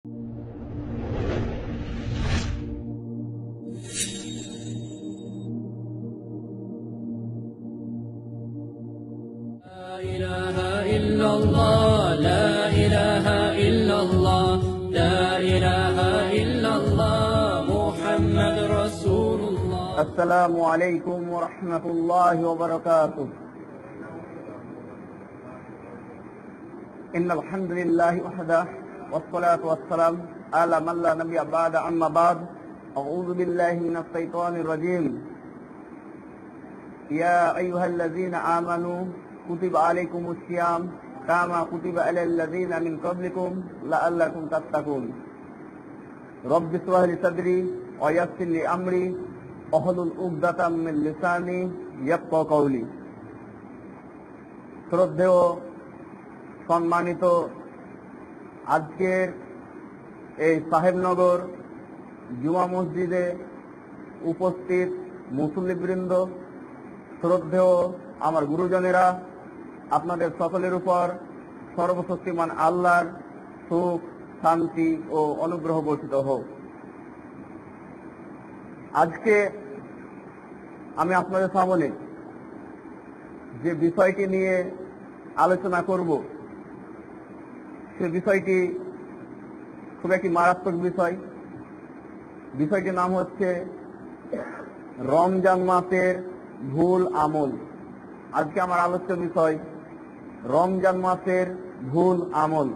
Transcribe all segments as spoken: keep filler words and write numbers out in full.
السلام عليكم ورحمة الله وبركاته. إن الحمد لله وحده والصلاة والسلام على من لا نبي بعد. أما بعد، أعوذ بالله من الشيطان الرجيم. يا أيها الذين آمنوا كتب عليكم الصيام كما كتب على الذين من قبلكم لعلكم تتقون. رب اشرح لي صدري ويسر لي أمري واحلل عقدة من লিসানি ইয়াফকাহু কওলি। শ্রদ্ধেয় সম্মানিত আজকের এই সাহেবনগর জুমা মসজিদে উপস্থিত মুসল্লিবৃন্দ, শ্রদ্ধেয় আমার গুরুজনেরা, আপনাদের সকলের উপর সর্বশক্তিমান আল্লাহর সুখ, শান্তি ও অনুগ্রহ বর্ষিত হোক। আজকে আমি আপনাদের সামনে যে বিষয়টি নিয়ে আলোচনা করব, সে বিষয়টি খুব একটি মারাত্মক বিষয়। বিষয়টির নাম হচ্ছে রমজান মাসের ভুল আমল। আজকে আমার আলোচ্য বিষয় রমজান মাসের ভুল আমল।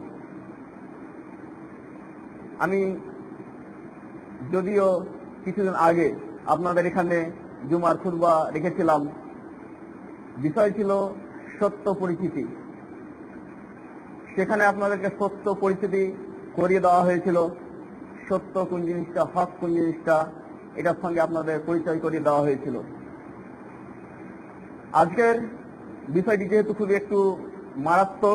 আমি যদিও কিছুদিন আগে আপনাদের এখানে জুমার খুতবা রেখেছিলাম, বিষয় ছিল সত্য পরিচিতি। সেখানে আপনাদেরকে সত্য পরিচিতি করিয়ে দেওয়া হয়েছিল, সত্য কোন জিনিসটা, হক কোন জিনিসটা, এটার সঙ্গে আপনাদের পরিচয় করিয়ে দেওয়া হয়েছিল। আজকের বিষয়টি যেহেতু খুবই একটু মারাত্মক,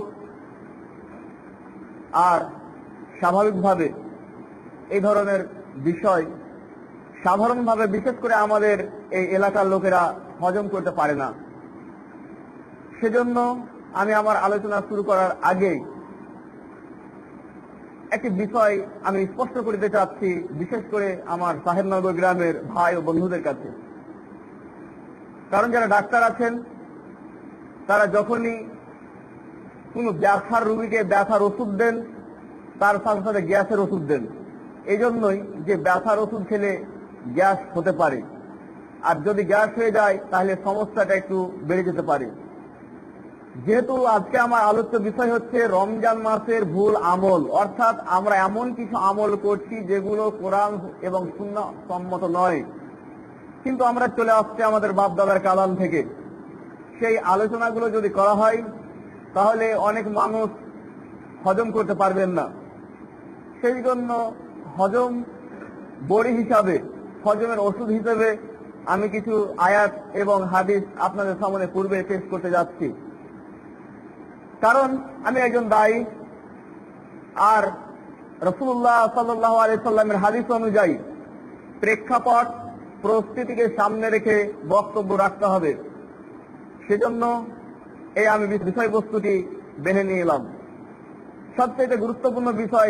আর স্বাভাবিকভাবে এই ধরনের বিষয় সাধারণভাবে বিশেষ করে আমাদের এই এলাকার লোকেরা হজম করতে পারে না। সেজন্য আমি আমার আলোচনা শুরু করার আগে একটি বিষয় আমি স্পষ্ট করে দিতে চাচ্ছি, বিশেষ করে আমার সাহেবনগর গ্রামের ভাই ও বন্ধুদের কাছে। কারণ যারা ডাক্তার আছেন, তারা যখনই কোনো ব্যথার রোগীকে ব্যথার ওষুধ দেন, তার সাথে সাথে গ্যাসের ওষুধ দেন। এই জন্যই যে ব্যথার ওষুধ খেলে গ্যাস হতে পারে, আর যদি গ্যাস হয়ে যায় তাহলে সমস্যাটা একটু বেড়ে যেতে পারে। যেহেতু আজকে আমার আলোচ্য বিষয় হচ্ছে রমজান মাসের ভুল আমল, অর্থাৎ আমরা এমন কিছু আমল করছি যেগুলো কোরআন এবং সুন্নাহ সম্মত নয়, কিন্তু আমরা চলে আসছে আমাদের বাপ দাদার কালাম থেকে। সেই আলোচনাগুলো যদি করা হয় তাহলে অনেক মানুষ হজম করতে পারবেন না। সেই জন্য হজম বড়ি হিসাবে, হজমের ওষুধ হিসেবে আমি কিছু আয়াত এবং হাদিস আপনাদের সামনে পূর্বে পেশ করতে যাচ্ছি। কারণ আমি একজন দায়ী, আর রাসূলুল্লাহ সাল্লাল্লাহু আলাইহি সাল্লামের হাদিস অনুযায়ী প্রেক্ষাপট পরিস্থিতিকে সামনে রেখে বক্তব্য রাখতে হবে। সেজন্য এই আমি বিষয়বস্তুটি বেছে নিয়ে এলাম। সবচেয়ে গুরুত্বপূর্ণ বিষয়,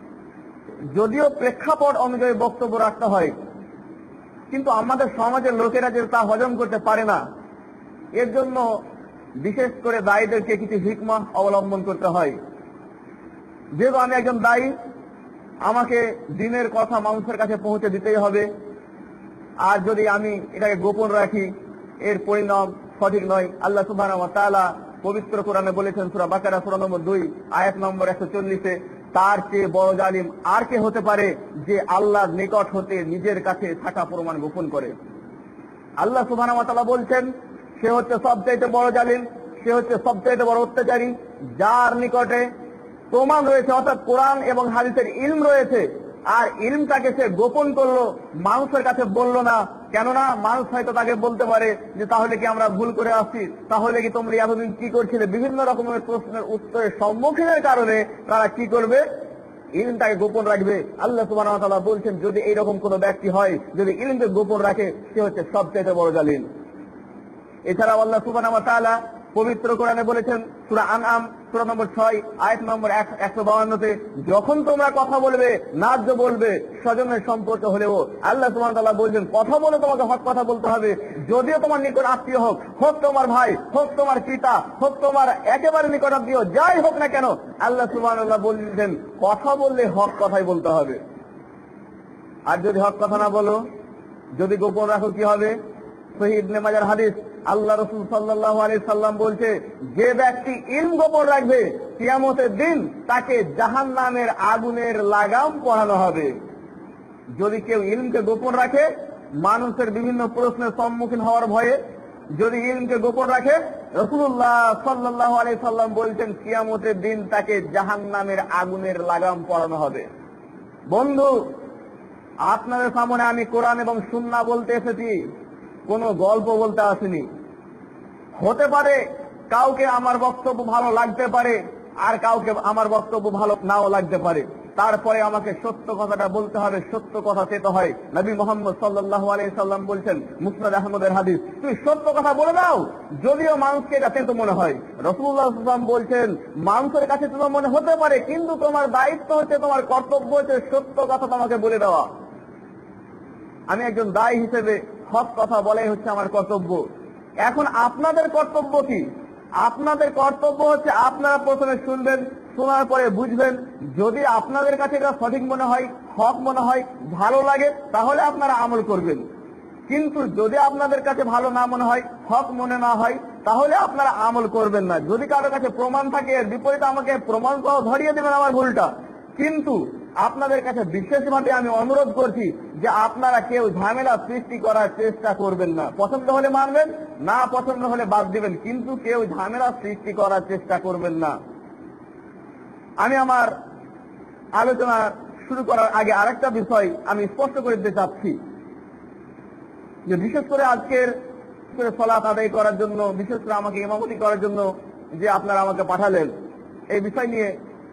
যদিও প্রেক্ষাপট অনুযায়ী বক্তব্য রাখতে হয়, কিন্তু আমাদের সমাজের লোকেরা যে তা হজম করতে পারে না, এর জন্য বিশেষ করে দায়ীদেরকে কিছু হিকমা অবলম্বন করতে হয়। যেহেতু আমি একজন দায়ী, আমাকে দিনের কথা মানুষের কাছে পৌঁছে দিতেই হবে। আর যদি আমি এটাকে গোপন রাখি, এর পরিণাম সঠিক নয়। আল্লাহ সুবহানাহু ওয়া তাআলা পবিত্র কোরআনে বলেছেন, সূরা বাকারা সূরা নম্বর দুই আয়াত নম্বর একশো চল্লিশে, তার চেয়ে বড় জালিম আর কে হতে পারে যে আল্লাহর নিকট হতে নিজের কাছে থাকা প্রমাণ গোপন করে। আল্লাহ সুবহানাহু ওয়া তাআলা বলছেন, সে হচ্ছে সবচাইতে বড় জালিম, সে হচ্ছে সবচাইতে বড় অত্যাচারী, যার নিকটে প্রমাণ রয়েছে, অর্থাৎ কোরআন এবং হাদিসের ইলম রয়েছে, আর ইলমটাকে সে গোপন করলো, মানুষের কাছে বললো না। কেননা মানুষ হয়তো তাকে বলতে পারে যে তাহলে কি আমরা ভুল করে আসছি, তাহলে কি তোমরা এতদিন কি করছিলে, বিভিন্ন রকমের প্রশ্নের উত্তরের সম্মুখীনের কারণে তারা কি করবে, ইলমটাকে গোপন রাখবে। আল্লাহ সুবহানাহু ওয়া তাআলা বলছেন, যদি এইরকম কোন ব্যক্তি হয়, যদি ইলমকে গোপন রাখে, সে হচ্ছে সবচেয়ে বড় জালিম। এছাড়াও আল্লাহ সুবহানাহু ওয়া তাআলা পবিত্র কোরআনে বলেছেন সূরা আনআম সূরা নম্বর ছয় আয়াত নম্বর একশো বাউান্ন-তে, যখন তোমরা কথা বলবে, ন্যায্য বলবে, স্বজনের সম্পর্ক হলেও আল্লাহ সুবহানাহু ওয়া তাআলা বলছেন কথা বলে তোমাকে হক কথা বলতে হবে, যদিও তোমার নিকট আত্মীয় হোক, হোক তোমার ভাই, হোক তোমার পিতা, হোক তোমার একেবারে নিকট আত্মীয়, যাই হোক না কেন আল্লাহ সুবহানাহু ওয়া তাআলা বলছেন কথা বললে হক কথাই বলতে হবে। আর যদি হক কথা না বলো, যদি গোপন রাখো কি হবে? সহিহ ইবনে মাজার হাদিস, আল্লাহ রাসূল সাল্লাল্লাহু আলাইহি সাল্লাম বলছে, যে ব্যক্তি ইলম গোপন রাখবে কিয়ামতের দিন তাকে জাহান্নামের আগুনের লাগাম পরানো হবে। যদি কেউ ইলমকে গোপন রাখে, মানুষের বিভিন্ন প্রশ্নের সম্মুখীন হওয়ার ভয়ে যদি ইলমকে গোপন রাখে, রাসূলুল্লাহ সাল্লাল্লাহু আলাইহি সাল্লাম বলছেন কিয়ামতের দিন তাকে জাহান্নামের আগুনের লাগাম পরানো হবে। বন্ধু, আপনাদের সামনে আমি কোরআন এবং সুন্নাহ বলতে এসেছি, কোনো গল্প বলতে আসেনি। হতে পারে কাউকে আমার বক্তব্য ভালো লাগতে পারে, আর কাউকে আমার বক্তব্য ভালো নাও লাগতে পারে, তারপরে আমাকে সত্য কথাটা বলতে হবে। সত্য কথা চেতে হয়। নবী মুহাম্মদ সাল্লাল্লাহু আলাইহি সাল্লাম বলছেন, মুসনাদ আহমদের হাদিস, তুই সত্য কথা বলে দাও, যদিও মানুষকে এটা তেতো মনে হয়। রাসূলুল্লাহ সাল্লাল্লাহু আলাইহি ওয়াসাল্লাম বলছেন, মানুষের কাছে তোমার মনে হতে পারে, কিন্তু তোমার দায়িত্ব হচ্ছে, তোমার কর্তব্য হচ্ছে সত্য কথা তোমাকে বলে দেওয়া। আমি একজন দায়ী হিসেবে হক কথা বলাই হচ্ছে আমার কর্তব্য। এখন আপনাদের কর্তব্য কি? আপনাদের কর্তব্য হচ্ছে আপনারা প্রথমে শুনবেন, শোনার পরে বুঝবেন। যদি আপনাদের কাছে এটা সঠিক মনে হয়, হক মনে হয়, ভালো লাগে, তাহলে আপনারা আমল করবেন। কিন্তু যদি আপনাদের কাছে ভালো না মনে হয়, হক মনে না হয়, তাহলে আপনারা আমল করবেন না। যদি কারোর কাছে প্রমাণ থাকে এর বিপরীতে আমাকে প্রমাণ সহ ধরিয়ে দেবেন আমার ভুলটা। কিন্তু আপনাদের কাছে বিশেষভাবে আমি অনুরোধ করছি যে আপনারা কেউ ঝামেলা সৃষ্টি করার চেষ্টা করবেন না। পছন্দ হলে মানবেন, না পছন্দ হলে বাদ দিবেন, কিন্তু কেউ ঝামেলা সৃষ্টি করার চেষ্টা করবেন না। আমি আমার আলোচনা শুরু করার আগে আরেকটা বিষয় আমি স্পষ্ট করে দিতে চাচ্ছি, যে বিশেষ করে আজকের সালাত আদায় করার জন্য, বিশেষ করে আমাকে ইমামতি করার জন্য যে আপনারা আমাকে পাঠালেন, এই বিষয় নিয়ে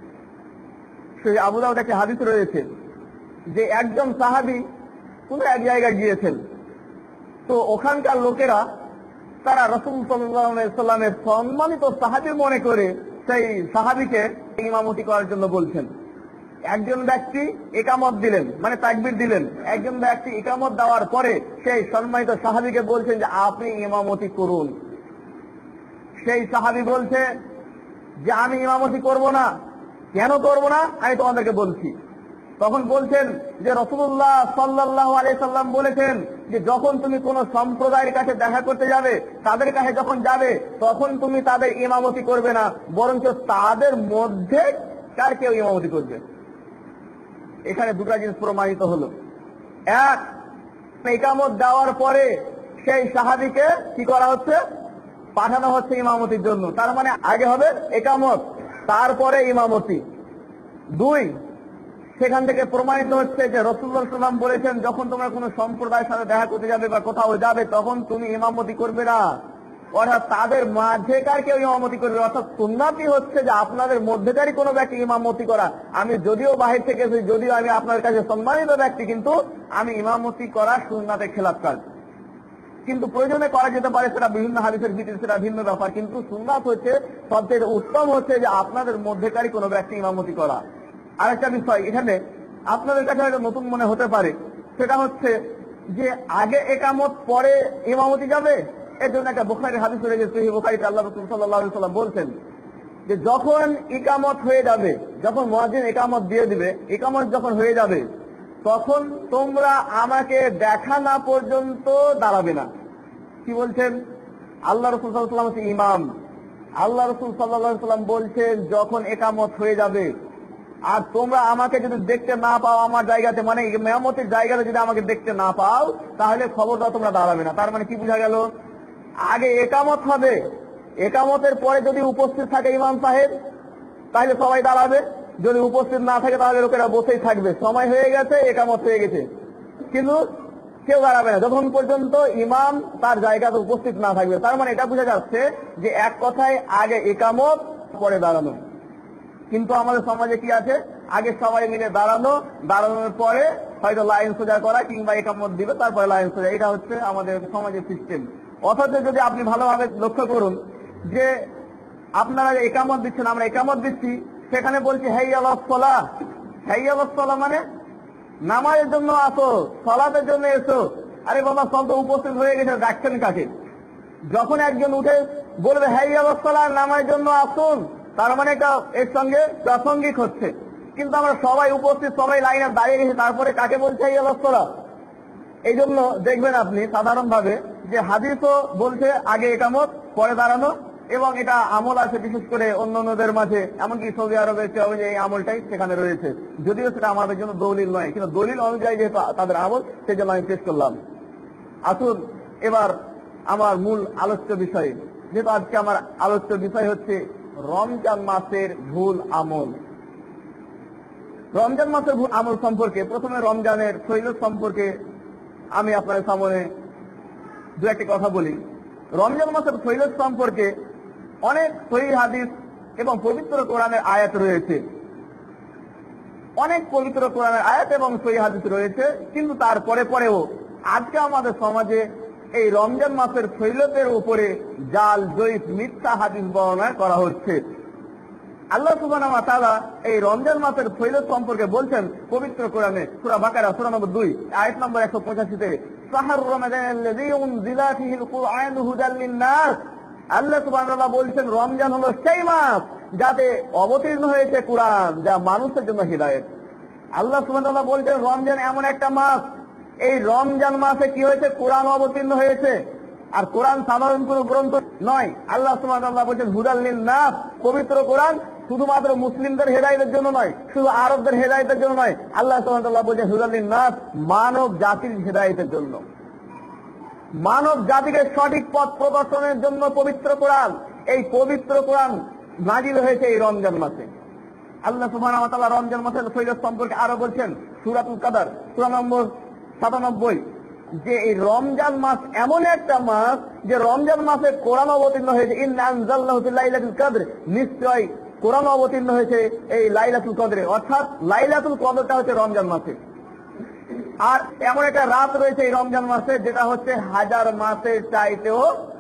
সেই আবু দাউদ একটা হাদিস রয়েছে যে একজন সাহাবী কোন এক জায়গায় গিয়েছেন, তো ওখানকার লোকেরা তারা রাসূল সাল্লাল্লাহু আলাইহি ওয়াসাল্লামের সম্মানিত সাহাবী মনে করে সেই সাহাবীকে ইমামতি করার জন্য বলছেন। একজন ব্যক্তি ইকামত দিলেন, মানে তাকবীর দিলেন। একজন ব্যক্তি ইকামত দেওয়ার পরে সেই সম্মানিত সাহাবীকে বলছেন যে আপনি ইমামতি করুন। সেই সাহাবী বলছে যে আমি ইমামতি করব না। কেন করব না আমি তোমাদেরকে বলছি। তখন বলছেন যে রাসূলুল্লাহ সাল্লাল্লাহু আলাইহি সাল্লাম বলেছেন যে যখন তুমি কোন সম্প্রদায়ের কাছে দেখা করতে যাবে, তাদের কাছে যখন যাবে, তখন তুমি তাদের ইমামতি করবে না, বরঞ্চ তাদের মধ্যে কার কেউ ইমামতি করবে। এখানে দুটা জিনিস প্রমাণিত হলো। এক, ইকামত দেওয়ার পরে সেই সাহাবীকে কি করা হচ্ছে? পাঠানো হচ্ছে ইমামতির জন্য। তার মানে আগে হবে ইকামত, তারপরে ইমামতি। দুই, সেখান থেকে প্রমাণিত হচ্ছে যে রাসূলুল্লাহ সাল্লাল্লাহু আলাইহি ওয়াসাল্লাম বলেছেন যখন তোমরা কোনো সম্প্রদায়ের সাথে দেখা করতে যাবে বা কোথাও যাবে, তখন তুমি ইমামতি করবে না, অর্থাৎ তাদের মাঝেকার কেউ ইমামতি করবে। অর্থাৎ সুন্নাতই হচ্ছে যে আপনাদের মধ্যেকারই কোনো ব্যক্তি ইমামতি করা। আমি যদিও বাহির থেকে এসেছি, যদিও আমি আপনার কাছে সম্মানিত ব্যক্তি, কিন্তু আমি ইমামতি করা সুন্নাতের খেলাফ কাজ। কিন্তু প্রয়োজনে করা যেতে পারে, সেটা বিভিন্ন হাদিসের ভিত্তিতে, সেটা ভিন্ন ব্যাপার। কিন্তু সুন্নাত হচ্ছে সবচেয়ে উত্তম হচ্ছে যে আপনাদের মধ্যেকারই কোনো ব্যক্তি ইমামতি করা। আরেকটা বিষয় এখানে আপনাদের কাছে হয়তো নতুন মনে হতে পারে, সেটা হচ্ছে যে আগে ইকামত পরে ইমামতি যাবে। এর জন্য একটা বুখারীর হাদিস রয়েছে, সহিহ বুখারীতে আল্লাহ রাসূল সাল্লাল্লাহু আলাইহি ওয়াসাল্লাম বলছেন যে যখন ইকামত হয়ে যাবে, যখন মুয়াজ্জিন ইকামত দিয়ে দিবে, ইকামত যখন হয়ে যাবে, তখন তোমরা আমাকে দেখা না পর্যন্ত দাঁড়াবে না। কি বলছেন? আল্লাহ রাসূল সাল্লাল্লাহু আলাইহি ওয়াসাল্লাম হচ্ছে ইমাম। আল্লাহ রাসূল সাল্লাল্লাহু আলাইহি ওয়াসাল্লাম বলছেন যখন ইকামত হয়ে যাবে আর তোমরা আমাকে যদি দেখতে না পাও আমার জায়গাতে, মানে ইমামতের জায়গাতে যদি আমাকে দেখতে না পাও, তাহলে খবরদার তোমরা দাঁড়াবে না। তার মানে কি বোঝা গেল? আগে একামত হবে, একামতের পরে যদি উপস্থিত থাকে ইমাম সাহেব তাহলে সবাই দাঁড়াবে, যদি উপস্থিত না থাকে তাহলে লোকেরা বসেই থাকবে। সময় হয়ে গেছে, একামত হয়ে গেছে, কিন্তু কেউ দাঁড়াবে না যখন পর্যন্ত ইমাম তার জায়গাতে উপস্থিত না থাকবে। তার মানে এটা বোঝা যাচ্ছে যে এক কথায় আগে একামত পরে দাঁড়ানো। কিন্তু আমাদের সমাজে কি আছে? আগে সবাই মিলে দাঁড়ানো, দাঁড়ানোর পরে হয়তো লাইন সোজা করা কিংবা একামত দিবে, তারপরে লাইন সোজা। এটা হচ্ছে আমাদের সমাজের সিস্টেম। অথচ যদি আপনি ভালোভাবে লক্ষ্য করুন যে আপনারা একামত দিচ্ছেন, আমরা একামত দিচ্ছি, সেখানে বলছি হাইয়া আলাস সালাহ। হাইয়া আলাস সালাহ মানে নামাজের জন্য আসো, সালাতের জন্য এসো। আরে বাবা, সব তো উপস্থিত হয়ে গেছে, ডাকছেন কাকে? যখন একজন উঠে বলবে হাইয়া আলাস সালাহ, নামাজের জন্য আসুন, তার মানে এটা এর সঙ্গে প্রাসঙ্গিক হচ্ছে। কিন্তু আমরা সবাই উপস্থিত, সবাই লাইনে দাঁড়িয়ে গেছি, তারপরে কাকে বলছে হাইয়া আলাস সালাহ? এই জন্য দেখবেন আপনি সাধারণ ভাবে যে হাদিসও বলছে আগে একামত পরে দাঁড়ানো, এবং এটা আমল আছে বিশেষ করে অন্য অন্যদের মাঝে, এমনকি সৌদি আরবের এই আমলটাই সেখানে রয়েছে, যদিও সেটা আমাদের জন্য দলিল নয়, কিন্তু দলিল অনুযায়ী যেহেতু তাদের আমল, সেই জন্য আমি পেশ করলাম। আসুন এবার আমার মূল আলোচ্য বিষয়ে, যেহেতু আজকে আমার আলোচ্য বিষয় হচ্ছে রমজান মাসের ভুল আমল। রমজান মাসের ভুল আমল সম্পর্কে প্রথমে রমজানের ফজিলত সম্পর্কে আমি আপনাদের সামনে দু একটি কথা বলি। রমজান মাসের ফজিলত সম্পর্কে অনেক সহিহ হাদিস এবং পবিত্র কোরআনের আয়াত রয়েছে, অনেক পবিত্র কোরআনের আয়াত এবং সহিহ হাদিস রয়েছে, কিন্তু তারপরে পরেও আজকে আমাদের সমাজে এই রমজান মাসের ফজিলতের উপরে জাল জয়ীফ মিথ্যা হাদিস বর্ণনা করা হচ্ছে। আল্লাহ সুবহানাহু ওয়া তাআলা এই রমজান মাসের ফজিলত সম্পর্কে বলছেন পবিত্র কোরআনে সূরা বাকারা সূরা নম্বর দুই আয়াত নম্বর একশো পঁচাশি তে, শাহরু রমাদানাল্লাযী উনজিলা ফীহিল কুরআনু হুদাল লিন-নাস। আল্লাহ সুবহানাহু ওয়া তাআলা বলছেন রমজান হলো সেই মাস যাতে অবতীর্ণ হয়েছে কোরআন, যা মানুষের জন্য হিদায়াত। আল্লাহ সুবহানাহু ওয়া তাআলা বলছেন রমজান এমন একটা মাস, এই রমজান মাসে কি হয়েছে? কোরআন অবতীর্ণ হয়েছে। আর কোরআন সাধারণ কোন গ্রন্থ নয়। আল্লাহ সুবহানাহু ওয়া তাআলা বলছেন হুদাল লিন-নাস, পবিত্র কোরআন শুধুমাত্র মুসলিমদের হেদায়েতের জন্য নয়, শুধু আরবদের হেদায়েতের জন্য নয়, আল্লাহ সুবহানাহু ওয়া তাআলা বলছেন হুদাল লিন-নাস, মানব জাতির হেদায়েতের জন্য, মানব জাতিকে সঠিক পথ প্রদর্শনের জন্য পবিত্র কোরআন। এই পবিত্র কোরআন নাজিল হয়েছে এই রমজান মাসে। আল্লাহ সুবহানাহু ওয়া তাআলা রমজান মাসের ফজিলত সম্পর্কে আরো বলছেন সূরাতুল কদর সূরা নম্বর সাতানব্বই, যে এই রমজান মাস এমন একটা মাস যে রমজান মাসে কোরআন অবতীর্ণ হয়েছে। ইন্না আনজালনাহু ফি লাইলাতুল কদর, নিশ্চয় কোরআন অবতীর্ণ হয়েছে এই লাইলাতুল কদরে, অর্থাৎ লাইলাতুল কদরটা হচ্ছে রমজান মাসে। আর এমন একটা রাত রয়েছে এই রমজান মাসে যেটা হচ্ছে হাজার মাসের চাইতেও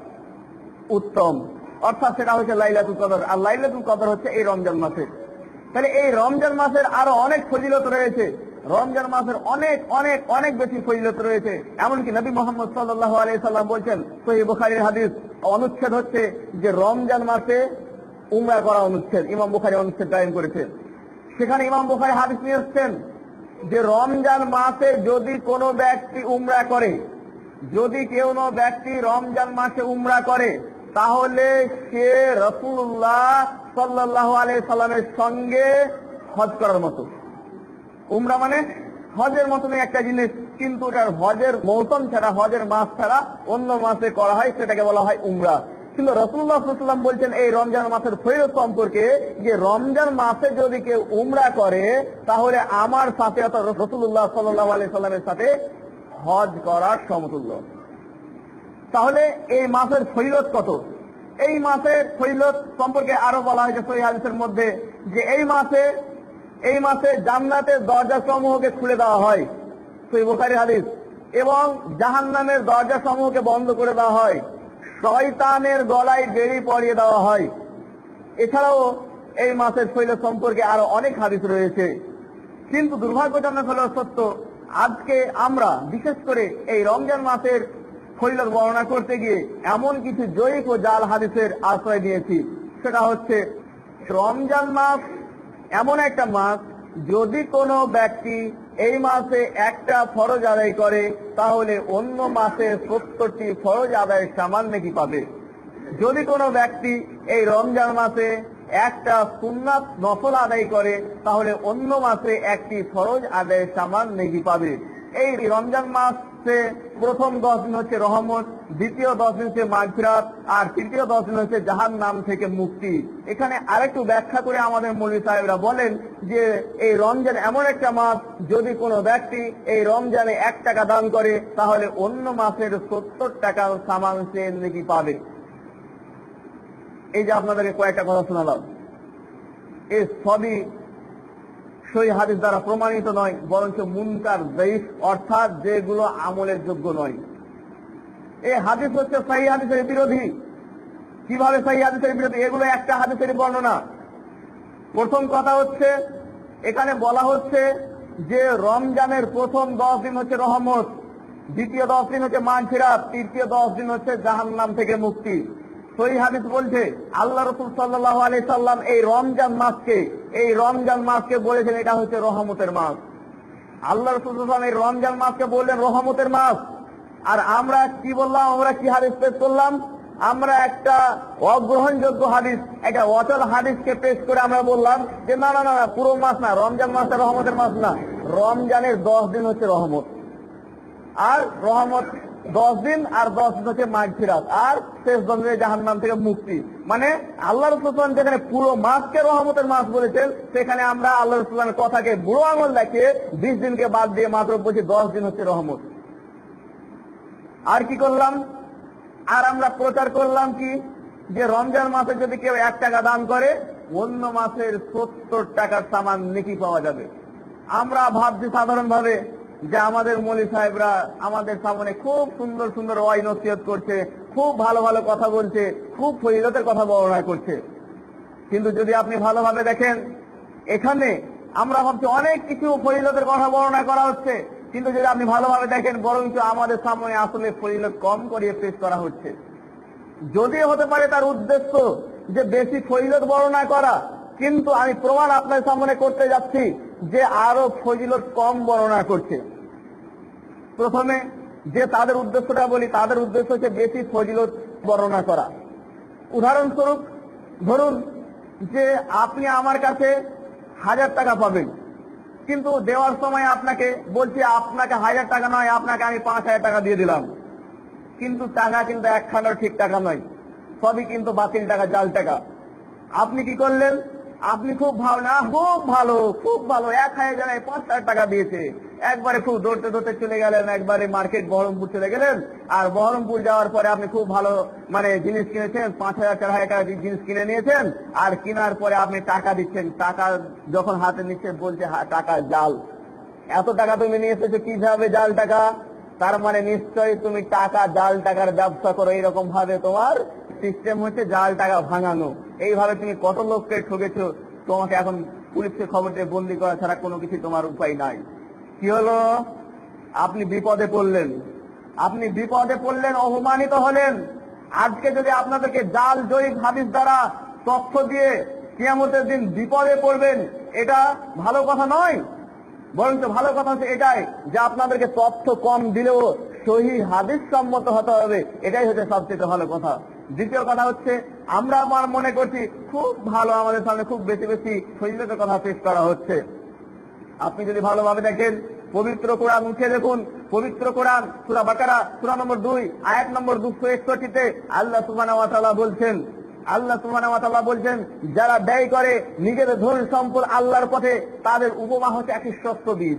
উত্তম, অর্থাৎ সেটা হচ্ছে লাইলাতুল কদর। আর লাইলাতুল কদর হচ্ছে এই রমজান মাসে। তাহলে এই রমজান মাসের আরো অনেক ফজিলত রয়েছে, রমজান মাসের অনেক অনেক অনেক বেশি ফজিলত রয়েছে। এমনকি নবী মুহাম্মদ সাল্লাল্লাহু আলাইহি সাল্লাম বলছেন, সহিহ বুখারীর হাদিস, অনুচ্ছেদ হচ্ছে যে রমজান মাসে উমরা করা অনুচ্ছেদ। ইমাম বুখারী অনুচ্ছেদ কায়েম করেছেন, সেখানে ইমাম বুখারী হাদিস নিয়ে এসেছেন যে রমজান মাসে যদি কোনো ব্যক্তি উমরা করে, যদি কেউ কোনো ব্যক্তি রমজান মাসে উমরা করে, তাহলে সে রাসূলুল্লাহ সাল্লাল্লাহু আলাইহি সাল্লামের সঙ্গে হজ করার মতো। উমরা মানে হজের মতনই একটা জিনিস, কিন্তু এটার হজের মৌসুম ছাড়া, হজের মাস ছাড়া অন্য মাসে করা হয়, সেটাকে বলা হয় উমরা। কিন্তু রাসূলুল্লাহ সাল্লাল্লাহু আলাইহি ওয়াসাল্লাম বলছেন এই রমজান মাসের ফজিলত সম্পর্কে যে রমজান মাসে যদি কেউ উমরা করে তাহলে আমার সাথে, অর্থাৎ রাসূলুল্লাহ সাল্লাল্লাহু আলাইহি সাল্লামের সাথে হজ করার সমতুল্য। তাহলে এই মাসের ফজিলত কত? এই মাসের ফজিলত সম্পর্কে আরো বলা হয়েছে সহিহ হাদিসের মধ্যে যে এই মাসে এই মাসে জান্নাতের দরজা সমূহকে খুলে দেওয়া হয়, সহিহ বুখারী হাদিস, এবং জাহান্নামের দরজা সমূহকে বন্ধ করে দেওয়া হয়, শয়তানের গলায় বেড়ি পরিয়ে দেওয়া হয়। এছাড়াও এই মাসের ফজিলত সম্পর্কে আরো অনেক হাদিস রয়েছে। কিন্তু দুর্ভাগ্যজনক হলো সত্য, আজকে আমরা বিশেষ করে এই রমজান মাসের ফজিলত বর্ণনা করতে গিয়ে এমন কিছু জয়ীফ ও জাল হাদিসের আশ্রয় নিয়েছি। সেটা হচ্ছে রমজান মাস এমন একটা মাস, যদি কোনো ব্যক্তি এই মাসে একটা ফরজ আদায় করে তাহলে অন্য মাসে সত্তরটি ফরজ আদায়ের সমান নেকি পাবে। যদি কোনো ব্যক্তি এই রমজান মাসে একটা সুন্নাত নফল আদায় করে তাহলে অন্য মাসে একটি ফরজ আদায়ের সমান নেকি পাবে। এই রমজান মাসে প্রথম দশ দিন হচ্ছে রহমত, দ্বিতীয় দশ দিন হচ্ছে মাগফিরাত, আর তৃতীয় দশ দিন হচ্ছে জাহান্নাম থেকে মুক্তি। এখানে আরেকটু ব্যাখ্যা করে আমাদের মৌলভী সাহেবরা বলেন যে এই রমজান এমন একটা মাস, যদি কোনো ব্যক্তি এই রমজানে এক টাকা দান করে তাহলে অন্য মাসের সত্তর টাকার সামান সে নাকি পাবে। এই যে আপনাদেরকে কয়েকটা কথা শোনালাম, এই সবই সহিহ হাদিস দ্বারা প্রমাণিত নয়, বরঞ্চ মুনকার যায়ীফ, অর্থাৎ যেগুলো আমলের যোগ্য নয়। এই হাদিস হচ্ছে সহিহ হাদিসের বিরোধী। কিভাবে সহিহ হাদিসের বিরোধী? এগুলো একটা হাদিসের বর্ণনা। প্রথম কথা হচ্ছে, এখানে বলা হচ্ছে যে রমজানের প্রথম দশ দিন হচ্ছে রহমত, দ্বিতীয় দশ দিন হচ্ছে মাগফিরাত, তৃতীয় দশ দিন হচ্ছে জাহান্নাম থেকে মুক্তি। সহিহ হাদিস বলছে আল্লাহ রাসূল সাল্লাল্লাহু আলাইহি সাল্লাম এই রমজান মাসকে এই রমজান মাসকে বলেছেন এটা হচ্ছে রহমতের মাস। আল্লাহ রাসূল সাল্লাল্লাহু আলাইহি ওয়াসাল্লাম এই রমজান মাসকে বললেন রহমতের মাস। আর আমরা কি বললাম? আমরা কি হাদিস পেশ করলাম? আমরা একটা অগ্রহণযোগ্য হাদিস, একটা অচল হাদিসকে পেশ করে আমরা বললাম যে না না না পুরো মাস না, রমজান মাসটা রহমতের মাস না, রমজানের দশ দিন হচ্ছে রহমত, আর রহমত দশ দিন আর দশ দিন হচ্ছে মাগফিরাত, আর শেষ দশ দিনে জাহান্নাম থেকে মুক্তি। মানে আল্লাহ রাসূল যেখানে পুরো মাসকে রহমতের মাস বলেছেন, সেখানে আমরা আল্লাহ রাসূলের কথাকে বুড়ো আঙুল দেখিয়ে বিশ দিনকে বাদ দিয়ে মাত্র বলছি দশ দিন হচ্ছে রহমত। আর কি করলাম? আর আমরা প্রচার করলাম কি যে রমজান মাসে যদি কেউ এক টাকা দান করে অন্য মাসের সত্তর টাকার সামান নেকি পাওয়া যাবে। আমরা ভাবছি সাধারণ ভাবে যে আমাদের মৌলী সাহেবরা আমাদের সামনে খুব সুন্দর সুন্দর ওয়াজ নসিহত করছে, খুব ভালো ভালো কথা বলছে, খুব ফজিলতের কথা বর্ণনা করছে। কিন্তু যদি আপনি ভালোভাবে দেখেন, এখানে আমরা ভাবছি অনেক কিছু ফজিলতের কথা বর্ণনা করা হচ্ছে, কিন্তু যদি আপনি ভালোভাবে দেখেন বরঞ্চ আমাদের সামনে আসলে ফজিলত কম করিয়ে পেশ করা হচ্ছে। যদিও হতে পারে তার উদ্দেশ্য যে বেশি ফজিলত বর্ণনা করা, কিন্তু আমি প্রমাণ আপনার সামনে করতে যাচ্ছি যে আরো ফজিলত কম বর্ণনা করছে। প্রথমে যে তাদের উদ্দেশ্যটা বলি, তাদের উদ্দেশ্য হচ্ছে বেশি ফজিলত বর্ণনা করা। উদাহরণস্বরূপ ধরুন যে আপনি আমার কাছে হাজার টাকা পাবেন, কিন্তু দেওয়ার সময় আপনাকে বলছি আপনাকে হাজার টাকা নয়, আপনাকে আমি পাঁচ হাজার টাকা দিয়ে দিলাম, কিন্তু টাকা কিন্তু একখানাও ঠিক টাকা নয়, সবই কিন্তু বাতিল টাকা, জাল টাকা। আপনি কি করলেন? আপনি খুব ভালো না, খুব ভালো খুব ভালো এক হাজার জায়গায় পাঁচ হাজার টাকা দিয়েছে, একবারে খুব দৌড়তে দৌড়তে চলে গেলেন, একবারে মার্কেট বহরমপুর চলে গেলেন। আর বহরমপুর যাওয়ার পরে আপনি খুব ভালো মানে জিনিস কিনেছেন, পাঁচ হাজার চার হাজার টাকা জিনিস কিনে নিয়েছেন। আর কেনার পরে আপনি টাকা দিচ্ছেন, টাকা যখন হাতে নিচ্ছে বলছে টাকা জাল। এত টাকা তুমি নিয়ে এসেছো কিভাবে জাল টাকা? তার মানে নিশ্চয়ই তুমি টাকা জাল টাকার ব্যবসা করো, এরকম ভাবে তোমার সিস্টেম হচ্ছে জাল টাকা ভাঙানো। এইভাবে তুমি কত লোককে ঠকেছো, তোমাকে এখন পুলিশকে খবর দিয়ে বন্দি করা ছাড়া কোনো কিছু তোমার উপায় নাই। কি হলো? আপনি বিপদে পড়লেন, আপনি বিপদে পড়লেন, অপমানিত হলেন। আজকে যদি আপনাদেরকে জাল জয়ীফ হাদিস দ্বারা তথ্য দিয়ে কিয়ামতের দিন বিপদে পড়বেন, এটা ভালো কথা নয়। বরঞ্চ ভালো কথা হচ্ছে এটাই যে আপনাদেরকে তথ্য কম দিলেও সহিহ হাদিস সম্মত হতে হবে, এটাই হচ্ছে সবচেয়ে ভালো কথা। দ্বিতীয় কথা হচ্ছে আমরা আমার মনে করছি খুব ভালো, আমাদের সামনে খুব বেশি বেশি ফজিলতের কথা পেশ করা হচ্ছে। আপনি যদি ভালোভাবে দেখেন পবিত্র কোরআন উঠে দেখুন, পবিত্র কোরআন সূরা বাকারা সূরা নম্বর দুই আয়াত নম্বর দুশো একষট্টিতে আল্লাহ সুবহানাহু ওয়া তাআলা বলছেন আল্লাহ সুবহানাহু ওয়া তাআলা বলছেন যারা ব্যয় করে নিজের ধন সম্পদ আল্লাহর পথে, তাদের উপমা হচ্ছে একটি শস্য বীজ,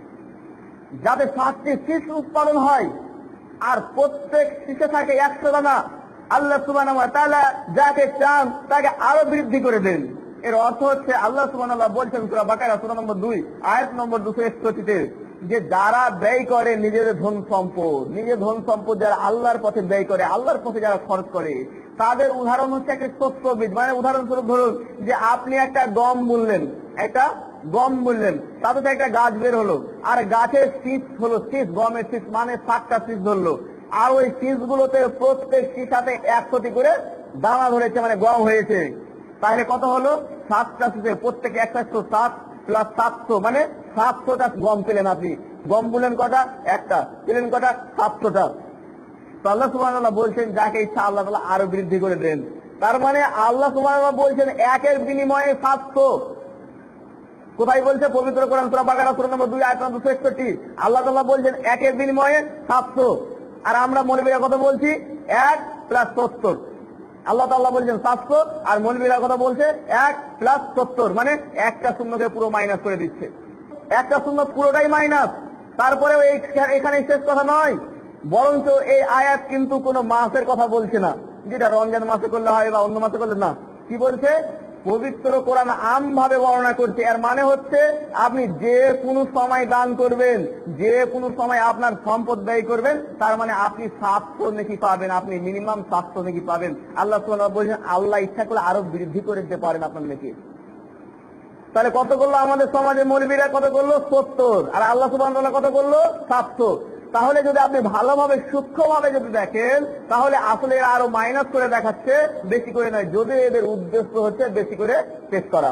যাতে সাতটি শীষ উৎপাদন হয় আর প্রত্যেক শীষে থাকে একশো দানা। আল্লাহ সুবহানাহু ওয়া তাআলা যাকে চান তাকে আরো বৃদ্ধি করে দেন। এর অর্থ হচ্ছে আল্লাহ সুবহানাহু ওয়া তাআলা বলছেন সূরা বাকারা সূরা নম্বর দুই আয়াত নম্বর দুশো একষট্টিতে যে যারা ব্যয় করে নিজের ধন সম্পদ, নিজের ধন সম্পদ যারা আল্লাহর পথে ব্যয় করে, আল্লাহর পথে যারা খরচ করে, তাদের উদাহরণ হচ্ছে একটা শস্য বীজ। মানে উদাহরণস্বরূপ ধরুন যে আপনি একটা গম বুনলেন, একটা গম বুনলেন, তাতে তো একটা গাছ বের হলো, আর গাছের শীষ হলো, শীষ গমের শীষ মানে সাতটা শীষ ধরলো, আর ওই শীষগুলোতে প্রত্যেক শীষাতে একশোটি করে দানা ধরেছে, মানে গম হয়েছে। তাহলে কত হলো? সাতটা শীষে প্রত্যেকে একশো, সাত প্লাস সাতশো, মানে সাতশোটা গম পেলেন আপনি। গম বুনলেন কটা? একটা। পেলেন কটা? সাতশোটা। তো আল্লাহ সুবহানাহু ওয়া তাআলা বলছেন যাকে ইচ্ছা আল্লাহ তাআলা আরো বৃদ্ধি করে দেন। তার মানে আল্লাহ সুবহানাহু ওয়া তাআলা বলছেন একের বিনিময়ে সাতশো। কোথায় বলছে? পবিত্র কোরআন সূরা বাকারা সূরা নম্বর দুই আয়াত নম্বর দুশো একষট্টি। আল্লাহ তাআলা বলছেন একের বিনিময়ে সাতশো, আর আমরা মৌলবীরা কত বলছি? এক প্লাস সত্তর। আল্লাহ তাআলা বলছেন সাতশো, আর মৌলবীরা কথা বলছে এক প্লাস সত্তর, মানে একটা শূন্যকে পুরো মাইনাস করে দিচ্ছে। একটা শূন্য পুরোটাই মাইনাস। তারপরেও এখানে শেষ কথা নয়, বরঞ্চ এই আয়াত কিন্তু কোনো মাসের কথা বলছে না, যেটা রমজান মাসে করলে হয় বা অন্য মাসে করলে না। কি বলছে? পবিত্র কোরআন আম ভাবে বর্ণনা করছে। এর মানে হচ্ছে আপনি যে কোনো সময় দান করবেন, যে কোনো সময় আপনার সম্পদ ব্যয় করবেন, তার মানে আপনি সাতশো নেকি পাবেন, আপনি মিনিমাম সাতশো নেকি পাবেন। আল্লাহ সুবহানাহু ওয়া তাআলা বলছেন আল্লাহ ইচ্ছা করলে আরো বৃদ্ধি করে দিতে পারেন আপনার নেকি। তাহলে কত করলো আমাদের সমাজে মৌলবীরা? কত করলো? সত্তর। আর আল্লাহ সুবহানাহু ওয়া তাআলা কত করলো? সাতশো। তাহলে যদি আপনি ভালোভাবে সূক্ষ্মভাবে যদি দেখেন, তাহলে আসলে এরা আরো মাইনাস করে দেখাচ্ছে, বেশি করে নয়। যদি এদের উদ্দেশ্য হচ্ছে বেশি করে শেষ করা।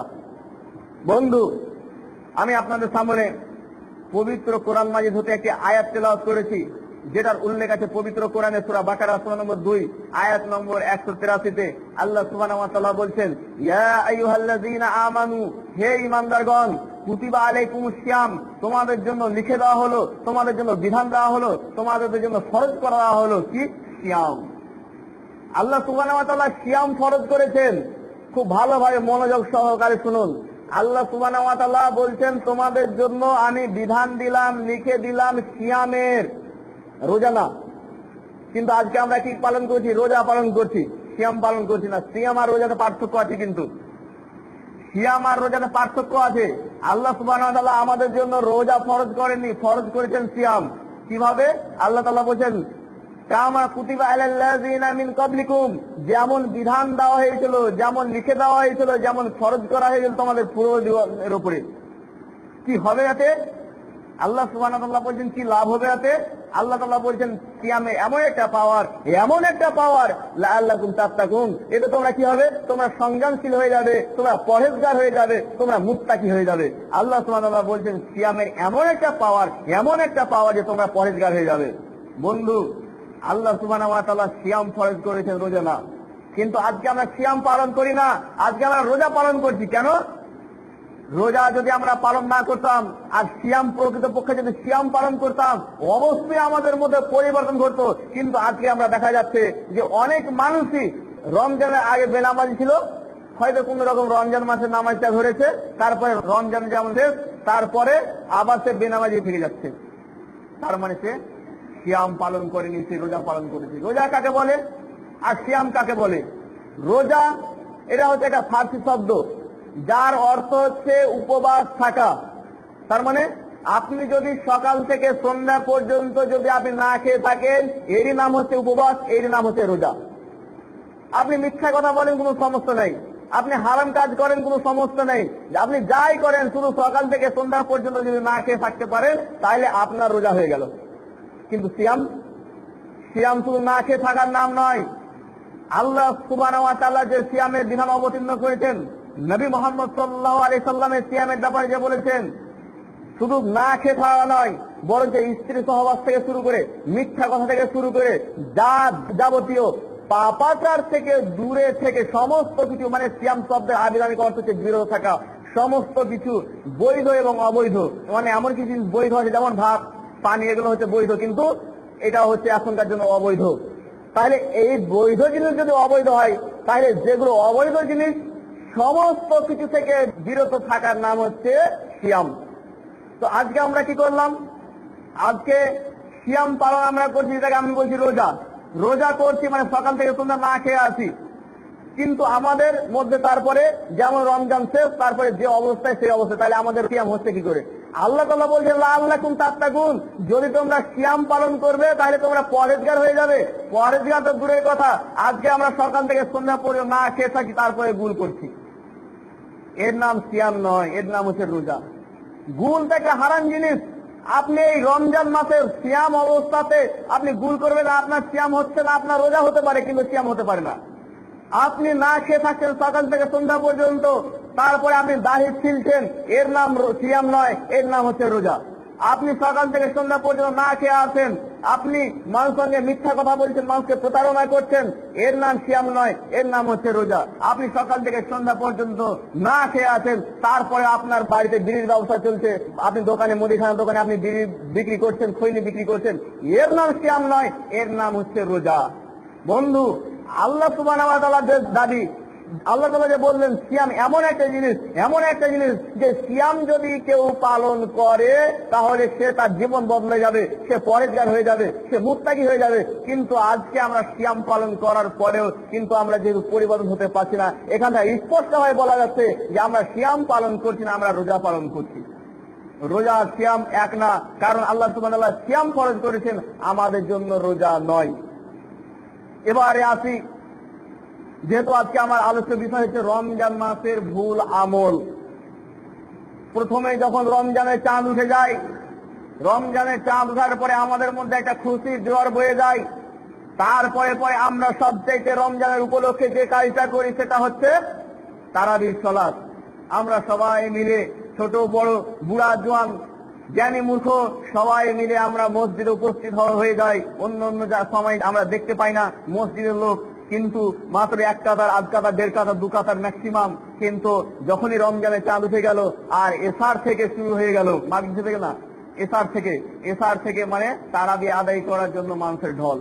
বন্ধু, আমি আপনাদের সামনে পবিত্র কোরআন মাজিদ হতে একটি আয়াত তেলাওয়াত করেছি, যেটার উল্লেখ আছে পবিত্র কোরআনে সূরা বাকারা সূরা নম্বর দুই আয়াত নম্বর একশো তিরাশিতে। আল্লাহ সুবহানাহু ওয়া তাআলা বলছেন, ইয়া আইয়ুহাল্লাযীনা আমানু, হে ঈমানদারগণ, কুতিবা আলাইকুমুস সিয়াম, তোমাদের জন্য লিখে দেওয়া হলো, তোমাদের জন্য বিধান দেওয়া হলো, তোমাদের জন্য ফরজ করা দেওয়া হলো কি? সিয়াম। আল্লাহ সুবহানাহু ওয়া তাআলা সিয়াম ফরজ করেছেন। খুব ভালোভাবে মনোযোগ সহকারে শুনুন। আল্লাহ সুবহানাহু ওয়া তাআলা বলছেন তোমাদের জন্য আমি বিধান দিলাম, লিখে দিলাম সিয়ামের, রোজা না। কিন্তু আজকে আমরা কি পালন করছি? রোজা পালন করছি, সিয়াম পালন করছি না। সিয়াম আর রোজাতে পার্থক্য আছে, কিন্তু সিয়াম আর রোজাতে পার্থক্য আছে। আল্লাহ সুবহানাহু ওয়া তাআলা আমাদের জন্য রোজা ফরজ করেননি, ফরজ করেছেন সিয়াম। কিভাবে? আল্লাহ তাআলা বলেছেন কামা কুতিবা আলাল্লাযিনা মিন ক্বাবলিকুম, যেমন বিধান দেওয়া হয়েছিল, যেমন লিখে দেওয়া হয়েছিল, যেমন ফরজ করা হয়েছিল তোমাদের পূর্বদের উপরে। কি হবে এতে? আল্লাহ সুবহানাহু ওয়া তাআলা বলছেন কি লাভ হবে এতে? আল্লাহ তাআলা বলছেন সিয়ামে এমন একটা পাওয়ার, এমন একটা পাওয়ার, লাআল্লাকুম তাত্তাকুন, এতে তোমরা কি হবে? তোমরা সংযমশীল হয়ে যাবে, তোমরা পরহেজগার হয়ে যাবে, তোমরা মুত্তাকি হয়ে যাবে। আল্লাহ সুবহানাহু ওয়া তাআলা বলছেন সিয়ামের এমন একটা পাওয়ার, এমন একটা পাওয়ার যে তোমরা পরহেজগার হয়ে যাবে। বন্ধু, আল্লাহ সুবহানাহু ওয়া তাআলা সিয়াম ফরজ করেছেন, রোজা না। কিন্তু আজকে আমরা সিয়াম পালন করি না, আজকে আমরা রোজা পালন করছি। কেন? রোজা যদি আমরা পালন না করতাম আর সিয়াম প্রকৃতপক্ষে যদি সিয়াম পালন করতাম, অবশ্যই আমাদের মধ্যে পরিবর্তন ঘটতো। কিন্তু আজকে আমরা দেখা যাচ্ছে যে অনেক মানুষই রমজানের আগে বেনামাজি ছিল, হয়তো কোন রকম রমজান মাসের নামাজটা ধরেছে, তারপরে রমজান যেমন শেষ, তারপরে আবার সে বেনামাজি থেকে যাচ্ছে। তার মানে সে সিয়াম পালন করেনি, সে রোজা পালন করেছে। রোজা কাকে বলে আর সিয়াম কাকে বলে? রোজা এটা হচ্ছে একটা ফার্সি শব্দ, যার অর্থ হচ্ছে উপবাস থাকা। তার মানে আপনি যদি সকাল থেকে সন্ধ্যা পর্যন্ত যদি আপনি না খেয়ে থাকেন, এরই নাম হচ্ছে উপবাস, এরই নাম হচ্ছে রোজা। আপনি মিথ্যা কথা বলেন, কোনো সমস্যা নেই। আপনি হারাম কাজ করেন, কোনো সমস্যা নেই। আপনি যাই করেন, শুধু সকাল থেকে সন্ধ্যা পর্যন্ত যদি না খেয়ে থাকতে পারেন, তাহলে আপনার রোজা হয়ে গেল। কিন্তু সিয়াম, সিয়াম শুধু না খেয়ে থাকার নাম নয়। আল্লাহ সুবহানাহু ওয়া তাআলা যে সিয়ামের বিধান অবতীর্ণ করেছেন, নবী মুহাম্মদ সাল্লাল্লাহু আলাইহি সাল্লামের সিয়ামের ব্যাপারে যে বলেছেন, শুধু না খেয়ে থাকা নয়, বরঞ্চ স্ত্রী সহবাস থেকে শুরু করে, মিথ্যা কথা থেকে শুরু করে, যা যাবতীয় পাপাচার থেকে দূরে থেকে সমস্ত কিছু, মানে সিয়াম শব্দের আবিধানিক অর্থ হচ্ছে বিরত থাকা, সমস্ত কিছু বৈধ এবং অবৈধ, মানে এমন কিছু বৈধ আছে যেমন ভাত পানি, এগুলো হচ্ছে বৈধ, কিন্তু এটা হচ্ছে এখনকার জন্য অবৈধ। তাহলে এই বৈধ জিনিস যদি অবৈধ হয়, তাহলে যেগুলো অবৈধ জিনিস সমস্ত কিছু থেকে বিরত থাকার নাম হচ্ছে সিয়াম। তো আজকে আমরা কি করলাম? আজকে সিয়াম পালন আমরা করছি, যেটাকে আমি বলছি রোজা। রোজা করছি মানে সকাল থেকে সন্ধ্যা না খেয়ে আছি। কিন্তু আমাদের মধ্যে তারপরে যেমন রমজান শেষ, তারপরে যে অবস্থায় সেই অবস্থায়, তাহলে আমাদের সিয়াম হচ্ছে কি করে? আল্লাহ তাআলা বলছেন লাআল্লাকুম তাত্তাকুন, যদি তোমরা সিয়াম পালন করবে তাহলে তোমরা পরহেজগার হয়ে যাবে। পরহেজগার তো দূরের কথা, আজকে আমরা সকাল থেকে সন্ধ্যা পর্যন্ত না খেয়ে থাকি, তারপরে গুল করছি। এর নাম সিয়াম নয়, এর নাম হচ্ছে রোজা। গুলটা একটা হারাম জিনিস। আপনি এই রমজান মাসের সিয়াম অবস্থাতে আপনি গুল করবেন, আপনার সিয়াম হচ্ছে না, আপনার রোজা হতে পারে কিন্তু সিয়াম হতে পারে না। আপনি না খেয়ে থাকছেন সকাল থেকে সন্ধ্যা পর্যন্ত, তারপরে আপনি দাড়ি ছিলছেন, এর নাম সিয়াম নয়, এর নাম হচ্ছে রোজা। আপনি সকাল থেকে সন্ধ্যা পর্যন্ত না খেয়ে আছেন, আপনি মানুষের সঙ্গে মিথ্যা কথা বলছেন, মানুষকে প্রতারণা করছেন, এর নাম সিয়াম নয়, এর নাম হচ্ছে রোজা। আপনি সকাল থেকে সন্ধ্যা পর্যন্ত না খেয়ে আছেন, তারপরে আপনার বাড়িতে বিড়ির ব্যবসা চলছে, আপনি দোকানে, মুদিখানা দোকানে আপনি বিড়ি বিক্রি করছেন, খৈনি বিক্রি করছেন, এর নাম সিয়াম নয়, এর নাম হচ্ছে রোজা। বন্ধু, আল্লাহ সুবহানাহু ওয়া তাআলার যে দাবি আল্লাহ তাআলা যে বললেন সিয়াম এমন একটা জিনিস, এমন একটা জিনিস যে সিয়াম যদি কেউ পালন করে তাহলে সে তার জীবন বদলে যাবে, সে পরেজগার হয়ে যাবে, সে মুত্তাকি হয়ে যাবে। কিন্তু আজকে আমরা সিয়াম পালন করার পরেও কিন্তু আমরা যেহেতু পরিবর্তন হতে পারছি না, এখানে স্পষ্ট হয়ে বলা যাচ্ছে যে আমরা সিয়াম পালন করছি না, আমরা রোজা পালন করছি। রোজা সিয়াম এক না, কারণ আল্লাহ সুবহানাহু ওয়া তাআলা সিয়াম ফরজ করেছেন, আমাদের জন্য রোজা নয়। এবারে আসি, যেহেতু আজকে আমার আলোচ্য বিষয় হচ্ছে রমজান মাসের ভুল আমল। প্রথমে যখন রমজানের চাঁদ উঠে যায়, রমজানের চাঁদ ওঠার পরে আমাদের মধ্যে একটা খুশির জোয়ার বয়ে যায়। তারপরে পরে আমরা সবচেয়ে রমজানের উপলক্ষে যে কাজটা করি সেটা হচ্ছে তারাবির সালাত। আমরা সবাই মিলে, ছোট বড়, বুড়া জোয়ান, জ্ঞানী মূর্খ, সবাই মিলে আমরা মসজিদে উপস্থিত হয়ে যাই। অন্য অন্য যা সময় আমরা দেখতে পাই না মসজিদের লোক, কিন্তু মাত্র এক কাতার, আধ কাতার, দেড় কাতার, দু কাতার ম্যাক্সিমাম। কিন্তু যখনই রমজানের চাঁদ উঠে গেল আর এসার থেকে শুরু হয়ে গেল, মাগরিব থেকে না, এসার থেকে, এসার থেকে মানে তারাবি আদায় করার জন্য মানুষের ঢল।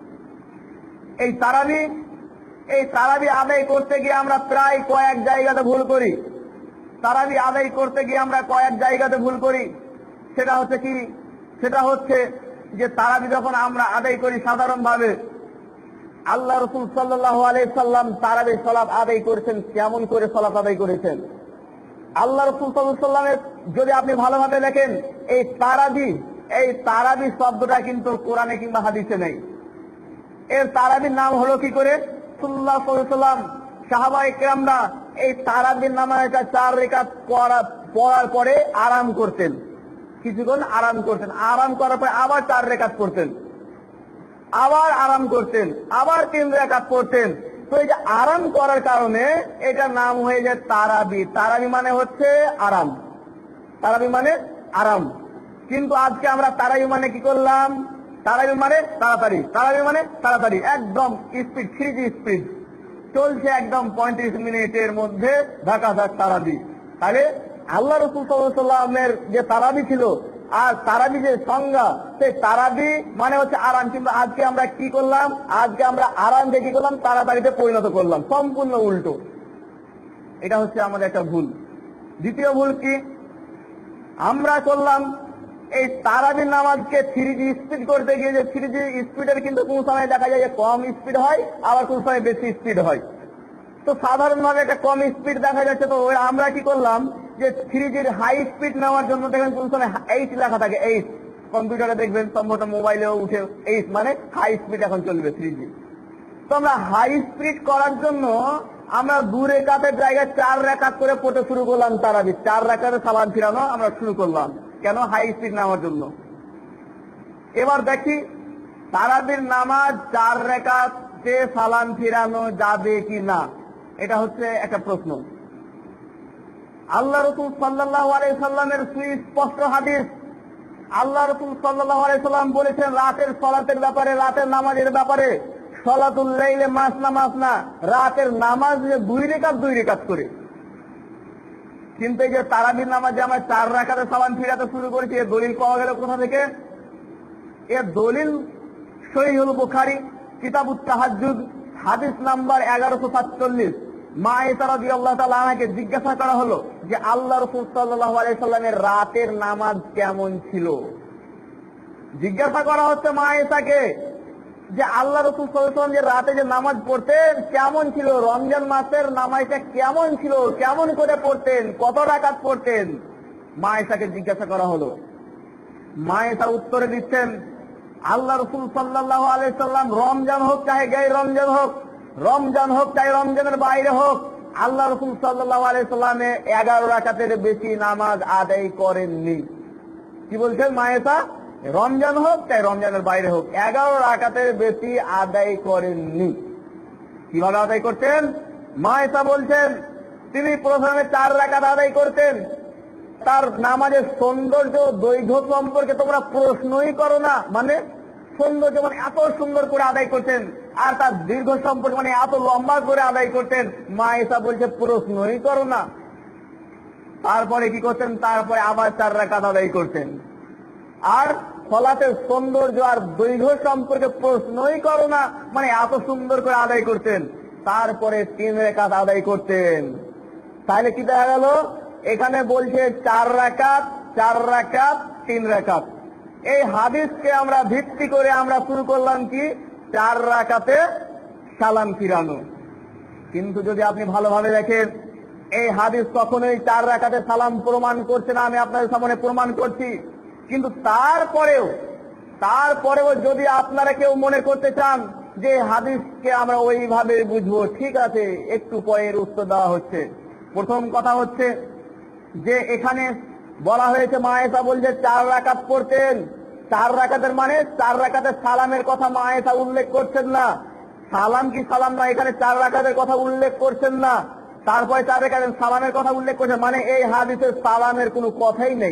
এই তারাবি এই তারাবি আদায় করতে গিয়ে আমরা প্রায় কয়েক জায়গাতে ভুল করি। তারাবি আদায় করতে গিয়ে আমরা কয়েক জায়গাতে ভুল করি। সেটা হচ্ছে কি? সেটা হচ্ছে যে তারাবি যখন আমরা আদায় করি সাধারণভাবে, আল্লাহ রাসূল সাল্লাল্লাহু আলাইহি সাল্লাম তারাবি সালাত আদায় করেছেন। কেমন করে সালাত আদায় করেছেন? আল্লাহ রাসূল সাল্লাল্লাহু আলাইহি সাল্লামের যদি আপনি ভালোভাবে দেখেন, এই তারাবি এই তারাবি শব্দটা কিন্তু কোরআনে কিংবা হাদিসে নেই। এর তারাবির নাম হলো কি করে? রাসূলুল্লাহ সাল্লাল্লাহু আলাইহি সাল্লাম, সাহাবায়ে কেরামরা এই তারাবির নামাজটা চার রাকাত পড়ার পরে আরাম করতেন, কিছুক্ষণ আরাম করতেন, আরাম করার পরে আবার চার রাকাত পড়তেন, আবার আরাম করতেন, আবার তিন রাকাত পড়তেন। তো এই যে আরাম করার কারণে এটার নাম হয়ে যায় তারাবি। তারাবি মানে হচ্ছে আরাম, তারাবি মানে আরাম। কিন্তু আজকে আমরা তারাবি মানে কি করলাম? তারাবি মানে তাড়াতাড়ি, তারাবি মানে তাড়াতাড়ি, একদম স্পিড, থ্রি জি স্পিড চলছে, একদম পঁয়ত্রিশ মিনিটের মধ্যে ধাকা ধাক তারাবি। তাহলে আল্লাহ রাসূল সাল্লাল্লাহু আলাইহি সাল্লামের যে তারাবি ছিল আর তারাবি যে সংজ্ঞা, সেই তারাবি মানে হচ্ছে আরাম। কিন্তু আজকে আমরা কি করলাম? আজকে আমরা আরামকে কি করলাম? তাড়াতাড়িতে পরিণত করলাম, সম্পূর্ণ উল্টো। এটা হচ্ছে আমাদের একটা ভুল। দ্বিতীয় ভুল কি আমরা করলাম? এই তারাবির নামাজকে থ্রি জি স্পিড করতে গিয়ে, যে থ্রি জি স্পিডের কিন্তু কোন সময় দেখা যায় যে কম স্পিড হয়, আবার কোন সময় বেশি স্পিড হয়। তো সাধারণভাবে একটা কম স্পিড দেখা যাচ্ছে, তো আমরা কি করলাম যে থ্রি জির হাই স্পিড নেওয়ার জন্য দেখবেন কোন সময় এইট লেখা থাকে, এইট, কম্পিউটারে দেখবেন, সম্ভবত মোবাইলেও উঠে এইট, মানে হাই স্পিড এখন চলবে থ্রি জি। তো আমরা হাই স্পিড করার জন্য আমরা দু রেখাতের জায়গায় চার রেখাত করে পড়তে শুরু করলাম তারাবি। চার রেখাতে সালাম ফিরানো আমরা শুরু করলাম, কেন? হাই স্পিড নেওয়ার জন্য। এবার দেখি তারাবির নামাজ চার রেখাতে সালাম ফিরানো যাবে কি না, এটা হচ্ছে একটা প্রশ্ন। আল্লাহ রাসূল সাল্লাল্লাহু আলাইহি সাল্লামের সুস্পষ্ট হাদিস, আল্লাহ রাসূল সাল্লাল্লাহু আলাইহি সাল্লাম বলেছেন রাতের সালাতের ব্যাপারে, রাতের নামাজের ব্যাপারে, সালাতুল লাইলে মাসনা মাসনা, রাতের নামাজ দুই রেখাত দুই রেখাত করে। কিন্তু এই যে তারাবির নামাজে আমরা চার রাকাতে সালাম ফিরাতে শুরু করেছি, এর দলিল পাওয়া গেল কোথা থেকে? এর দলিল সহিহুল বুখারী কিতাবুত তাহাজ্জুদ হাদিস নাম্বার এগারোশো সাতচল্লিশ। মা আয়েশা রাদিয়াল্লাহু তাআলা আনহাকে জিজ্ঞাসা করা হলো যে আল্লাহ রাসূল সাল্লাল্লাহু আলাইহি সাল্লামের রাতের নামাজ কেমন ছিল। জিজ্ঞাসা করা হচ্ছে মা আয়েশাকে যে আল্লাহ রাসূল সাল্লাল্লাহু আলাইহি সাল্লাম যে রাতে যে নামাজ পড়তেন কেমন ছিল, রমজান মাসের নামাজটা কেমন ছিল, কেমন করে পড়তেন, কত রাকাত পড়তেন, মা আয়েশাকে জিজ্ঞাসা করা হলো। মা আয়েশা উত্তরে দিচ্ছেন, আল্লাহ রাসূল সাল্লাল্লাহু আলাইহি সাল্লাম রমজান হোক চাহে গায়ে রমজান হোক, রমজান হোক চাহে রমজানের বাইরে হোক, আল্লাহ রাসূল সাল্লাল্লাহু আলাইহি সাল্লামে এগারো রাকাতের বেশি নামাজ আদায় করেননি। কি বলছেন মা আয়েশা? রমজান হোক চাই রমজানের বাইরে হোক, এগারো রাকাতের বেশি আদায় করেননি। কিভাবে আদায় করতেন? মা আয়েশা বলছেন তিনি প্রথমে চার রাকাত আদায় করতেন। তার নামাজের সৌন্দর্য দৈর্ঘ্য সম্পর্কে তোমরা প্রশ্নই করো না, মানে সৌন্দর্য মানে এত সুন্দর করে আদায় করতেন, আর তার দীর্ঘ সম্পর্কে মানে এত লম্বা করে আদায় করতেন। মা আয়েশা বলছে প্রশ্নই করো না। তারপরে কি করতেন? তারপরে আবার চার রাকাত আদায় করতেন। আর সালাতের সৌন্দর্য আর দৈর্ঘ্য সম্পর্কে প্রশ্নই করো না, মানে এত সুন্দর করে আদায় করতেন। তারপরে তিন রাকাত আদায় করতেন। তাহলে কি দেখা গেল, এখানে বলছে চার রাকাত, চার রাকাত, তিন রাকাত। এই হাদিসকে আমরা ভিত্তি করে আমরা শুরু করলাম কি, চার রাকাতে সালাম ফিরানো। কিন্তু যদি আপনি ভালোভাবে দেখেন, এই হাদিস কখনোই চার রাকাতে সালাম প্রমাণ করছে না, আমি আপনাদের সামনে প্রমাণ করছি। কিন্তু তারপরেও তারপরেও যদি আপনারা কেউ মনে করতে চান যে হাদিসকে আমরা ওইভাবে বুঝবো, ঠিক আছে, একটু পরের উত্তর দেওয়া হচ্ছে। প্রথম কথা হচ্ছে যে এখানে বলা হয়েছে মা আয়েশা বলছে চার রাকাত পড়তেন। চার রাকাতের মানে চার রাকাতের সালামের কথা মা আয়েশা উল্লেখ করছেন না। সালাম কি সালাম না, এখানে চার রাকাতের কথা উল্লেখ করছেন না। তারপরে চার রাকাতের সালামের কথা উল্লেখ করছেন, মানে এই হাদিসের সালামের কোনো কথাই নেই।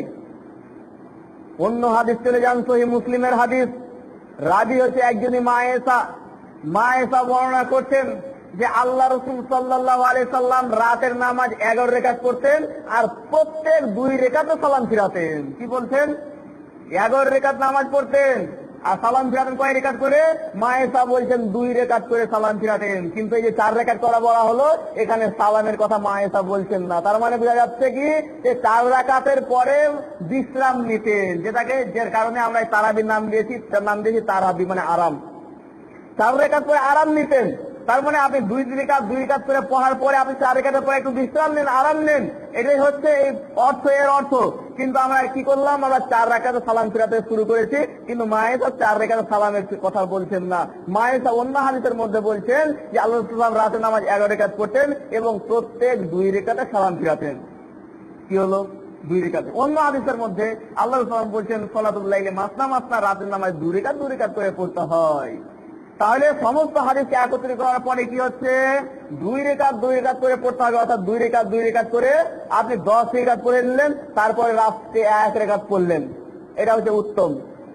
অন্য হাদিস চলে যান, সহিহ মুসলিমের হাদিস। রাজি হচ্ছে একজনই মা আয়েশা। মা আয়েশা বর্ণনা করছেন যে আল্লাহ রাসূল সাল্লাল্লাহু আলাইহি সাল্লাম রাতের নামাজ এগারো রেকাত পড়তেন আর প্রত্যেক দুই রেকাতে সালাম ফিরাতেন। কি বলছেন? এগারো রেকাত নামাজ পড়তেন আর সালাম ফিরাতেন কয় রেকাত করে? মা আয়েশা বলছেন দুই রেকাত করে সালাম ফিরাতেন। কিন্তু এই যে চার রেকাত করা বলা হলো, এখানে সালামের কথা মা আয়েশা বলছেন না। তার মানে বোঝা যাচ্ছে কি, যে চার রাকাতের পরে বিশ্রাম নিতেন, যেটাকে যে কারণে আমরা তারাবির নাম দিয়েছি, তার নাম দিয়েছি তারাবি, মানে আরাম। চার রেকাত পরে আরাম নিতেন। তার মানে আপনি দুই রেকাত দুই রেকাত করে পড়ার পরে আপনি চার রেকাতের পরে একটু বিশ্রাম নেন, আরাম নেন, এটাই হচ্ছে এই অর্থ, এর অর্থ। কিন্তু আমরা কি করলাম, আমরা চার রাকাতে সালাম ফিরাতে শুরু করেছি, কিন্তু মা আয়েশা চার রাকাতে সালামের কথা বলছেন না। মা আয়েশা অন্য হাদিসের মধ্যে বলছেন যে আল্লাহ রাসূল রাতের নামাজ এগারো রেকাত পড়তেন এবং প্রত্যেক দুই রেকাতে সালাম ফিরাতেন। কি হলো? দুই রেকাতে। অন্য হাদিসের মধ্যে আল্লাহ রাসূল বলছেন সালাতুল লাইলে মাসনা মাসনা, রাতের নামাজ দুই রেকাত দুই রেকাত করে পড়তে হয়। তাহলে সমস্ত হাদিসকে একত্রিত করার পরে কি হচ্ছে, দুই রেকাত দুই রেকাত করে পড়তে হবে, অর্থাৎ দুই রেকাত দুই রেকাত করে আপনি দশ রেকাত পড়ে নিলেন, তারপরে রাত্রে এক রেকাত পড়লেন, এটা হচ্ছে উত্তম।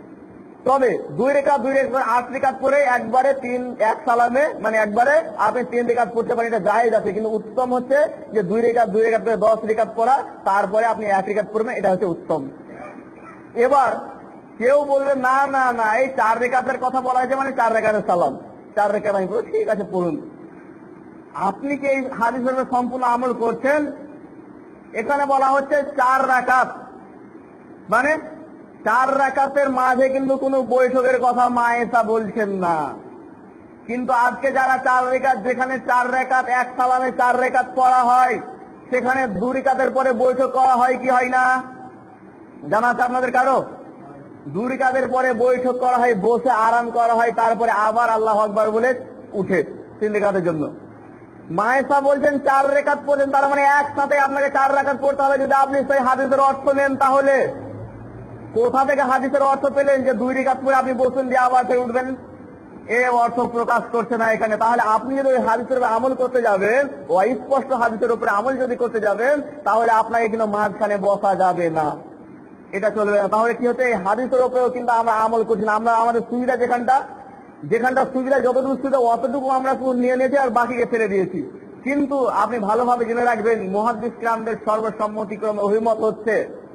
তবে দুই রেকাত দুই রেকাত আট রেকাত পরে একবারে তিন এক সালামে, মানে একবারে আপনি তিন রেকাত পড়তে পারেন, এটা জায়েজ আছে। কিন্তু উত্তম হচ্ছে যে দুই রেকাত দুই রেকাত করে দশ রেকাত পড়া, তারপরে আপনি এক রেকাত পড়বেন, এটা হচ্ছে উত্তম। এবার কেউ বলবে না না না, এই চার রেকাতের কথা বলা হয়েছে মানে চার রেকাতের সালাম, চার রেকাত আমি বলবো, ঠিক আছে পড়ুন। আপনি কি এই হাদিসের সম্পূর্ণ আমল করছেন? এখানে বলা হচ্ছে চার রাকাত, মানে চার রাকাতের মাঝে কিন্তু কোনো বৈঠকের কথা মা আয়েশা বলছেন না। কিন্তু আজকে যারা চার রেকাত, যেখানে চার রেকাত এক সালামে চার রেকাত পড়া হয়, সেখানে দু রেকাতের পরে বৈঠক করা হয় কি হয় না জানা আছে আপনাদের কারো? দু রেকাতের পরে বৈঠক করা হয়, বসে আরাম করা হয়, তারপরে আবার আল্লাহু আকবার বলে উঠে তিন রেকাতের জন্য। মা আয়েশা বলছেন চার রেকাত পড়েন, তার মানে একসাথে আপনাকে চার রাকাত পড়তে হবে। যদি আপনি সেই হাদিসের অর্থ নেন, তাহলে কোথা থেকে হাদিসের অর্থ পেলেন যে দুই রেকাত পরে আপনি বসুন দিয়ে আবার ফের উঠবেন? এ অর্থ প্রকাশ করছে না এখানে। তাহলে আপনি যদি ওই হাদিসের উপরে আমল করতে যাবেন, ওই স্পষ্ট হাদিসের উপরে আমল যদি করতে যাবেন, তাহলে আপনাকে কিন্তু মাঝখানে বসা যাবে না, এটা চলবে না। তাহলে কি হচ্ছে, এই হাদিসের উপরেও কিন্তু আমরা আমল করছি না। আমরা আমাদের সুবিধা যেখানটা যেখানটা সুবিধা যতটুকু সুবিধা অতটুকু আমরা নিয়ে নিয়েছি আর বাকিকে ছেড়ে দিয়েছি। কিন্তু আপনি ভালোভাবে জেনে রাখবেন, মুহাদ্দিস কিরামদের সর্বসম্মতিক্রমে অভিমত হচ্ছে,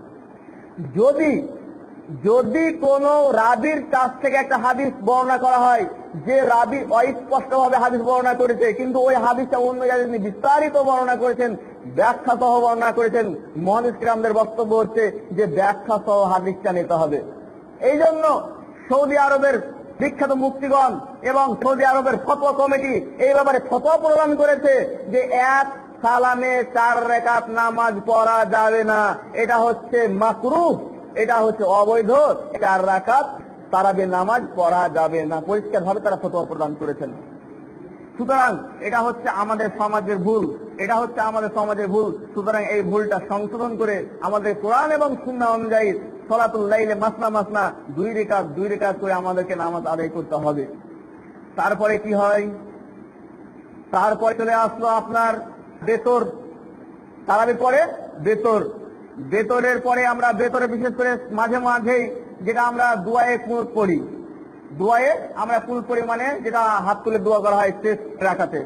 যদি যদি কোন রাবীর কাছ থেকে একটা হাদিস বর্ণনা করা হয়, যে রাবী অস্পষ্টভাবে হাদিস বর্ণনা করেছে, কিন্তু ওই হাদিসটা অন্য জায়গায় তিনি বিস্তারিত বর্ণনা করেছেন, ব্যাখ্যা সহ বর্ণনা করেছেন, মুহাদ্দিস কিরামদের বক্তব্য হচ্ছে যে ব্যাখ্যা সহ হাদিসটা নিতে হবে। এই জন্য সৌদি আরবের বিখ্যাত মুফতিগণ এবং সৌদি আরবের ফতোয়া কমিটি এই ব্যাপারে ফতোয়া প্রদান করেছে যে এক সালামে চার রাকাত নামাজ পড়া যাবে না, এটা হচ্ছে মাকরুহ, এটা হচ্ছে অবৈধ, চার রাকাত তারাবির নামাজ পড়া যাবে না। পরিষ্কার ভাবে তারা ফতোয়া প্রদান করেছেন। সুতরাং এটা হচ্ছে আমাদের সমাজের ভুল, এটা হচ্ছে আমাদের সমাজের ভুল। সুতরাং এই ভুলটা সংশোধন করে আমাদের কোরআন এবং সুন্নাহ অনুযায়ী সালাতুল লাইলে মাসনা মাসনা দুই রেকাত দুই রেকাত করে আমাদেরকে নামাজ আদায় করতে হবে। তারপরে কি হয়, তারপরে চলে আসলো আপনার বেতর। তারাবির পরে বেতর, বেতরের পরে আমরা বেতরে বিশেষ করে মাঝে মাঝেই যেটা আমরা দুয়ায়ে কুনুত পড়ি, দুয়ায়ে আমরা কুনুত পড়ি, মানে যেটা হাত তুলে দোয়া করা হয় শেষ রাকাতে।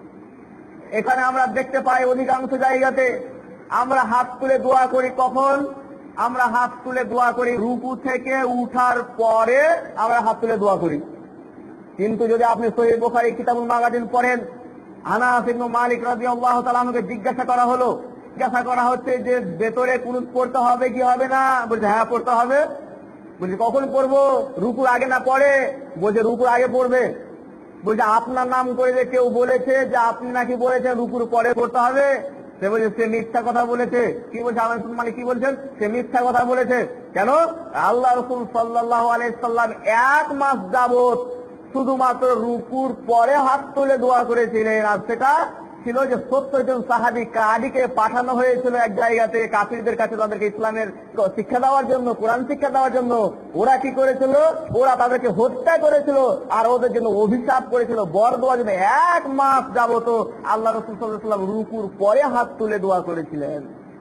এখানে আমরা দেখতে পাই অধিকাংশ জায়গাতে আমরা হাত তুলে দোয়া করি। কখন আমরা হাত তুলে দোয়া করি? রুকু থেকে উঠার পরে আমরা হাত তুলে দোয়া করি। কিন্তু যদি আপনি সহিহ বুখারী কিতাবুল মাগাজিন পড়েন, আনাস ইবনে মালিক রাদিয়াল্লাহু তাআলা আনহুকে জিজ্ঞাসা করা হলো, জিজ্ঞাসা করা হচ্ছে যে ভেতরে কুনুত পড়তে হবে কি হবে না? বলছে হ্যাঁ পড়তে হবে। বলছে কখন পড়বো? রুকুর আগে না পরে? বলছে রুকুর আগে পড়বে। বলছে আপনার নাম করে যে কেউ বলেছে যে আপনি নাকি বলেছেন রুকুর পরে পড়তে হবে। সে বলছে সে মিথ্যা কথা বলেছে। কি বলছে? আনাস ইবনে মালিক কি বলছেন? সে মিথ্যা কথা বলেছে। কেন? আল্লাহ রাসূল সাল্লাল্লাহু আলাইহি সাল্লাম এক মাস যাবত শুধুমাত্র রুকুর পরে হাত তুলে দোয়া করেছিলেন। আর সেটা ছিল যে সত্তর জন সাহাবী কাদিকে পাঠানো হয়েছিল এক জায়গাতে কাফিরদের কাছে তাদেরকে ইসলামের শিক্ষা দেওয়ার জন্য, কোরআন শিক্ষা দেওয়ার জন্য। ওরা কি করেছিল? ওরা তাদেরকে হত্যা করেছিল আর ওদের জন্য অভিশাপ করেছিল বর দোয়ার জন্য। এক মাস যাবত আল্লাহ রাসূল সাল্লাল্লাহু আলাইহি ওয়াসাল্লাম রুকুর পরে হাত তুলে দোয়া করেছিলেন।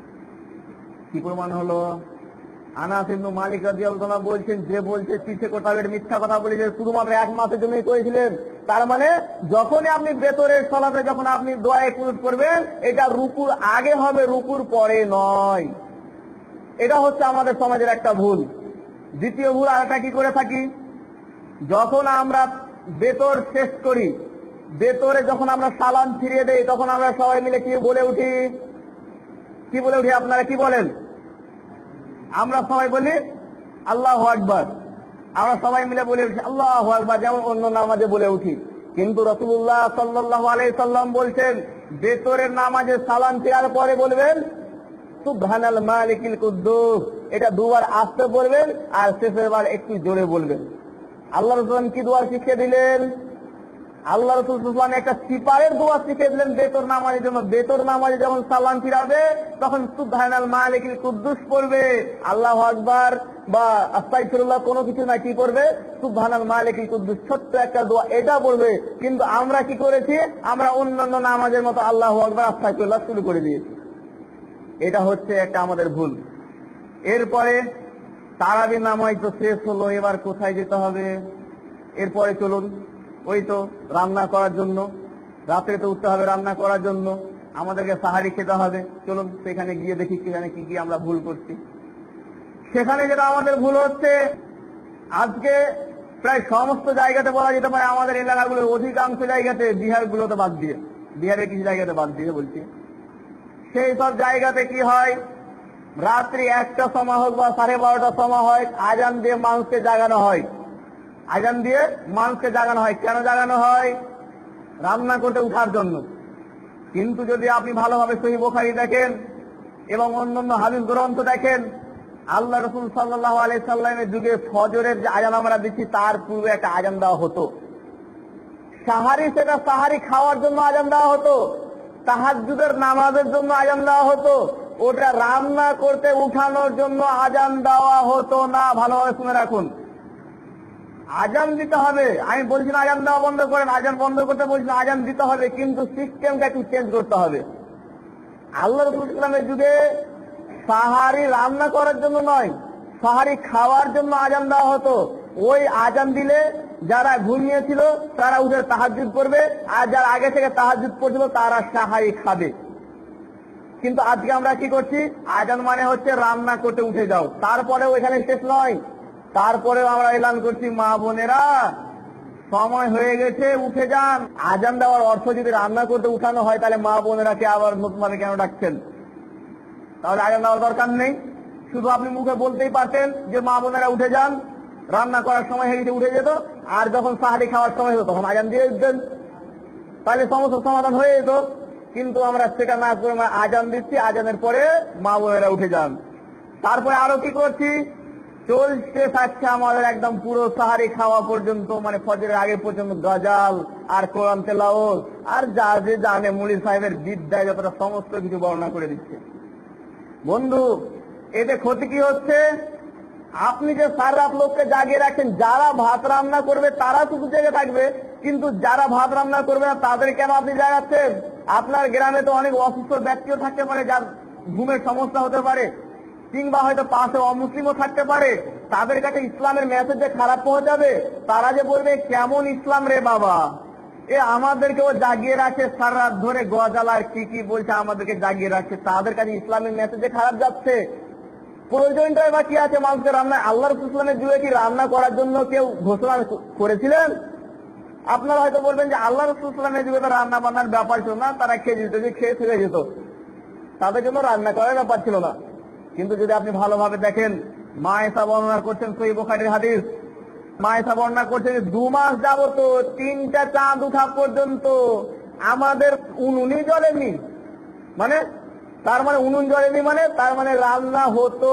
কি প্রমাণ হলো? আনাস ইবনে মালিক রাদিয়াল্লাহু তাআলা বলছেন যে বলছে পিছে কথা বলে মিথ্যা কথা বলেছে, শুধুমাত্র এক মাসের জন্যই করেছিলেন। তার মানে যখনই আপনি ভেতরের সালাতে যখন আপনি দোয়ায়ে কুনুত করবেন, এটা রুকুর আগে হবে, রুকুর পরে নয়। এটা হচ্ছে আমাদের সমাজের একটা ভুল। দ্বিতীয় ভুল আরেকটা কি করে থাকি, যখন আমরা ভেতর শেষ করি, ভেতরে যখন আমরা সালাম ফিরিয়ে দেই, তখন আমরা সবাই মিলে কি বলে উঠি? কি বলে উঠি? আপনারা কি বলেন? আমরা সবাই বলি আল্লাহু আকবার। আমরা সবাই মিলে বলে উঠি আল্লাহু আকবার, যেমন অন্য নামাজে বলে উঠি। কিন্তু রাসূলুল্লাহ সাল্লাল্লাহু আলাইহি সাল্লাম বলছেন ভেতরের নামাজে সালাম ফিরার পরে বলবেন সুবহানাল মালিকিল কুদ্দুস। এটা দুবার আস্তে বলবেন আর শেষের বার একটু জোরে বলবেন। আল্লাহ রাসূল কি দোয়া শিখিয়ে দিলেন? আল্লাহ রাসূল সাল্লাল্লাহু আলাইহি ওয়াসাল্লাম একটা সিপারের দোয়া শিখিয়ে দিলেন ভেতর নামাজের জন্য। ভেতর নামাজে যখন সালাম ফিরাবে তখন সুবহানাল মালিকিল কুদ্দুস পড়বে, আল্লাহু আকবার বা আস্তাগফিরুল্লাহ কোনো কিছু না, কি করবে? সুবহানাল মালিকিল কুদ্দুস, ছোট্ট একটা দোয়া, এটা পড়বে। কিন্তু আমরা কি করেছি? আমরা অন্যান্য নামাজের মতো আল্লাহু আকবার আস্তাগফিরুল্লাহ শুরু করে দিয়েছি। এটা হচ্ছে একটা আমাদের ভুল। এরপরে তারাবির নামাজ তো শেষ হলো, এবার কোথায় যেতে হবে? এরপরে চলুন, ওই তো রান্না করার জন্য, রাত্রে তো উঠতে হবে রান্না করার জন্য, আমাদেরকে সাহারি খেতে হবে। চলুন সেখানে গিয়ে দেখি সেখানে কি কি আমরা ভুল করছি। সেখানে যেটা আমাদের ভুল হচ্ছে, আজকে প্রায় সমস্ত জায়গাতে বলা যেতে পারে, আমাদের এলাকাগুলোর অধিকাংশ জায়গাতে, বিহারগুলোতে বাদ দিয়ে, বিহারের কিছু জায়গাতে বাদ দিয়ে বলছি, সেই সব জায়গাতে কি হয়, রাত্রি একটা সময় হোক বা সাড়ে বারোটার সময় হয়, আজান দিয়ে মানুষকে জাগানো হয়। আজান দিয়ে মানুষকে জাগানো হয়। কেন জাগানো হয়? রান্না করতে উঠার জন্য। কিন্তু যদি আপনি ভালোভাবে সহিহ বুখারী দেখেন এবং অন্যান্য হাদিস গ্রন্থ দেখেন, আল্লাহ রাসূল সাল্লাল্লাহু আলাইহি সাল্লামের যুগে ফজরের যে আজান আমরা দিচ্ছি তার পূর্বে একটা আজান দেওয়া হতো। সাহারি, সেটা সাহারি খাওয়ার জন্য আজান দেওয়া হতো। তাহাজ্জুদের নামাজের জন্য আজান দেওয়া হতো। ওটা রান্না করতে উঠানোর জন্য আজান দেওয়া হতো না। ভালোভাবে শুনে রাখুন, আজান দিতে হবে। আমি বলছি না আজান দেওয়া বন্ধ করেন, আজান বন্ধ করতে বলছি না, আজান দিতে হবে, কিন্তু সিস্টেমটা একটু চেঞ্জ করতে হবে। আল্লাহ রাসূল ইসলামের যুগে সাহারি রান্না করার জন্য নয়, সাহারি খাওয়ার জন্য আজান দেওয়া হতো। ওই আজান দিলে যারা ঘুমিয়েছিল তারা উঠে তাহাজ্জুদ করবে, আর যারা আগে থেকে তাহাজ্জুদ পড়ছিল তারা সাহারি খাবে। কিন্তু আজকে আমরা কি করছি? আজান মানে হচ্ছে রান্না করতে উঠে যাও। তারপরেও এখানে শেষ নয়, তারপরেও আমরা এলান করছি মা বোনেরা সময় হয়ে গেছে উঠে যান। আজান দেওয়ার অর্থ যদি রান্না করতে উঠানো হয়, তাহলে মা বোনেরাকে আবার নতুন ভাবে কেন ডাকছেন? তাহলে আজান দেওয়ার দরকার নেই। শুধু আপনি মুখে বলতেই পারতেন যে মা বোনেরা উঠে যান, রান্না করার সময় হয়ে গেছে উঠে যেত, আর যখন সাহারি খাওয়ার সময় হতো তখন আজান দিয়ে দিতেন, তাহলে সমস্যার সমাধান হয়ে যেত। কিন্তু আমরা সেটা না করে আজান দিচ্ছি, আজানের পরে মা বোনেরা উঠে যান। তারপরে আরো কি করছি? চলছে থাকছে আমাদের একদম পুরো সাহারি খাওয়া পর্যন্ত, মানে ফজরের আগে পর্যন্ত গজাল আর কোরআন তেলাওয়াত আর যা যে জানে মুলি সাহেবের বিদ্যায় যতটা সমস্ত কিছু বর্ণনা করে দিচ্ছে। বন্ধু, এতে ক্ষতি কি হচ্ছে? আপনি যে সারা রাত লোককে জাগিয়ে রাখেন, যারা ভাত রান্না করবে তারা শুধু জেগে থাকবে, কিন্তু যারা ভাত রান্না করবে না তাদের কেন আপনি জাগাচ্ছেন? আপনার গ্রামে তো অনেক অসুস্থ ব্যক্তিও থাকতে পারে, যার ঘুমের সমস্যা হতে পারে, কিংবা হয়তো পাশে অমুসলিমও থাকতে পারে। তাদের কাছে ইসলামের মেসেজ যে খারাপ পৌঁছাবে, তারা যে বলবে কেমন ইসলাম রে বাবা, এ আমাদেরকেও জাগিয়ে রাখে সারা রাত ধরে, গজাল আর কি কি বলছে আমাদেরকে জাগিয়ে রাখছে, তাদের কাছে ইসলামের মেসেজ যে খারাপ যাচ্ছে। প্রয়োজনটাই বা কি আছে মানুষকে রান্না? আল্লাহ রাসূল সাল্লাল্লাহু আলাইহি ওয়াসাল্লামের যুগে কি রান্না করার জন্য কেউ ঘোষণা করেছিলেন? আপনারা হয়তো বলবেন যে আল্লাহ রাসূল সাল্লাল্লাহু আলাইহি ওয়াসাল্লামের যুগে তো রান্না বান্নার ব্যাপার ছিল না, তারা খেয়ে যেত, যে খেয়ে ফেলে যেত, তাদের জন্য রান্না করার ব্যাপার ছিল না। কিন্তু যদি আপনি ভালোভাবে দেখেন, মা আয়েশা বর্ণনা করছেন সহিহ বুখারীর হাদিস, মা আয়েশা বর্ণনা করছেন যে দু মাস যাবত তিনটা চাঁদ উঠা পর্যন্ত আমাদের উনুনই জ্বলেনি। মানে তার মানে উনুন জ্বলেনি মানে তার মানে রান্না হতো।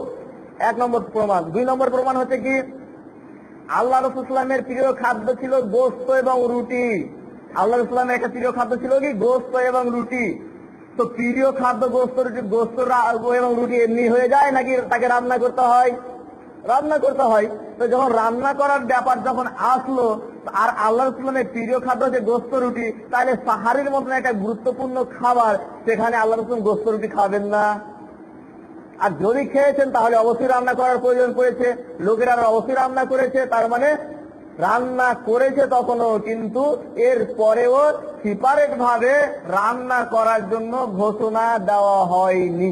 এক নম্বর প্রমাণ। দুই নম্বর প্রমাণ হচ্ছে কি, আল্লাহ রাসূল সাল্লাল্লাহু আলাইহি ওয়াসাল্লামের প্রিয় খাদ্য ছিল গোশত এবং রুটি। আল্লাহ রাসূল সাল্লাল্লাহু আলাইহি ওয়াসাল্লামের একটা প্রিয় খাদ্য ছিল কি, গোশত এবং রুটি। তো প্রিয় খাদ্য গোশত রুটি, গোশত এবং রুটি এমনি হয়ে যায় নাকি তাকে রান্না করতে হয়? রান্না করতে হয়। তো যখন রান্না করার ব্যাপার যখন আসলো, আর আল্লাহ রাসূল সাল্লাল্লাহু আলাইহি ওয়াসাল্লামের প্রিয় খাদ্য হচ্ছে গোশত রুটি, তাহলে সাহারির মতন একটা গুরুত্বপূর্ণ খাবার, সেখানে আল্লাহ রাসূল গোশত রুটি খাবেন না? আর যদি খেয়েছেন তাহলে অবশ্যই রান্না করার প্রয়োজন পড়েছে, লোকেরা অবশ্যই রান্না করেছে, তার মানে রান্না করেছে তখনও, কিন্তু এর পরেও সেপারেট ভাবে রান্না করার জন্য ঘোষণা দেওয়া হয়নি।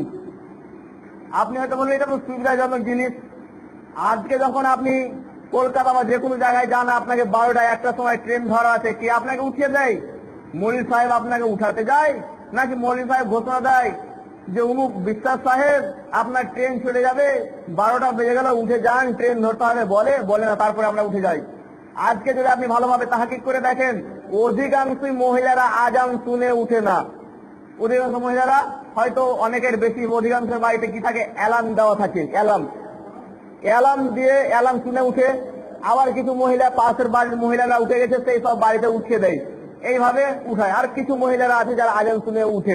আপনি হয়তো বলবেন এটা তো সুবিধাজনক জিনিস। আজকে যখন আপনি কলকাতা বা যে কোনো জায়গায় যান, আপনাকে বারোটা একটা সময় ট্রেন ধরা আছে, কে আপনাকে উঠিয়ে দেয়? মৌলভী সাহেব আপনাকে উঠাতে যায়, নাকি মৌলভী সাহেব ঘোষণা দেয় যে অমুক বিশ্বাস সাহেব আপনার ট্রেন চলে যাবে, বারোটা বেজে গেল, উঠে যান, ট্রেন ধরতে হবে? বলে বলে না, তারপরে আমরা উঠে যাই। আজকে যদি আপনি ভালোভাবে তাহকিক করে দেখেন, অধিকাংশই মহিলারা আজান শুনে উঠে না। অধিকাংশ মহিলারা, হয়তো অনেকের বেশি, অধিকাংশ বাড়িতে কি থাকে, অ্যালার্ম দেওয়া থাকে, অ্যালার্ম অ্যালার্ম দিয়ে অ্যালার্ম শুনে উঠে। আবার কিছু মহিলা, পাশের বাড়ির মহিলারা উঠে গেছে, সেই সব বাড়িতে উঠিয়ে দেয়, এইভাবে উঠায়। আর কিছু মহিলারা আছে যারা আজান শুনে উঠে।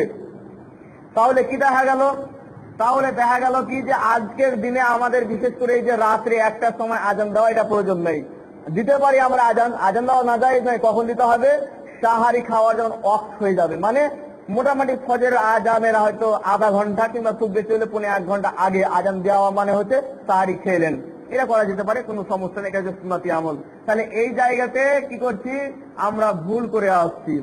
তাহলে কি দেখা গেল? তাহলে দেখা গেল কি, যে আজকের দিনে আমাদের বিশেষ করে এই যে রাত্রে একটার সময় আজান দেওয়া, এটা প্রয়োজন নেই। দিতে পারি আমরা আজান, আজান দেওয়া না যায় নয়, কখন দিতে হবে? সাহারি খাওয়ার যখন অফ হয়ে যাবে, মানে মোটামুটি ফজরের আজানের হয়তো আধা ঘন্টা কিংবা খুব বেশি হলে পৌনে এক ঘন্টা আগে আজান দেওয়া, মানে হচ্ছে সাহারি খেলেন। এটা করা যেতে পারে, কোনো সমস্যা নেই, এটা হচ্ছে সুন্নতি আমল। তাহলে এই জায়গাতে কি করছি আমরা, ভুল করে আসছি।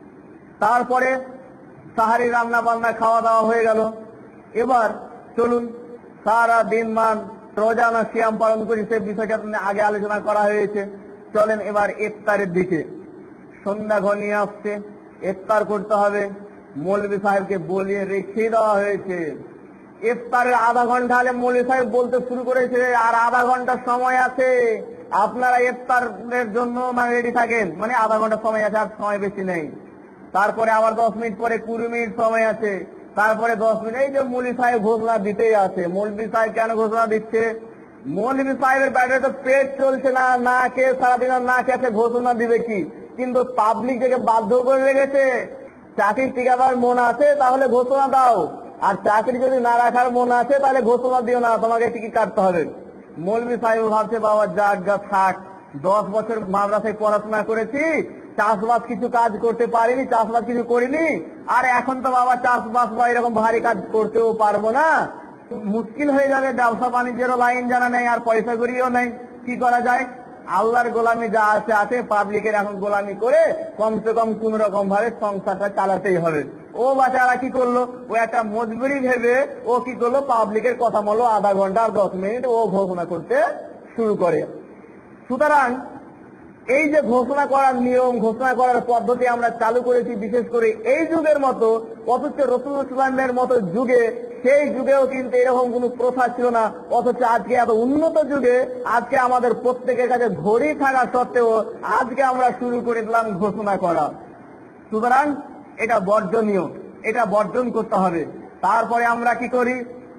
তারপরে সাহারি রান্না বান্না খাওয়া দাওয়া হয়ে গেল। এবার চলুন, সারা দিন মান রোজা না সিয়াম পালন করি, সে বিষয়টা আগে আলোচনা করা হয়েছে। চলেন এবার ইফতারের দিকে। সন্ধ্যা ঘনিয়ে আসছে, ইফতার করতে হবে। মৌলভী সাহেবকে বলিয়ে রেখে দেওয়া হয়েছে। ইফতারের আধা ঘন্টা হলে মৌলভী সাহেব বলতে শুরু করেছে, আর আধা ঘন্টা সময় আছে, আপনারা ইফতারের জন্য মানে রেডি থাকেন। মানে আধা ঘন্টা সময় আছে, আর সময় বেশি নেই। তারপরে আবার দশ মিনিট পরে কুড়ি মিনিট সময় আছে, তারপরে দশ মিনিট। এই যে মৌলভী সাহেব ঘোষণা দিতেই আছে। মৌলভী সাহেব কেন ঘোষণা দিচ্ছে? মৌলভী সাহেবের বাইরে তো পেট চলছে না, না খেয়ে সারাদিন না খেয়ে ঘোষণা দিবে কি? কিন্তু পাবলিক থেকে বাধ্য করে রেখেছে। চাকরি টিকাবার মন আছে তাহলে ঘোষণা দাও, আর চাকরি যদি না রাখার মন আছে তাহলে ঘোষণা দিও না, তোমাকে টিকিট কাটতে হবে। মৌলভী সাহেব ভাবছে, বাবা যাক গা থাক, দশ বছর মাদ্রাসায় পড়াশোনা করেছি, চাষবাস কিছু কাজ করতে পারিনি, চাষবাস কিছু করিনি, আর এখন তো বাবা চাষবাস বা এরকম ভারী কাজ করতেও পারবো না, মুশকিল হয়ে যাবে, ব্যবসা বাণিজ্যেরও লাইন জানা নেই, আর পয়সা করিও নেই, কি করা যায়? আল্লাহর গোলামি যা আছে আছে, পাবলিকের এখন গোলামি করে কমসে কম কোন রকম ভাবে সংসারটা চালাতেই হবে। ও বাচ্চারা কি করলো, ও একটা মজবুরি ভেবে ও কি করলো, পাবলিকের কথা বললো, আধা ঘন্টা আর দশ মিনিট ও ঘোষণা করতে শুরু করে। সুতরাং এই যে ঘোষণা করার নিয়ম, ঘোষণা করার পদ্ধতি আমরা চালু করেছি বিশেষ করে এই যুগের মতো, অথচ রাসূলুল্লাহ সাল্লাল্লাহু আলাইহি ওয়াসাল্লামের মতো যুগে, সেই যুগেও কিন্তু এরকম কোনো প্রথা ছিল না। অথচ আজকে এত উন্নত যুগে, আজকে আমাদের প্রত্যেকের কাছে ঘড়ি থাকা সত্ত্বেও আজকে আমরা শুরু করে দিলাম ঘোষণা করা। সুতরাং এটা বর্জনীয়, এটা বর্জন করতে হবে। তারপরে আমরা কি করি?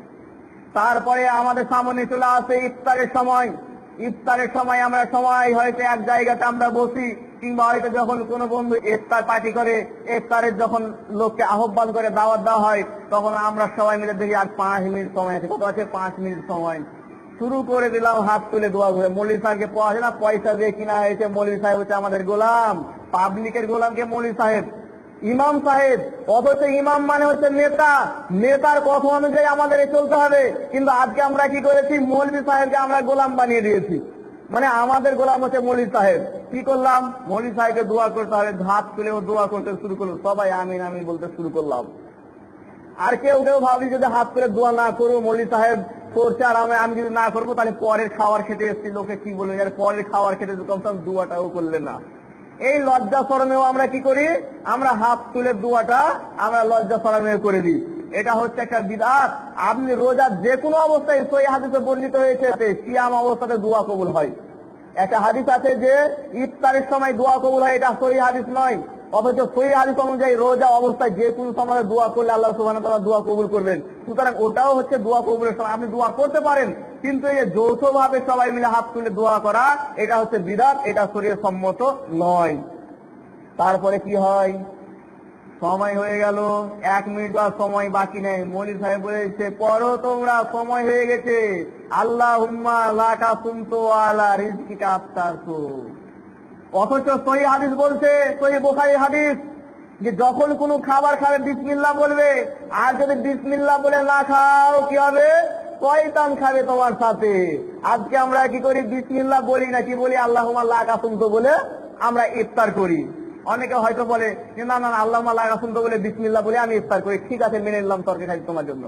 তারপরে আমাদের সামনে চলে আসে ইফতারের সময়। ইফতারের সময় আমরা সবাই হয়তো এক জায়গাতে আমরা বসি, কিংবা হয়তো যখন কোনো বন্ধু ইফতার পার্টি করে, ইফতারের যখন লোককে আহ্বান করে দাওয়াত দেওয়া হয়, তখন আমরা সবাই মিলে দেখি আর পাঁচ মিনিট সময় আছে। কত আছে? পাঁচ মিনিট সময়। শুরু করে দিলাম হাত তুলে দোয়া করে। মৌলভী সাহেবকে পড়াছে না, পয়সা দিয়ে কিনা হয়েছে। মৌলভী সাহেব হচ্ছে আমাদের গোলাম, পাবলিকের গোলামকে মৌলভী সাহেব, ইমাম সাহেব। অথচ ইমাম মানে হচ্ছে নেতা, নেতার কথা অনুযায়ী আমাদের চলতে হবে। কিন্তু আজকে আমরা কি করেছি? মৌলভী সাহেবকে আমরা গোলাম বানিয়ে দিয়েছি। মানে আমাদের গোলাম হচ্ছে মৌলভী সাহেব। কি করলাম? মৌলভী সাহেবকে দোয়া করতে হবে, হাত তুলে ও দোয়া করতে শুরু করলো, সবাই আমিন আমিন বলতে শুরু করলাম। আর কেউ কেউ ভাবি যদি হাত তুলে দোয়া না করবো, মৌলভী সাহেব করছে আর আমি আমি যদি না করবো, তাহলে পরের খাবার খেতে এসেছি, লোকে কি বলবে, পরের খাবার খেতে কমসে কম দোয়াটাও করলে না। এই লজ্জা শরমেও আমরা কি করি, আমরা হাত তুলে দোয়াটা আমরা লজ্জা শরমে করে দিই। এটা হচ্ছে একটা বিদআত। আপনি রোজা যে কোনো অবস্থায়, সহিহ হাদিসে বর্ণিত হয়েছে সিয়াম অবস্থাতে দোয়া কবুল হয়। একটা হাদিস আছে যে ইফতারের সময় দোয়া কবুল হয়, এটা সহিহ হাদিস নয়। অথচ সহিহ হাদিস অনুযায়ী রোজা অবস্থায় যে কোনো সময় দোয়া করলে আল্লাহ সুবহানাহু ওয়া তাআলা দোয়া কবুল করবেন। সুতরাং ওটাও হচ্ছে দোয়া কবুলের সময় আপনি দোয়া করতে পারেন, কিন্তু এই যৌথভাবে সবাই মিলে হাত তুলে দোয়া করা এটা হচ্ছে বিদআত, এটা শরীয়ত সম্মত নয়। তারপরে কি হয়, সময় হয়ে গেল, এক মিনিট আর সময় বাকি নেই। মৌলভী সাহেব বলেছে পড়ো তোমরা, সময় হয়ে গেছে। আল্লাহুম্মা লাকা সুমতু ওয়া আলা রিজকিকা আফতারতু। অথচ সহিহ হাদিস বলছে, সহিহ বুখারী হাদিস, যে যখন কোনো খাবার খাবে বিসমিল্লাহ বলবে, আর যদি বিসমিল্লাহ বলে না খাও কি হবে, শয়তান খাবে তোমার সাথে। আজকে আমরা কি করি, বিসমিল্লাহ বলি না, কি বলি আল্লাহুম্মা লাকা সুমতু বলে আমরা ইফতার করি। অনেকে হয়তো বলে যে না না আল্লাহুম্মা লাকা সুমতু বলে বিসমিল্লাহ বলে আমি ইফতার করি, ঠিক আছে মেনে নিলাম, তরকারি খাই তোমার জন্য।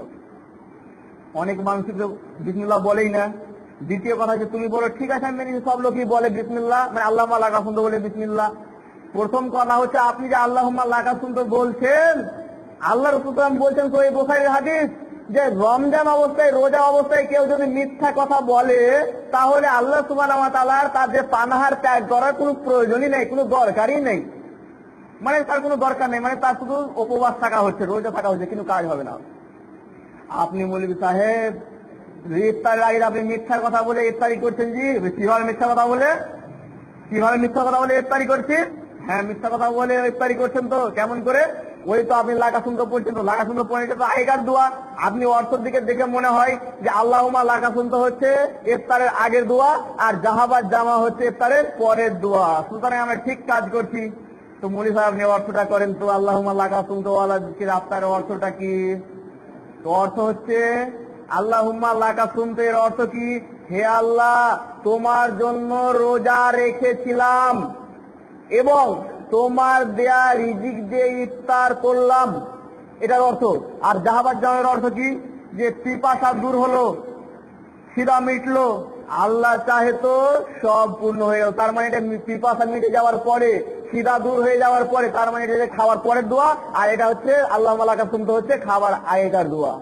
অনেক মানুষ বিসমিল্লাহ বলেই না। দ্বিতীয় কথা হচ্ছে তুমি বলো ঠিক আছে আমি মেনে নিচ্ছি, সব লোকই বলে বিসমিল্লাহ, মানে আল্লাহুম্মা লাকা সুমতু বলে বিসমিল্লাহ। প্রথম কথা হচ্ছে আপনি যে আল্লাহুম্মা লাকা সুমতু বলছেন, আল্লাহ রাসূল বলছেন সহিহ বুখারীর হাদিস যে রমজান অবস্থায়, রোজা অবস্থায় কেউ যদি মিথ্যা কথা বলে, তাহলে আল্লাহ সুবহানাহু ওয়া তাআলার তার যে পানাহার ত্যাগ করার কোনো প্রয়োজনই নেই, কোনো দরকারই নেই। মানে তার কোনো দরকার নেই, মানে তার শুধু উপবাস থাকা হচ্ছে, রোজা থাকা হচ্ছে, কিন্তু কাজ হবে না। আপনি মৌলভী সাহেব ইফতারের আগে আপনি মিথ্যা কথা বলে ইফতারি করছেন। জি, কিভাবে মিথ্যা কথা বলে, কিভাবে মিথ্যা কথা বলে ইফতারি করছেন? হ্যাঁ, মিথ্যা কথা বলে ইফতারি করছেন। তো কেমন করে? ওই তো আপনি লাকা সুমতু পড়ছেন, তো লাকা সুমতু পড়ে তো আগেকার দোয়া। আপনি অর্থের দিকে দেখে মনে হয় যে আল্লাহুম্মা লাকা সুমতু হচ্ছে ইফতারের আগের দোয়া, আর জাহাবাজ জামা হচ্ছে ইফতারের পরের দোয়া। সুতরাং আমরা ঠিক কাজ করছি। তো মৌলভী সাহেব আপনি অর্থটা করেন তো, আল্লাহুম্মা লাকা সুমতু ওয়া আলা যিকরিকা আফতারের অর্থটা কি? তো অর্থ হচ্ছে আল্লাহুম্মা লাকা সুমতু এর অর্থ কি, হে আল্লাহ তোমার জন্য রোজা রেখেছিলাম এবং তোমার দেয়া রিজিক দিয়ে ইফতার করলাম, এটার অর্থ। আর জাহাবাজ জামের অর্থ কি, যে পিপাসা দূর হলো, খিদা মিটলো, আল্লাহ চাহে তো সব পূর্ণ হয়ে গেল। তার মানে এটা পিপাসা মিটে যাওয়ার পরে, খিদা দূর হয়ে যাওয়ার পরে, তার মানে এটা খাবার পরের দোয়া। আর এটা হচ্ছে আল্লাহুম্মা লাকা সুমতু হচ্ছে খাবার আগেকার দোয়া।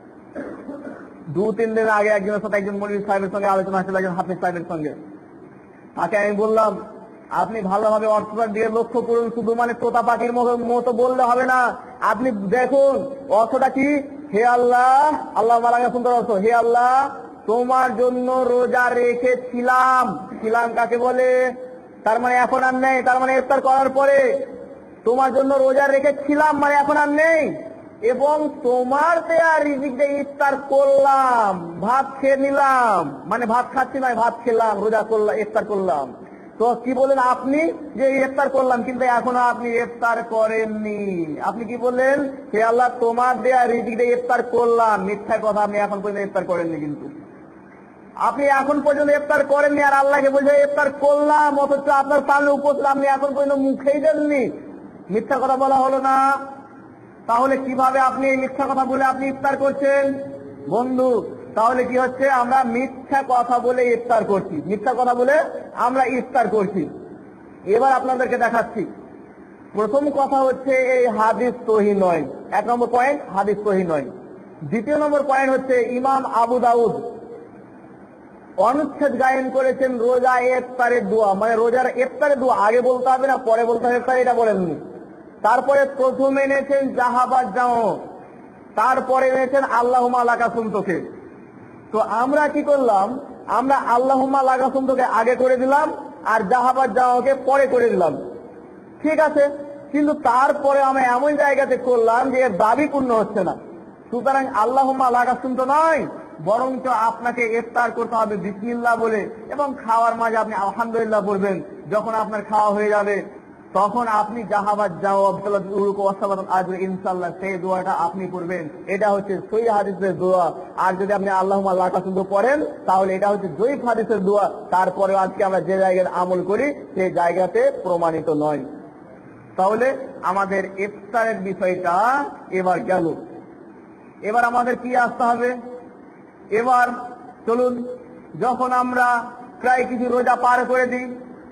দু তিন দিন আগে একজনের সাথে একজন মৌলভী সাহেবের সঙ্গে আলোচনা হচ্ছিল, একজন হাফেজ সাহেবের সঙ্গে। তাকে আমি বললাম আপনি ভালোভাবে অর্থটা দিয়ে লক্ষ্য করুন, শুধু মানে তোতা পাখির মতো বললে হবে না। আপনি দেখুন অর্থটা কি, হে আল্লাহ, আল্লাহুম্মা লাকা সুমতু অর্থ হে আল্লাহ তোমার জন্য রোজা রেখেছিলাম। ছিলাম কাকে বলে? তার মানে এখন আর নেই, তার মানে ইফতার করার পরে তোমার জন্য রোজা রেখেছিলাম, মানে এখন আর নেই। এবং তোমার দেয়া রিজিক দিয়ে ইফতার করলাম, ভাত খেয়ে নিলাম, মানে ভাত খাচ্ছি নয়, ভাত খেলাম, রোজা করলাম, ইফতার করলাম। তো কি বলেন আপনি, যে ইফতার করলাম, কিন্তু এখনো আপনি ইফতার করেননি। আপনি কি বললেন, হে আল্লাহ তোমার দেয়া রিজিক দিয়ে ইফতার করলাম, মিথ্যা কথা, আপনি এখন পর্যন্ত ইফতার করেননি। কিন্তু আপনি এখন পর্যন্ত ইফতার করেননি, আর আল্লাহকে বলছে ইফতার করলাম, অথচ আপনার সামনে উপস্থিত আপনি এখন পর্যন্ত মুখেই দেননি। মিথ্যা কথা বলা হলো না? তাহলে কিভাবে আপনি এই মিথ্যা কথা বলে আপনি ইফতার করছেন? বন্ধু, তাহলে কি হচ্ছে, আমরা মিথ্যা কথা বলে ইফতার করছি, মিথ্যা কথা বলে আমরা ইফতার করছি। এবার আপনাদেরকে দেখাচ্ছি। প্রথম কথা হচ্ছে এই হাদিস সহিহ নয়, এক নম্বর পয়েন্ট, হাদিস সহিহ নয়। দ্বিতীয় নম্বর পয়েন্ট হচ্ছে ইমাম আবু দাউদ অনুচ্ছেদ গায়েন করেছেন রোজা ইফতারের দোয়া, মানে রোজার ইফতারের দোয়া আগে বলতে হবে না পরে বলতে হবে ইফতার, এটা বলেননি। তারপরে প্রথমে এনেছেন জাহাবাজ জামা, তারপরে এনেছেন আল্লাহুম্মা লাকা সুমতুকে। তো আমরা কি করলাম, আমরা আল্লাহুম্মা লাকা সুমতুকে আগে করে দিলাম আর জাহাবাজ জামাকে পরে করে দিলাম, ঠিক আছে। কিন্তু তারপরে আমরা এমন জায়গাতে করলাম যে এর দাবি পূর্ণ হচ্ছে না। সুতরাং আল্লাহুম্মা লাকা সুমতু নয়, বরঞ্চ আপনাকে ইফতার করতে হবে বিসমিল্লাহ বলে, এবং খাওয়ার মাঝে আপনি আলহামদুলিল্লাহ বলবেন। যখন আপনার খাওয়া হয়ে যাবে তখন আপনি জাহাবাজ জাওয়াব ইনশাআল্লাহ সেই দোয়াটা আপনি করবেন। এটা হচ্ছে সহিহ হাদিসের দোয়া। আর যদি আপনি আল্লাহুম্মা লাকা সুমতু পড়েন তাহলে এটা হচ্ছে জয়ীফ হাদিসের দোয়া। তারপরে আজকে আমরা যে জায়গায় আমল করি সেই জায়গাতে প্রমাণিত নয়। তাহলে আমাদের ইফতারের বিষয়টা এবার গেল। এবার আমাদের কি আসতে হবে? এবার চলুন, যখন আমরা প্রায় কিছু রোজা পার করে দিই,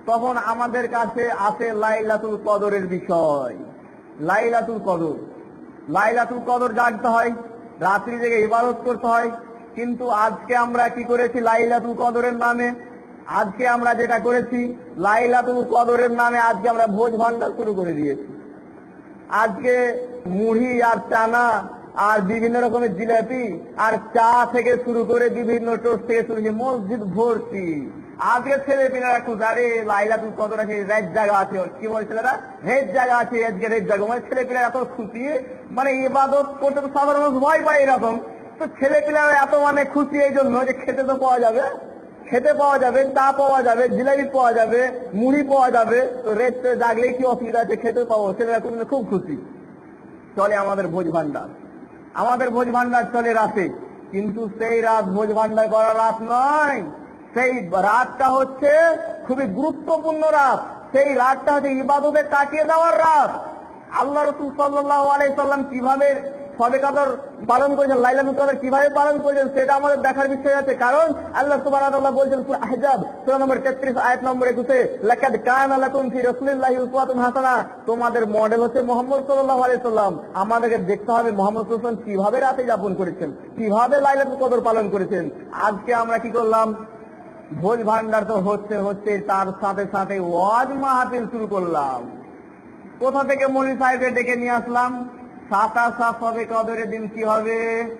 তখন আমাদের কাছে আসে লাইলাতুল কদরের বিষয়। লাইলাতুল কদর, লাইলাতুল কদর জাগতে হয়, রাত্রি জেগে ইবাদত করতে হয়। কিন্তু আজকে আমরা কি করেছি লাইলাতুল কদরের নামে? আজকে আমরা যেটা করেছি লাইলাতুল কদরের নামে আজকে আমরা ভোজ ভান্ডার শুরু করে দিয়েছি। আজকে মুড়ি আর চানা আর বিভিন্ন রকমের জিলাপি আর চা থেকে শুরু করে বিভিন্ন টোস্ট থেকে শুরু করে মসজিদ ভর্তি। আজকে ছেলে পেলেরা খুব আরে লাইলাতুল কদর আছে, রেড জায়গা আছে, কি বলে ছেলেরা রেড জায়গা আছে, আজকে রেড জায়গা, মানে ছেলে পেলেরা এত খুশি, মানে ইবাদত করতে তো সাধারণ মানুষ ভয় পায় এরকম। তো ছেলে পেলেরা এত মানে খুশি এই জন্য যে খেতে তো পাওয়া যাবে, খেতে পাওয়া যাবে, চা পাওয়া যাবে, জিলাপি পাওয়া যাবে, মুড়ি পাওয়া যাবে, তো রেড জাগলেই কি অসুবিধা আছে, খেতে পাবো। ছেলেরা খুব খুশি। চলে আমাদের ভোজ ভান্ডার, আমাদের ভোজ ভান্ডার চলে রাতে। কিন্তু সেই রাত ভোজ ভান্ডার করার রাত নয়, সেই রাতটা হচ্ছে খুবই গুরুত্বপূর্ণ রাত। সেই রাতটা হচ্ছে ইবাদতে কাটিয়ে দেওয়ার রাত। আল্লাহ রাসূল সাল্লাল্লাহু আলাইহি সাল্লাম কিভাবে সবে কদর পালন করেছেন, লাইলাতুল কদর কিভাবে পালন করেছেন সেটা আমাদের দেখার বিষয় আছে। কারণ আল্লাহ সুবহানাহু ওয়া তাআলা বলছেন সূরা আহজাব সূরা নম্বর তেত্রিশ আয়াত নম্বর একুশে, লাকাদ কানা লাকুম ফি রাসূলিল্লাহি উসওয়াতুন হাসানা, তোমাদের মডেল হচ্ছে মুহাম্মদ সাল্লাল্লাহু আলাইহি সাল্লাম। আমাদেরকে দেখতে হবে মুহাম্মদ সাল্লাল্লাহু আলাইহি সাল্লাম কিভাবে রাতে যাপন করেছেন, কিভাবে লাইলাতুল কদর পালন করেছেন। আজকে আমরা কি করলাম, ভোজ ভান্ডার তো হচ্ছে হচ্ছে তার সাথে সাথে ওয়াজ মাহফিল শুরু করলাম। কোথা থেকে মৌলভী সাহেবকে ডেকে নিয়ে আসলাম, সাতাশ সবে কদরের দিন কি হবে,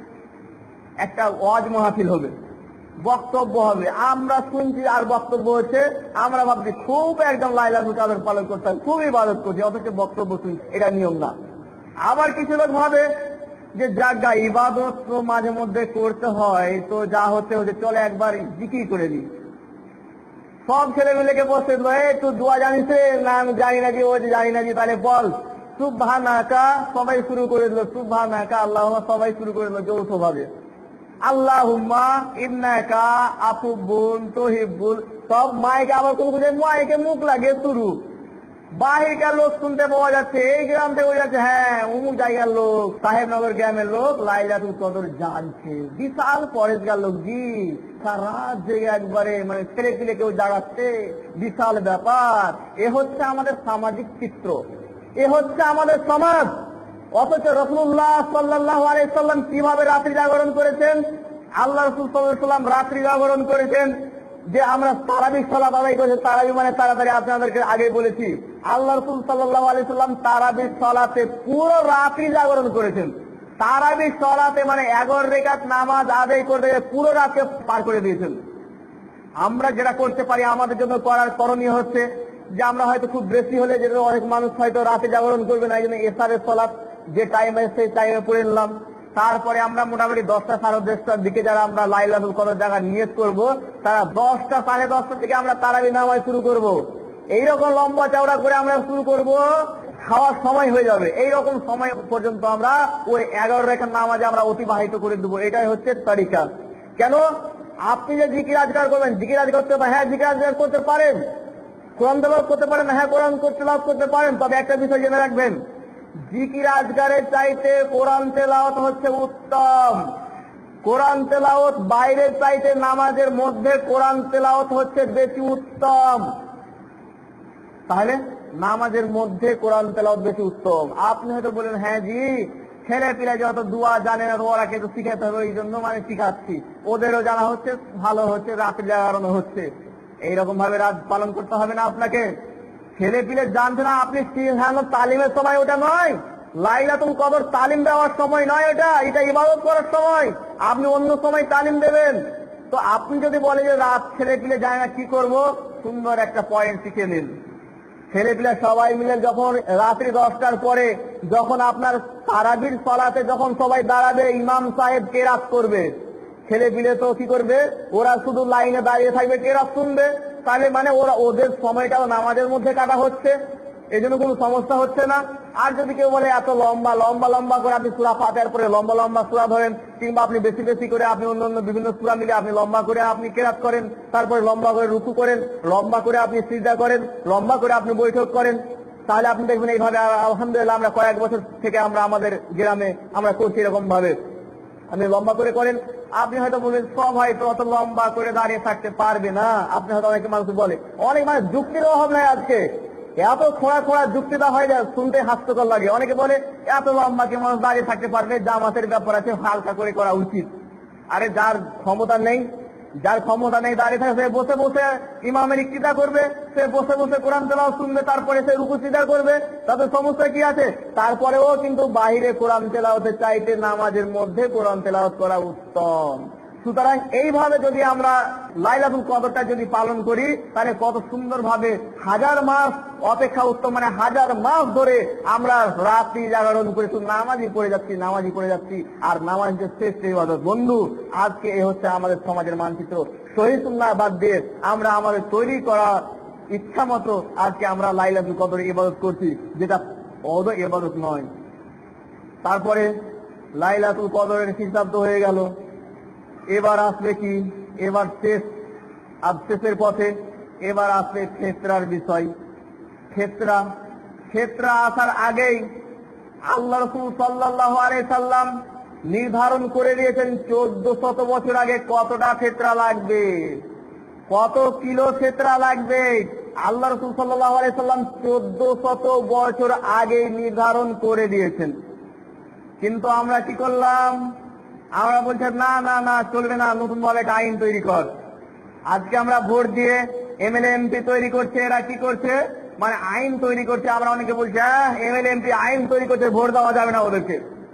একটা ওয়াজ মাহফিল হবে, বক্তব্য হবে। আমরা শুনছি আর বক্তব্য হচ্ছে, আমরা ভাবছি খুব একদম লাইলাতুল কদর পালন করতে হবে, খুব ইবাদত করছি, অথচ বক্তব্য শুনছি, এটা নিয়ম না। আবার কিছু লোক ভাবে যে জাগা ইবাদত তো মাঝে মধ্যে করতে হয়, তো যা হচ্ছে হচ্ছে চলে একবার জিকির করে দিই। সব ছেলে মিলেকে বসে তুই দোয়া জানিস না, আমি জানি না, যে ও যে জানি না, যে তাহলে বল সুবহানাকা, সবাই শুরু করে দিল সুবহানাকা আল্লাহুম্মা, সবাই শুরু করে দিল যৌথ ভাবে আল্লাহুম্মা ইন্নাকা আফুবুন তুহিব্বুল, সব মাইকে আবার কোন কোন মাইকে মুখ লাগে শুরু, বাহিরকার লোক শুনতে পাওয়া যাচ্ছে, এই গ্রাম থেকে বোঝা যাচ্ছে হ্যাঁ অমুক জায়গার লোক, সাহেবনগর গ্রামের লোক লাইলাতুল কদর জানছে, বিশাল পরেশগার লোক, জি সারা জায়গা একবারে মানে ছেলে পিলে কেউ জাগাচ্ছে, বিশাল ব্যাপার। এ হচ্ছে আমাদের সামাজিক চিত্র, এ হচ্ছে আমাদের সমাজ। অথচ রাসূলুল্লাহ সাল্লাল্লাহু আলাইহি সাল্লাম কিভাবে রাত্রি জাগরণ করেছেন, আল্লাহ রাসূল সাল্লাল্লাহু আলাইহি সাল্লাম রাত্রি জাগরণ করেছেন। যে আমরা তারাবি সালাত আদায় করেছি, তারাবি মানে তাড়াতাড়ি, আপনাদেরকে আগে বলেছি আল্লাহ রাসূল সাল্লাল্লাহু আলাইহি সাল্লাম তারাবি সালাতে পুরো রাত্রি জাগরণ করেছেন। তারাবি সালাতে মানে এগারো রাকাত নামাজ আদায় করতে পুরো রাতকে পার করে দিয়েছেন। আমরা যেটা করতে পারি, আমাদের জন্য করার করণীয় হচ্ছে যে আমরা হয়তো খুব বেশি হলে, যে অনেক মানুষ হয়তো রাতে জাগরণ করবে না, এই জন্য এশারের সালাত যে টাইমে সেই টাইমে পড়ে নিলাম। তারপরে আমরা মোটামুটি দশটা সাড়ে দশটার দিকে যারা আমরা লাইলাতুল কদর জায়গা নিয়ত করব, তারা দশটা সাড়ে দশটা থেকে আমরা তারাবি নামাজ শুরু করব। এইরকম লম্বা চওড়া করে আমরা শুরু করব, খাওয়ার সময় হয়ে যাবে, এইরকম সময় পর্যন্ত আমরা ওই এগারো রেখার নামাজে আমরা অতিবাহিত করে দেবো। এটাই হচ্ছে তরিকা। কেন, আপনি যে জিকির আজকার করবেন, জিকির আজ করতে পারেন, হ্যাঁ জিকির আজকার করতে পারেন, কোরআন তেলাওয়াত করতে পারেন, হ্যাঁ কোরআন তেলাওয়াত করতে পারেন, তবে একটা বিষয় জেনে রাখবেন, জিকির আজকারের চাইতে কোরআন তেলাওয়াত হচ্ছে উত্তম। কোরআন তেলাওয়াত বাইরের চাইতে নামাজের মধ্যে কোরআন তেলাওয়াত হচ্ছে বেশি উত্তম। তাহলে নামাজের মধ্যে কোরআন তেলাওয়াত বেশি উত্তম। আপনি হয়তো বলেন হ্যাঁ জি ছেলে পিলে যত দোয়া জানে না, ওরা কিন্তু শিখাতে হবে, এই জন্য মানে শিখাচ্ছি, ওদেরও জানা হচ্ছে, ভালো হচ্ছে, রাত্রি জাগানো হচ্ছে। এইরকম ভাবে রাত পালন করতে হবে না আপনাকে। ছেলে পিলে জানছে না, আপনি তালিমের সময় ওটা নয়, লাইলাতুল কদর তালিম দেওয়ার সময় নয়, ওটা এটা ইবাদত করার সময়। আপনি অন্য সময় তালিম দেবেন। তো আপনি যদি বলে যে রাত ছেলে পিলে যায় না, কি করব, সুন্দর একটা পয়েন্ট শিখে নিন। ছেলে পিলে সবাই মিলে যখন রাত্রি দশটার পরে যখন আপনার তারাবির সালাতে যখন সবাই দাঁড়াবে, ইমাম সাহেব কেরাত করবে, ছেলে পিলে তো কি করবে, ওরা শুধু লাইনে দাঁড়িয়ে থাকবে, কেরাত শুনবে। তাহলে মানে ওরা ওদের সময়টাও নামাজের মধ্যে কাটা হচ্ছে, এই জন্য কোনো সমস্যা হচ্ছে না। আর যদি কেউ বলে এত লম্বা লম্বা লম্বা করে আপনি সূরা ফাতিহার পরে লম্বা লম্বা সূরা ধরেন, কিংবা আপনি বেশি বেশি করে আপনি অন্য অন্য বিভিন্ন সূরা মিলে আপনি লম্বা করে আপনি কেরাত করেন, তারপরে লম্বা করে রুকু করেন, লম্বা করে আপনি সিজদা করেন, লম্বা করে আপনি বৈঠক করেন, তাহলে আপনি দেখবেন এইভাবে আলহামদুলিল্লাহ আমরা কয়েক বছর থেকে আমরা আমাদের গ্রামে আমরা করছি এরকম ভাবে। আপনি লম্বা করে করেন, আপনি হয়তো বলবেন সব হয়তো অত লম্বা করে দাঁড়িয়ে থাকতে পারবে না। আপনি হয়তো অনেকে মানুষ বলে, অনেক মানে যুক্তির অভাব নাই আজকে, এত খোঁড়া খোঁড়া যুক্তিটা হয়ে যায়, শুনতে হাস্যকর লাগে। অনেকে বলে এত লম্বা কি মানুষ দাঁড়িয়ে থাকতে পারবে, জামাতের ব্যাপার আছে, হালকা করে করা উচিত। আরে যার ক্ষমতা নেই, যার ক্ষমতা নেই দাঁড়িয়ে থাকে, সে বসে বসে ইমামের ইক্তিদা করবে, সে বসে বসে কোরআন তেলাওয়াত শুনবে, তারপরে সে রুকু সিজদা করবে, তাতে সমস্যা কি আছে? তারপরেও কিন্তু বাহিরে কোরআন তেলাওয়াতের চাইতে নামাজের মধ্যে কোরআন তেলাওয়াত করা উত্তম। সুতরাং এইভাবে যদি আমরা লাইলাতুল কদরটা যদি পালন করি, তাহলে কত সুন্দর ভাবে হাজার মাস অপেক্ষা উত্তম, মানে হাজার মাস ধরে আমরা রাত্রি জাগরণ করে শুধু নামাজই পড়ে যাচ্ছি, নামাজই পড়ে যাচ্ছি, আর নামাজ যে শ্রেষ্ঠ ইবাদত। বন্ধু, আজকে এ হচ্ছে আমাদের সমাজের মানচিত্র। সহিহ সুন্নাহ বাদ দিয়ে আমরা আমাদের তৈরি করা ইচ্ছা মতো আজকে আমরা লাইলাতুল কদর ইবাদত করছি, যেটা অদ ইবাদত নয়। তারপরে লাইলাতুল কদরের হিসাব তো হয়ে গেল, এবার আসবে কি? এবার শেষ, আবশেষের পথে এবার আসবে ফেতরার বিষয়। ফেতরা ফেতরা আসার আগেই আল্লাহ রাসূল সাল্লাল্লাহু আলাইহি সাল্লাম নির্ধারণ করে দিয়েছেন চোদ্দ শত বছর আগে কতটা ফেতরা লাগবে, কত কিলো ফেতরা লাগবে। আল্লাহ রাসূল সাল্লাল্লাহু আলাইহি সাল্লাম চোদ্দ শত বছর আগে নির্ধারণ করে দিয়েছেন। কিন্তু আমরা কি করলাম? আমরা বলছি না না না চলবে না, নতুন ভাবে একটা আইন তৈরি কর। আজকে আমরা ভোট দিয়ে এমএলএ এমপি তৈরি করছে, এরা কি করছে? মানে আইন তৈরি করছে। আমরা অনেকে বলছি হ্যাঁ এমএলএ এমপি আইন তৈরি করছে, ভোট দেওয়া যাবে না ওদেরকে।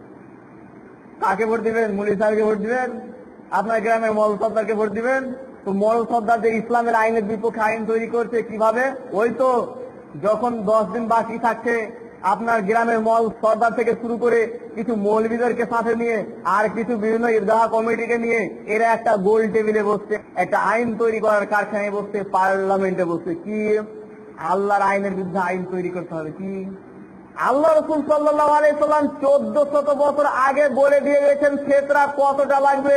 কাকে ভোট দিবেন? মুলি সাহেবকে ভোট দিবেন? আপনার গ্রামের মল সর্দারকে ভোট দিবেন? তো মল সর্দার যে ইসলামের আইনের বিপক্ষে আইন তৈরি করছে, কিভাবে? ওই তো যখন দশ দিন বাকি থাকছে, আপনার গ্রামের মল সর্দার থেকে শুরু করে কিছু মৌলবীদেরকে সাথে নিয়ে আর কিছু বিভিন্ন ঈদগাহ কমিটিকে নিয়ে এরা একটা গোল টেবিলে বসছে, একটা আইন তৈরি করার কারখানায় বসছে, পার্লামেন্টে বসছে। কি? আল্লাহর আইনের বিরুদ্ধে আইন তৈরি করতে হবে। কি? আল্লাহ রাসূল সাল্লাল্লাহু আলাইহি সাল্লাম চোদ্দ শত বছর আগে বলে দিয়ে গেছেন ফেতরা কতটা লাগবে,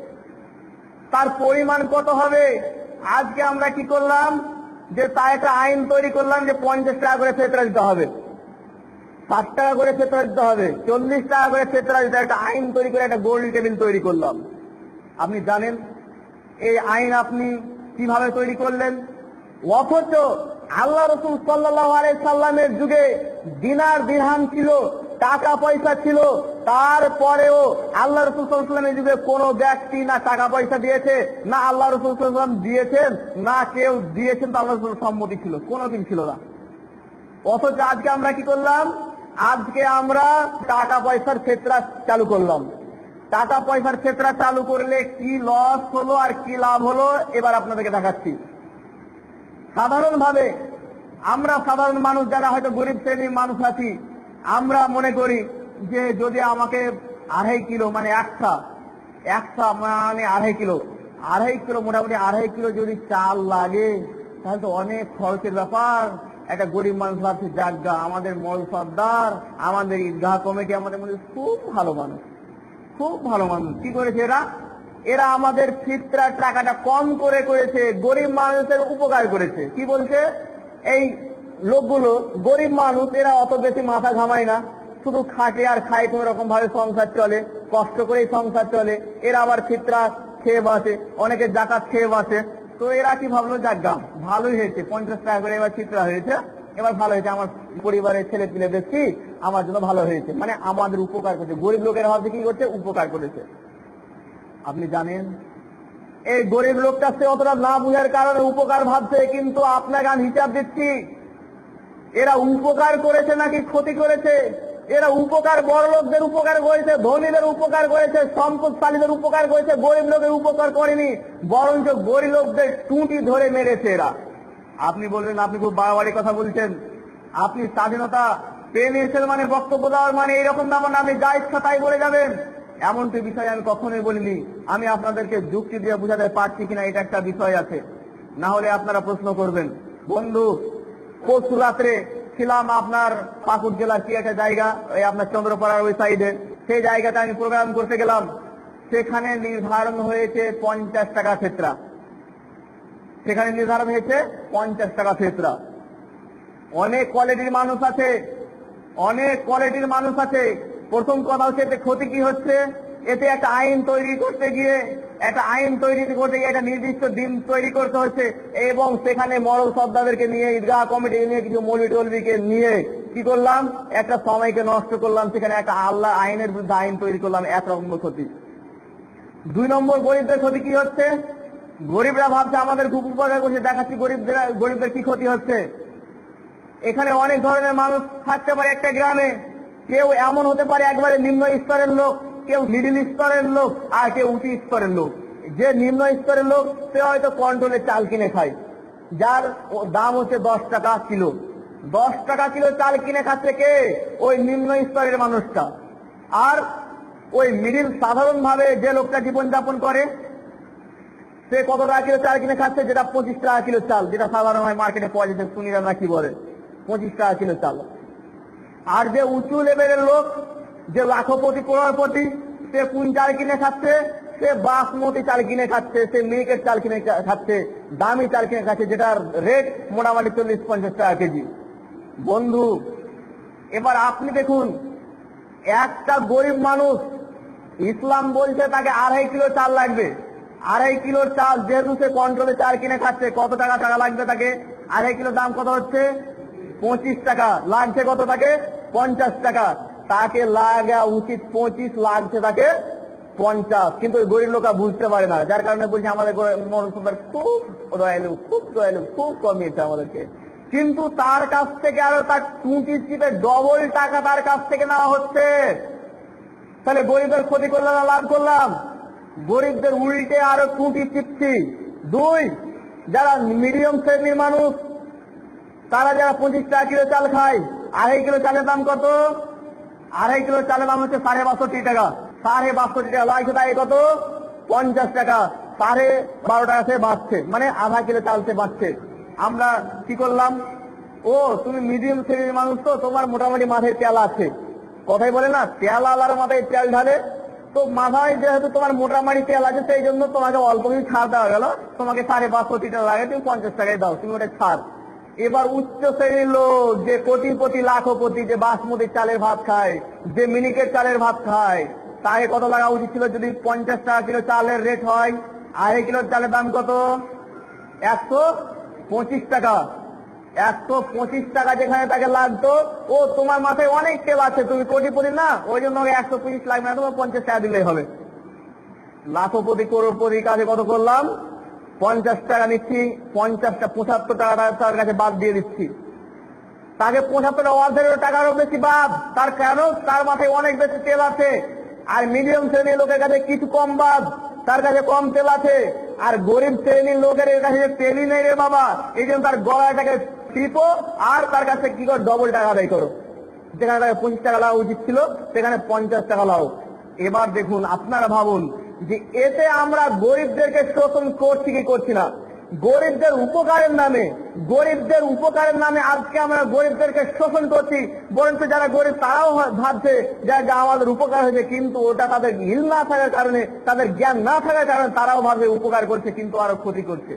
তার পরিমাণ কত হবে। আজকে আমরা কি করলাম? যে তা একটা আইন তৈরি করলাম যে পঞ্চাশ টাকা করে ফেতরা দিতে হবে, ষাট টাকা করে ফেতরা দিতে হবে, চল্লিশ টাকা করে ফেতরা দিতে হবে। একটা আইন তৈরি করে একটা গোল টেবিল তৈরি করলাম। আপনি জানেন এই আইন আপনি কিভাবে তৈরি করলেন? অথচ আল্লাহ রাসূল সাল্লাল্লাহু আলাইহি সাল্লামের যুগে দিনার দিরহাম ছিল, টাকা পয়সা ছিল, তারপরেও আল্লাহ রাসূল সাল্লাল্লাহু আলাইহি সাল্লামের যুগে কোনো ব্যক্তি না টাকা পয়সা দিয়েছে, না আল্লাহ রাসূল সাল্লাল্লাহু আলাইহি সাল্লাম দিয়েছেন, না কেউ দিয়েছেন, তা আল্লাহ রাসূলের সম্মতি ছিল, কোনোদিন ছিল না। অথচ আজকে আমরা কি করলাম? আজকে আমরা টাকা পয়সার ফেতরা চালু করলাম। টাকা পয়সার ফেতরা চালু করলে কি লস হলো আর কি লাভ হলো এবার আপনাদেরকে দেখাচ্ছি। সাধারণভাবে আমরা সাধারণ মানুষ যারা হয়তো গরিব শ্রেণীর মানুষ আছি, আমরা মনে করি যে যদি আমাকে আড়াই কিলো মানে একটা একটা মানে আড়াই কিলো আড়াই কিলো মোটামুটি আড়াই কিলো যদি চাল লাগে তাহলে তো অনেক খরচের ব্যাপার। একটা গরিব মানুষ ভাবছে জাগা আমাদের মল সর্দার, আমাদের ঈদগাহ কমিটি আমাদের মধ্যে খুব ভালো মানুষ, খুব ভালো মানুষ। কি করেছে এরা? এরা আমাদের ফিতরার টাকাটা কম করে করেছে, গরিব মানুষের উপকার করেছে। কি বলছে? এই লোকগুলো গরিব মানুষ, এরা অত বেশি মাথা ঘামায় না, শুধু খাটে আর খায়, কোন রকম ভাবে সংসার চলে, কষ্ট করেই সংসার চলে। এরা আবার ফিতরা খেয়ে বাঁচে, অনেকে জাকাত খেয়ে বাঁচে। তো এরা কি ভাবলো, জাগা ভালোই হয়েছে, পঞ্চাশ টাকা করে এবার ফিতরা হয়েছে, এবার ভালো হয়েছে, আমার পরিবারের ছেলে পিলে বেশি, আমার জন্য ভালো হয়েছে, মানে আমাদের উপকার করেছে। গরিব লোকেরা ভাবছে কি করছে? উপকার করেছে। আপনি জানেন এই গরিব লোকটা সে অতটা না বুঝার কারণে উপকার ভাবছে, কিন্তু আপনাকে আমি হিসাব দিচ্ছি এরা উপকার করেছে নাকি ক্ষতি করেছে। এরা উপকার বড় লোকদের উপকার করেছে, ধনীদের উপকার করেছে, সম্পদশালীদের উপকার করেছে, গরিব লোকের উপকার করেনি, বরঞ্চ গরিব লোকদের টুঁটি ধরে মেরেছে এরা। আপনি বলবেন আপনি খুব বাড়াবাড়ি কথা বলছেন, আপনি স্বাধীনতা পেয়ে নিয়েছেন মানে বক্তব্য দেওয়ার মানে এইরকম না, মানে আপনি যা ইচ্ছা তাই বলে যাবেন, এমনটি বিষয় আমি কখনোই বলিনি। আমি আপনাদেরকে যুক্তি দিয়ে বুঝাতে পারছি কিনা এটা একটা বিষয় আছে, না হলে আপনারা প্রশ্ন করবেন। বন্ধু, পরশু রাত্রে ছিলাম আপনার পাকুড় জেলার কি একটা জায়গা, ওই আপনার চন্দ্রপাড়ার ওই সাইডে, সেই জায়গাতে আমি প্রোগ্রাম করতে গেলাম। সেখানে নির্ধারণ হয়েছে পঞ্চাশ টাকা ফেতরা, সেখানে নির্ধারণ হয়েছে পঞ্চাশ টাকা ফেতরা। অনেক কোয়ালিটির মানুষ আছে, অনেক কোয়ালিটির মানুষ আছে। প্রথম কথা হচ্ছে যে ক্ষতি কি হচ্ছে? এতে একটা আইন তৈরি করতে গিয়ে একটা আইন তৈরি করতে গিয়ে একটা নির্দিষ্ট দিন তৈরি করতে হচ্ছে, এবং সেখানে মরল শ্রদ্ধাদেরকে নিয়ে, ঈদগাহ কমিটি নিয়ে, কিছু মৌলবি টলবিকে নিয়ে কি করলাম, একটা সময়কে নষ্ট করলাম, সেখানে একটা আল্লাহ আইনের বিরুদ্ধে আইন তৈরি করলাম। এক রকম ক্ষতি। দুই নম্বর, গরিবদের ক্ষতি কি হচ্ছে? গরিবরা ভাবছে আমাদের খুব উপকার করছে, দেখাচ্ছি গরিবদের গরিবদের কি ক্ষতি হচ্ছে। এখানে অনেক ধরনের মানুষ থাকতে পারে একটা গ্রামে। কেউ এমন হতে পারে একবারে নিম্ন স্তরের লোক, কেউ মিডিল স্তরের লোক, আর কেউ উঁচু স্তরের লোক। যে নিম্ন স্তরের লোক সে হয়তো কন্ট্রোলে চাল কিনে খায়, যার দাম হচ্ছে দশ টাকা কিলো। দশ টাকা কিলো চাল কিনে খাচ্ছে কে? ওই নিম্ন স্তরের মানুষটা। আর ওই মিডিল সাধারণ ভাবে যে লোকটা জীবনযাপন করে সে কত টাকা কিলো চাল কিনে খাচ্ছে? যেটা পঁচিশ টাকা কিলো চাল, যেটা সাধারণ হয় মার্কেটে পাওয়া যাচ্ছে, শুনিরা না কি বলে, পঁচিশ টাকা কিলো চাল। আর যে উঁচু লেভেলের লোক, যে লাখপতি করোড়পতি, সে কোন চাল কিনে খাচ্ছে? সে বাসমতি চাল কিনে খাচ্ছে, সে মিনিকেট চাল কিনে খাচ্ছে, দামি চাল কিনে খাচ্ছে, যেটার রেট মোটামুটি চল্লিশ পঞ্চাশ টাকা কেজি। বন্ধু, এবার আপনি দেখুন, একটা গরিব মানুষ, ইসলাম বলছে তাকে আড়াই কিলো চাল লাগবে। আড়াই কিলোর চাল যেহেতু সে কন্ট্রোলে চাল কিনে খাচ্ছে, কত টাকা টাকা লাগবে তাকে? আড়াই কিলো দাম কত হচ্ছে? পঁচিশ টাকা। লাগছে কত তাকে? পঞ্চাশ টাকা। তাকে লাগা উচিত পঁচিশ, লাগছে তাকে পঞ্চাশ। কিন্তু ওই গরিব লোকরা বুঝতে পারে না, যার কারণে বলছে আমাদের মনসুদার খুব দয়ালু, খুব দয়ালু, খুব কমিয়েছে আমাদেরকে। কিন্তু তার কাছ থেকে আরো তার টুটি চিপে ডবল টাকা তার কাছ থেকে নেওয়া হচ্ছে। তাহলে গরিবের ক্ষতি করলাম না লাভ করলাম? গরিবদের উল্টে আরো টুটি চিপছি। দুই, যারা মিডিয়াম শ্রেণীর মানুষ, তারা যারা পঁচিশ টাকা কিলো চাল খায়, আড়াই কিলো চালের দাম কত? আড়াই কিলো চালের দাম হচ্ছে সাড়ে বাষট্টি টাকা। সাড়ে বাষট্টি টাকা লাগছে, তাই কত? পঞ্চাশ টাকা। সাড়ে বারো টাকা সে বাঁচছে, মানে আধা কিলো চাল সে বাঁচছে। আমরা কি করলাম? ও তুমি মিডিয়াম শ্রেণীর মানুষ, তো তোমার মোটামুটি মাথায় তেল আছে। কথাই বলে না, তেল আলার মাথায় তেল ঢালে। তো মাথায় যেহেতু তোমার মোটামুটি তেল আছে, সেই জন্য তোমাকে অল্প কিছু ছাড় দেওয়া গেল। তোমাকে সাড়ে বাষট্টি টাকা লাগে, তুমি পঞ্চাশ টাকায় দাও, তুমি ওটা ছাড়। এবার উচ্চ শ্রেণীর লোক, যে কোটিপতি লাখপতি, যে বাসমতি চালের ভাত খায়, যে মিনিকেট চালের ভাত খায়, তাকে কত লাগা উচিত ছিল? যদি পঞ্চাশ টাকা কিলো চালের রেট হয়, আড়াই কিলোর চালের দাম কত? একশো পঁচিশ টাকা। একশো পঁচিশ টাকা যেখানে তাকে লাগতো, ও তোমার মাথায় অনেক তেল আছে, তুমি কোটিপতি না, ওই জন্য একশো পঁচিশ লাগবে না, তোমার পঞ্চাশ টাকা দিলেই হবে। লাখপতি করোড়পতির কাছে কত করলাম? পঞ্চাশ টাকা নিচ্ছি, পঞ্চাশটা পঁচাত্তর টাকা তার কাছে বাদ দিয়ে দিচ্ছি। তাকে পঁচাত্তর অর্ধের টাকারও বেশি বাদ। তার কেন? তার মাথায় অনেক বেশি তেল আছে। আর মিডিয়াম শ্রেণীর লোকের কাছে কিছু কম বাদ, তার কাছে কম তেল আছে। আর গরিব শ্রেণীর লোকের কাছে তেলই নেই রে বাবা, এই জন্য তার গলাটাকে টিপো, আর তার কাছে কি করো? ডবল টাকা আদায় করো। যেখানে তাকে পঁচিশ টাকা লাগা উচিত ছিল, সেখানে পঞ্চাশ টাকা লাও। এবার দেখুন, আপনারা ভাবুন যে এতে আমরা গরিবদেরকে শোষণ করছি কি করছি না? গরিবদের উপকারের নামে, গরিবদের উপকারের নামে আজকে আমরা গরিবদেরকে শোষণ করছি। বরঞ্চ যারা গরিব তারাও ভাবছে যে আমাদের উপকার হয়েছে, কিন্তু ওটা তাদের ইল না থাকার কারণে, তাদের জ্ঞান না থাকার কারণে তারাও ভাবে উপকার করছে, কিন্তু আরো ক্ষতি করছে।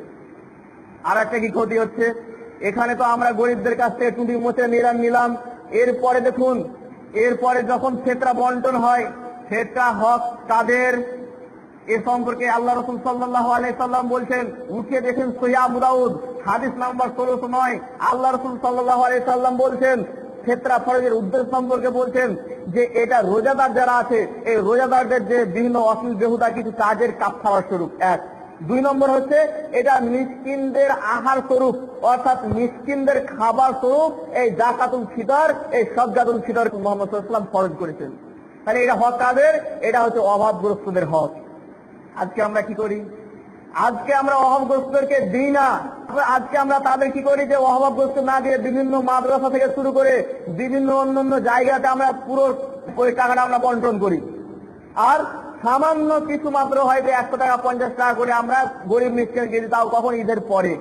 আর একটা কি ক্ষতি হচ্ছে? এখানে তো আমরা গরিবদের কাছ থেকে টুটি মোচে নিলাম নিলাম এরপরে দেখুন, এরপরে যখন ফেতরা বন্টন হয়, ফেতরা হক তাদের, এ সম্পর্কে আল্লাহ রাসূল সাল্লাল্লাহু আলাইহি সাল্লাম বলছেন, উঠে দেখেন সহিহ আবু দাউদ হাদিস নাম্বার ষোলোশো নয়, আল্লাহ রাসূল সাল্লাল্লাহু আলাইহি সাল্লাম বলছেন, ফেতরা ফরজের উদ্দেশ্য সম্পর্কে বলছেন যে এটা রোজাদার যারা আছে, এই রোজাদারদের যে বিভিন্ন অশ্লীল বেহুদা কিছু কাজের কাফারা স্বরূপ। এক। দুই নম্বর হচ্ছে এটা মিসকিনদের আহার স্বরূপ, অর্থাৎ মিসকিনদের খাবার স্বরূপ এই যাকাতুল ফিতর, এই সদকাতুল ফিতর মুহাম্মদ সাল্লাল্লাহু আলাইহি ওয়াসাল্লাম ফরজ করেছেন। তাহলে এটা হক কাদের? এটা হচ্ছে অভাবগ্রস্তদের হক। আজকে আমরা কি করি? আজকে আমরা অভাবগ্রস্তদেরকে দিই না। আজকে আমরা তাদের কি করি যে অভাবগ্রস্ত না দিয়ে বিভিন্ন মাদ্রাসা থেকে শুরু করে বিভিন্ন অন্যান্য জায়গাতে আমরা পুরো ওই টাকাটা আমরা বন্টন করি। আর সামান্য কিছু মাত্র হয়তো একশো টাকা পঞ্চাশ টাকা করে আমরা গরিব মিসকিনকে দিই, তাও কখন? ঈদের পরে।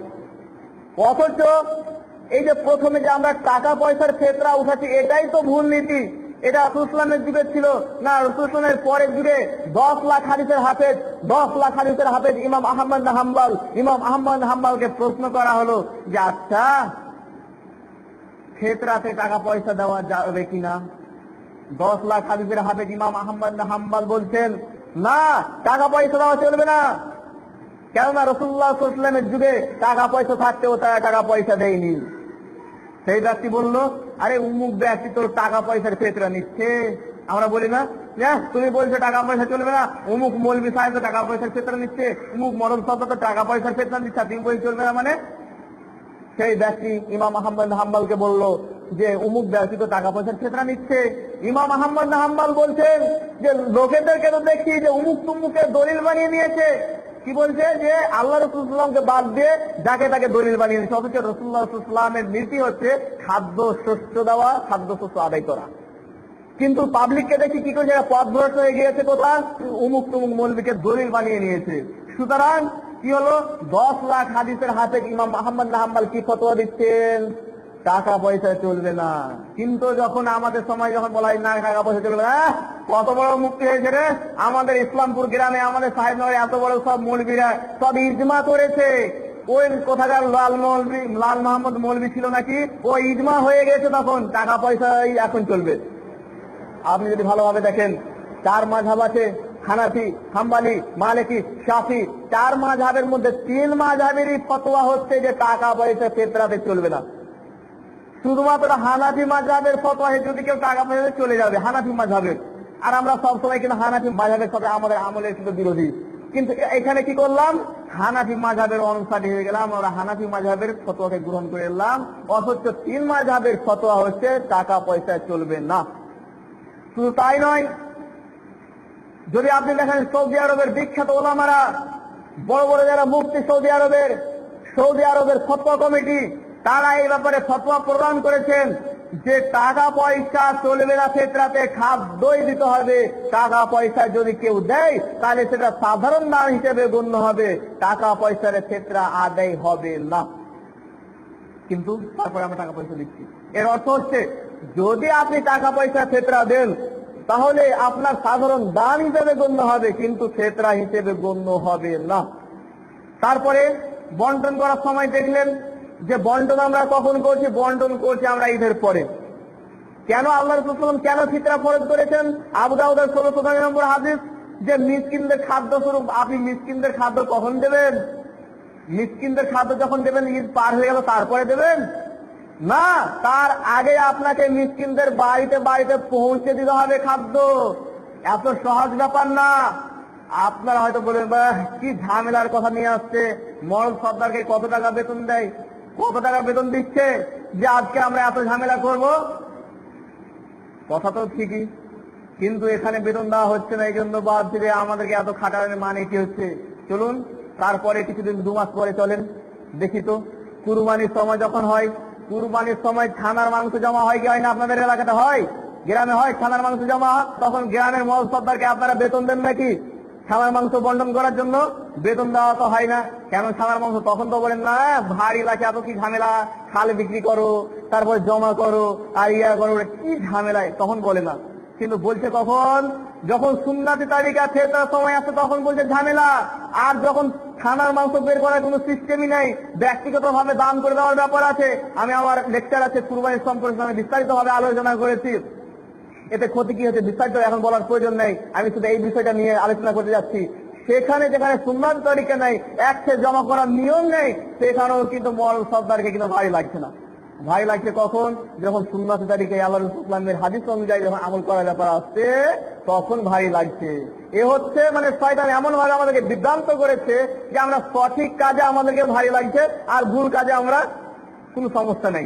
অথচ এই যে প্রথমে যে আমরা টাকা পয়সার ফেতরা উঠাচ্ছি, এটাই তো ভুল নীতি। এটা রাসূল ইসলামের যুগে ছিল না, রাসূল ইসলামের পরের যুগে দশ লাখ হাদিসের হাফেজ, দশ লাখ হাদিসের হাফেজ ইমাম আহমদ হাম্বল, ইমাম আহমদ হাম্বলকে প্রশ্ন করা হলো যে আচ্ছা ফেতরাতে টাকা পয়সা দেওয়া যাবে কিনা? দশ লাখ হাদিসের হাফেজ ইমাম আহমদ হাম্বল বলছেন না, টাকা পয়সা দেওয়া চলবে না, কেননা রাসূলুল্লাহ সাল্লাল্লাহু আলাইহি ওয়াসাল্লামের যুগে টাকা পয়সা থাকতেও তারা টাকা পয়সা দেয়নি। সেই ব্যক্তি বলল, আরে উমুক ব্যক্তি তোর টাকা পয়সার ফেতরা নিচ্ছে। আমরা বলি না, তুমি বলছো টাকা পয়সা চলবে না, অমুক মৌলবি সাহেব টাকা পয়সার ফেতরা নিচ্ছে, অমুক মরম সত্তা তো টাকা পয়সার ফেতরা নিচ্ছে, তুমি বলছো চলবে না মানে? সেই ব্যক্তি ইমাম আহমদ হাম্বলকে বলল যে অমুক ব্যক্তি তো টাকা পয়সার ফেতরা নিচ্ছে। ইমাম আহমদ হাম্বল বলছেন যে লোকেদেরকে তো দেখি যে অমুক তুমুকের দলিল বানিয়ে নিয়েছে। কি বলছে? যে আল্লাহ রাসূলুল্লাহ সাল্লাল্লাহু আলাইহি ওয়াসাল্লামকে বাদ দিয়ে যাকে তাকে দলিল বানিয়ে নিয়েছে। অথচ রাসূলুল্লাহ সাল্লাল্লাহু আলাইহি ওয়াসাল্লামের নীতি হচ্ছে খাদ্য শস্য দেওয়া, খাদ্য শস্য আদায় করা। কিন্তু পাবলিককে দেখি কি করে পথভ্রষ্ট হয়ে গিয়েছে, কোথায় উমুক তুমুক মৌলবীকে দলিল বানিয়ে নিয়েছে। সুতরাং কি হলো, দশ লাখ হাদিসের হাতে ইমাম আহমদ হাম্বল কি ফতোয়া দিচ্ছেন? টাকা পয়সা চলবে না। কিন্তু যখন আমাদের সময় যখন বলা হয় না টাকা পয়সা চলবে না, কত বড় মুক্তি হয়েছে রে! আমাদের ইসলামপুর গ্রামে আমাদের সাহেবনগরে এত বড় সব মৌলবীরা সব ইজমা করেছে। ওই কোথাকার লাল মৌলবী, লাল মোহাম্মদ মৌলবী ছিল নাকি, ওই ইজমা হয়ে গেছে, তখন টাকা পয়সাই এখন চলবে। আপনি যদি ভালোভাবে দেখেন, চার মাযহাব আছে, হানাফি, হাম্বলি, মালিকি, শাফি। চার মাযহাবের মধ্যে তিন মাযহাবেরই ফতোয়া হচ্ছে যে টাকা পয়সা ফেতরাতে চলবে না। শুধুমাত্র হানাফি মাযহাবের ফতোয়া যদি কেউ টাকা পয়সা চলে যাবে হানাফি মাযহাবের। আর আমরা সবসময় কিন্তু হানাফি মাযহাবের সাথে আমাদের আমলের সাথে বিরোধী। কিন্তু এখানে কি করলাম, হানাফি মাযহাবের অনুসারী হয়ে গেলাম, আমরা হানাফি মাযহাবের ফতোয়াকে গ্রহণ করে এলাম। অথচ তিন মাযহাবের ফতোয়া হচ্ছে টাকা পয়সা চলবে না। শুধু তাই নয়, যদি আপনি দেখেন সৌদি আরবের বিখ্যাত ওলামারা, বড় বড় যারা মুফতি সৌদি আরবের, সৌদি আরবের ফতোয়া কমিটি, তারা এই ব্যাপারে ফতোয়া প্রদান করেছেন যে টাকা পয়সা চলবে না ফেতরাতে, খাদ্যই দিতে হবে। টাকা পয়সা যদি কেউ দেয় তাহলে সেটা সাধারণ দান হিসেবে গণ্য হবে, টাকা পয়সার ফেতরা আদায় হবে না। কিন্তু তারপরে আমরা টাকা পয়সা দিচ্ছি। এর অর্থ হচ্ছে যদি আপনি টাকা পয়সা ফেতরা দেন তাহলে আপনার সাধারণ দান হিসেবে গণ্য হবে, কিন্তু ফেতরা হিসেবে গণ্য হবে না। তারপরে বন্টন করার সময় দেখলেন যে বন্টন আমরা কখন করছি, বন্টন করছি আমরা ঈদের পরে। কেন আল্লাহ রাসূল সাল্লাল্লাহু আলাইহি ওয়াসাল্লাম কেন ফিতরা ফরজ করেছেন? আবু দাউদের ষোলশো নয় নম্বর হাদিস, যে মিসকিনদের খাদ্য স্বরূপ আপনি মিসকিনদের খাদ্য কখন দেবেন? মিসকিনদের খাদ্য যখন দেবেন ঈদ পার হয়ে গেল তারপরে দেবেন না, তার আগে আপনাকে মিসকিনদের বাড়িতে বাড়িতে পৌঁছে দিতে হবে খাদ্য। এত সহজ ব্যাপার না। আপনারা হয়তো বলেন, বাহ কি ঝামেলার কথা নিয়ে আসছে, মরদ সর্দারকে কত টাকা বেতন দেয়, কত টাকা বেতন দিচ্ছে যে আজকে আমরা এত ঝামেলা করব। কথা তো ঠিকই, কিন্তু এখানে বেতন দেওয়া হচ্ছে না, এই জন্য বাদ থেকে আমাদেরকে এত খাটানোর মানে কি হচ্ছে? চলুন তারপরে কিছুদিন দু মাস পরে চলেন, দেখি তো কুরবানির সময় যখন হয়, কুরবানির সময় ছানার মাংস জমা হয় কি হয় না? আপনাদের এলাকাতে হয়, গ্রামে হয় ছানার মাংস জমা, তখন গ্রামের মরদ সর্দারকে আপনারা বেতন দেন নাকি ছানার মাংস বন্টন করার জন্য? বেতন দেওয়া তো হয় না। কেন ছানার মাংস? তখন তো বলেন না ভারী লাগে, এত কি ঝামেলা, খালে বিক্রি করো, তারপর জমা করো, আর ইয়া করো, কি ঝামেলায়, তখন বলে না। কিন্তু বলছে কখন? যখন সুন্নাতি তালিকা ফেতরার সময় আসে তখন বলছে ঝামেলা। আর যখন ছানার মাংস বের করার কোনো সিস্টেমই নেই, ব্যক্তিগত ভাবে দান করে দেওয়ার ব্যাপার আছে। আমি আমার লেকচার আছে কুরবানির সম্পর্কে আমি বিস্তারিত ভাবে আলোচনা করেছি। এতে ক্ষতি কি হচ্ছে বিস্তারিত এখন বলার প্রয়োজন নেই, আমি শুধু এই বিষয়টা নিয়ে আলোচনা করতে যাচ্ছি। সেখানে যেখানে সুন্নাত তরিকা নেই, একসে জমা করার নিয়ম নেই, সেখানেও কিন্তু মরদ সর্দারকে কিন্তু ভারী লাগছে না। ভারী লাগছে কখন? যখন সুন্নাত তরিকায় আল্লাহ রাসূল সাল্লাল্লাহু আলাইহি ওয়াসাল্লামের হাদিস অনুযায়ী যখন আমল করার ব্যাপার আসছে তখন ভারী লাগছে। এ হচ্ছে মানে শয়তান এমন ভাবে আমাদেরকে বিভ্রান্ত করেছে যে আমরা সঠিক কাজে আমাদেরকে ভারী লাগছে, আর ভুল কাজে আমরা কোনো সমস্যা নেই।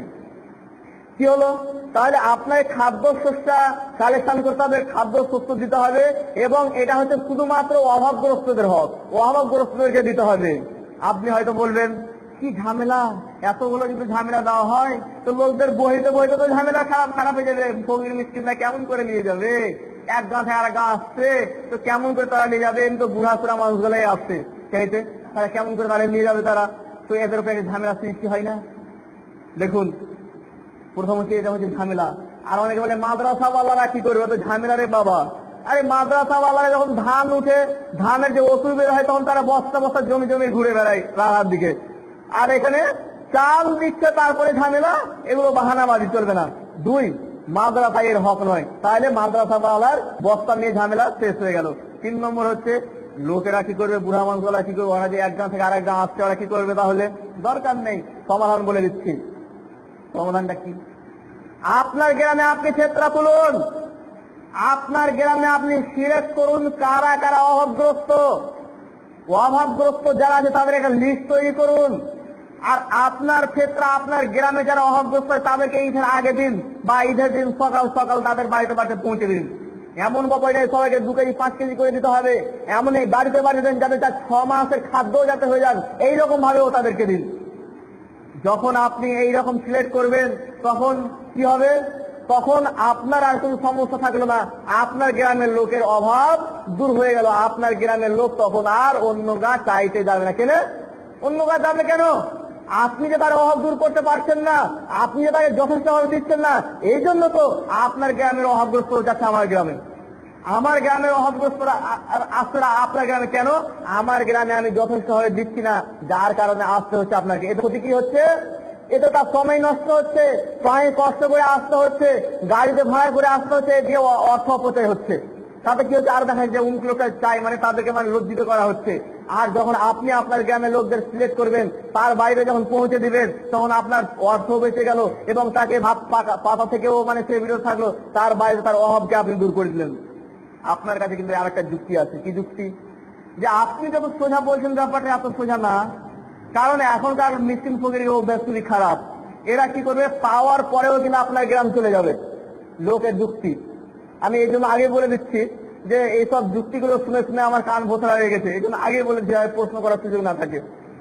কি হলো? তাহলে আপনার খাদ্য শস্য কালেকশন করতে হবে, খাদ্য শস্য দিতে হবে, এবং এটা হচ্ছে শুধুমাত্র অভাবগ্রস্তদের হক, অভাবগ্রস্তদেরকে দিতে হবে। আপনি হয়তো বলবেন কি ঝামেলা, এতগুলো যদি ঝামেলা দেওয়া হয় তো লোকদের বইতে বইতে তো ঝামেলা খারাপ খারাপ হয়ে যাবে, ফকির মিসকিনরা কেমন করে নিয়ে যাবে? এক গা থেকে আর গা আসছে তো কেমন করে তারা নিয়ে যাবে? এমনি তো বুড়াসুরা মানুষগুলাই আসছে চাইতে, তারা কেমন করে তারা নিয়ে যাবে? তারা তো এদের উপরে ঝামেলা সৃষ্টি হয় না? দেখুন, প্রথম হচ্ছে এটা হচ্ছে ঝামেলা। আর অনেকে বলে মাদ্রাসা ওয়ালারা কি করবে, তো ঝামেলা রে বাবা। আরে মাদ্রাসা ওয়ালারা যখন ধান উঠে, ধানের যে ওষুধ বের হয়, তখন তারা বস্তা বস্তা জমি জমি ঘুরে বেড়ায় রাহার দিকে। আর এখানে চাল দিচ্ছে তারপরে ঝামেলা, এগুলো বাহানাবাজি চলবে না। দুই, মাদ্রাসা এর হক নয়, তাহলে মাদ্রাসা ওয়ালার বস্তা নিয়ে ঝামেলা শেষ হয়ে গেল। তিন নম্বর হচ্ছে লোকেরা কি করবে, বুড়া মানুষগুলা কি করবে, ওরা যে এক গ্রাম থেকে আরেক গ্রাম আসছে, ওরা কি করবে? তাহলে দরকার নেই, সমাধান বলে দিচ্ছি। সমাধানটা কি? আপনার গ্রামে আপনি ক্ষেত্রা তুলুন, আপনার গ্রামে আপনি সিলেক্ট করুন কারা কারা অভাবগ্রস্ত, অভাবগ্রস্ত যারা আছে তাদের একটা লিস্ট তৈরি করুন। আর আপনার ক্ষেত্রে আপনার গ্রামে যারা অভাবগ্রস্ত হয় তাদেরকে ঈদের আগে দিন বা ঈদের দিন সকাল সকাল তাদের বাড়িতে বাড়িতে পৌঁছে দিন। এমন ব্যাপারে সবাইকে দু কেজি পাঁচ কেজি করে দিতে হবে, এমন এই বাড়িতে বাড়িতে দেন যাতে তার ছ মাসের খাদ্য যাতে হয়ে যান, এইরকম ভাবেও তাদেরকে দিন। যখন আপনি এইরকম সিলেক্ট করবেন তখন কি হবে? তখন আপনার আর কোনো সমস্যা থাকলো না, আপনার গ্রামের লোকের অভাব দূর হয়ে গেল। আপনার গ্রামের লোক তখন আর অন্য গা চাইতে যাবে না। কেন অন্য গা যাবে? কেন? আপনি যে তার অভাব দূর করতে পারছেন না, আপনি যে তাকে যথেষ্ট ভাবে দিচ্ছেন না, এই জন্য তো আপনার গ্রামের অভাবগ্রস্ত যাচ্ছে আমার গ্রামে। আমার গ্রামের অভাবগ্রস্তরা আসছে না আপনার গ্রামে। কেন? আমার গ্রামে আমি যথেষ্ট ভাবে দিচ্ছি না, যার কারণে আসতে হচ্ছে আপনাকে। এতে ক্ষতি কি হচ্ছে? এতে তার সময় নষ্ট হচ্ছে, পায়ে কষ্ট করে আসতে হচ্ছে, গাড়িতে ভাড়া করে আসতে হচ্ছে, দিয়ে অর্থ অপচয় হচ্ছে। তাতে কি হচ্ছে? আর দেখা যায় যে অমুক লোকটা চাই, মানে তাদেরকে মানে লজ্জিত করা হচ্ছে। আর যখন আপনি আপনার গ্রামের লোকদের সিলেক্ট করবেন, তার বাইরে যখন পৌঁছে দিবেন, তখন আপনার অর্থ বেঁচে গেল এবং তাকে ভাত পাতা থেকেও মানে সে বিরত থাকলো, তার বাইরে তার অভাবকে আপনি দূর করে দিলেন। আপনার কাছে কিন্তু আর একটা যুক্তি আছে। কি যুক্তি? যে আপনি যত সোজা বলছেন ব্যাপারটা এত সোজা না, কারণ এখনকার মিসকিন ফকিরের অভ্যাসগুলি খারাপ। এরা কি করবে? পাওয়ার পরেও কিন্তু আপনার গ্রাম চলে যাবে। লোকের যুক্তি আমি এই জন্য আগে বলে দিচ্ছি যে এইসব যুক্তিগুলো শুনে শুনে আমার কান ভোসা হয়ে গেছে, এই জন্য আগে বলে দিচ্ছি প্রশ্ন করার সুযোগ না থাকে।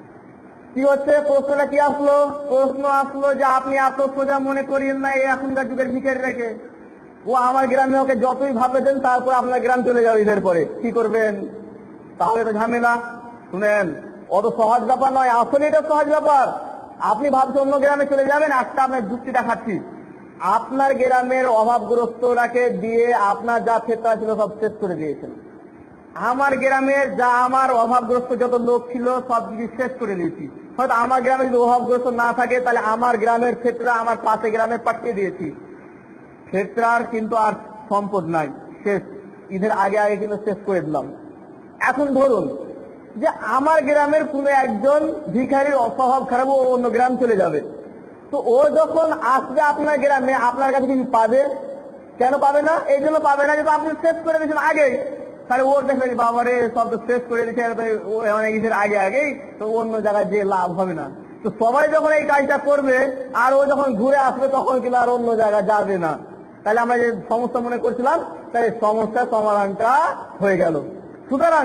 কি হচ্ছে? প্রশ্নটা কি আসলো? প্রশ্ন আসলো যে আপনি এত সোজা মনে করিয়েন না এই এখনকার যুগের ভিখারি রেখে, ও আমার গ্রামে ওকে যতই ভাবে দেন তারপর আপনার গ্রাম চলে যাবে ঈদের পরে, কি করবেন? তাহলে তো ঝামেলা। শুনেন, অত সহজ ব্যাপার নয়, আসলে এটা সহজ ব্যাপার। আপনি ভাবছেন অন্য গ্রামে চলে যাবেন, একটা আপনার যুক্তি দেখাচ্ছি। আপনার গ্রামের অভাবগ্রস্তরাকে দিয়ে আপনার যা ক্ষেত্র ছিল সব শেষ করে দিয়েছেন। আমার গ্রামের যা আমার অভাবগ্রস্ত যত লোক ছিল সব কিছু শেষ করে দিয়েছি। হয়তো আমার গ্রামে যদি অভাবগ্রস্ত না থাকে তাহলে আমার গ্রামের ক্ষেত্রে আমার পাশে গ্রামে পাঠিয়ে দিয়েছি। ক্ষেত্রার কিন্তু আর সম্পদ নাই, শেষ। ঈদের আগে আগে কিন্তু শেষ করে দিলাম। এখন ধরুন যে আমার গ্রামের কোনো একজন ভিখারির অস্বভাব খারাপ, ও অন্য গ্রাম চলে যাবে। তো ও যখন আসবে আপনার গ্রামে, আপনার কাছে কিছু পাবে? কেন পাবে না? এই জন্য পাবে না যে আপনি শেষ করে দিয়েছেন আগেই। তাহলে ওর দেখবে বাবারে সব তো শেষ করে দিয়েছে অনেক ঈদের আগে আগেই, তো অন্য জায়গায় যে লাভ হবে না। তো সবাই যখন এই কাজটা করবে আর ও যখন ঘুরে আসবে তখন কিন্তু আর অন্য জায়গায় যাবে না। তাহলে আমরা যে সমস্যা মনে করছিলাম, তাই সমস্যার সমাধানটা হয়ে গেল। সুতরাং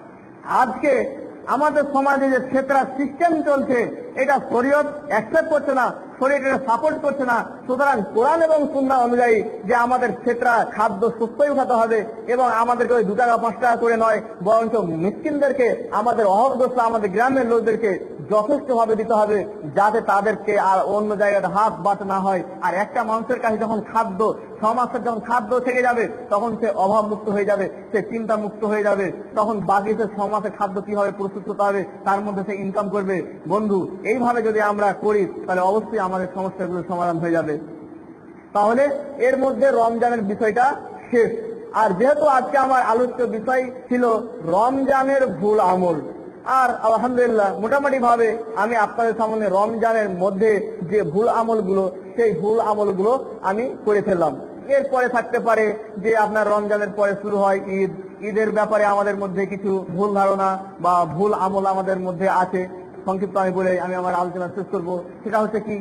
আজকে আমাদের সমাজে যে ক্ষেত্রা সিস্টেম চলছে এটা শরীয়ত অ্যাকসেপ্ট করছে না, শরীয়ত এটা সাপোর্ট করছে না। সুতরাং কোরআন এবং সুন্নাহ অনুযায়ী যে আমাদের ক্ষেত্রা খাদ্য সুস্থই উঠাতে হবে এবং আমাদেরকে ওই দু টাকা পাঁচ টাকা করে নয়, বরঞ্চ মিসকিনদেরকে, আমাদের অভাবগ্রস্ত আমাদের গ্রামের লোকদেরকে যথেষ্ট ভাবে দিতে হবে, যাতে তাদেরকে আর অন্য জায়গায় হাত বাট না হয়। আর একটা মানুষের কাছে যখন খাদ্য সমাজের যখন খাদ্য থেকে যাবে তখন সে অভাব মুক্ত হয়ে যাবে, সে চিন্তা মুক্ত হয়ে যাবে। তখন বাকি সে সমাজের খাদ্য কিভাবে প্রস্তুত করতে হবে তার মধ্যে সে ইনকাম করবে। বন্ধু, এইভাবে যদি আমরা করি তাহলে অবশ্যই আমাদের সমস্যাগুলো সমাধান হয়ে যাবে। তাহলে এর মধ্যে রমজানের বিষয়টা শেষ। আর যেহেতু আজকে আমার আলোচ্য বিষয় ছিল রমজানের ভুল আমল, আর আলহামদুলিল্লাহ মোটামুটি ভাবে আমি আপনাদের সামনে রমজানের মধ্যে যে ভুল আমলগুলো সেই ভুল আমলগুলো আমি করে ফেললাম। এরপরে থাকতে পারে যে আপনার রমজানের পরে শুরু হয় ঈদ, ঈদের ব্যাপারে আমাদের মধ্যে কিছু ভুল ধারণা বা ভুল আমল আমাদের মধ্যে আছে। সংক্ষিপ্ত আমি বলে আমি আমার আলোচনা শেষ করবো। সেটা হচ্ছে কি?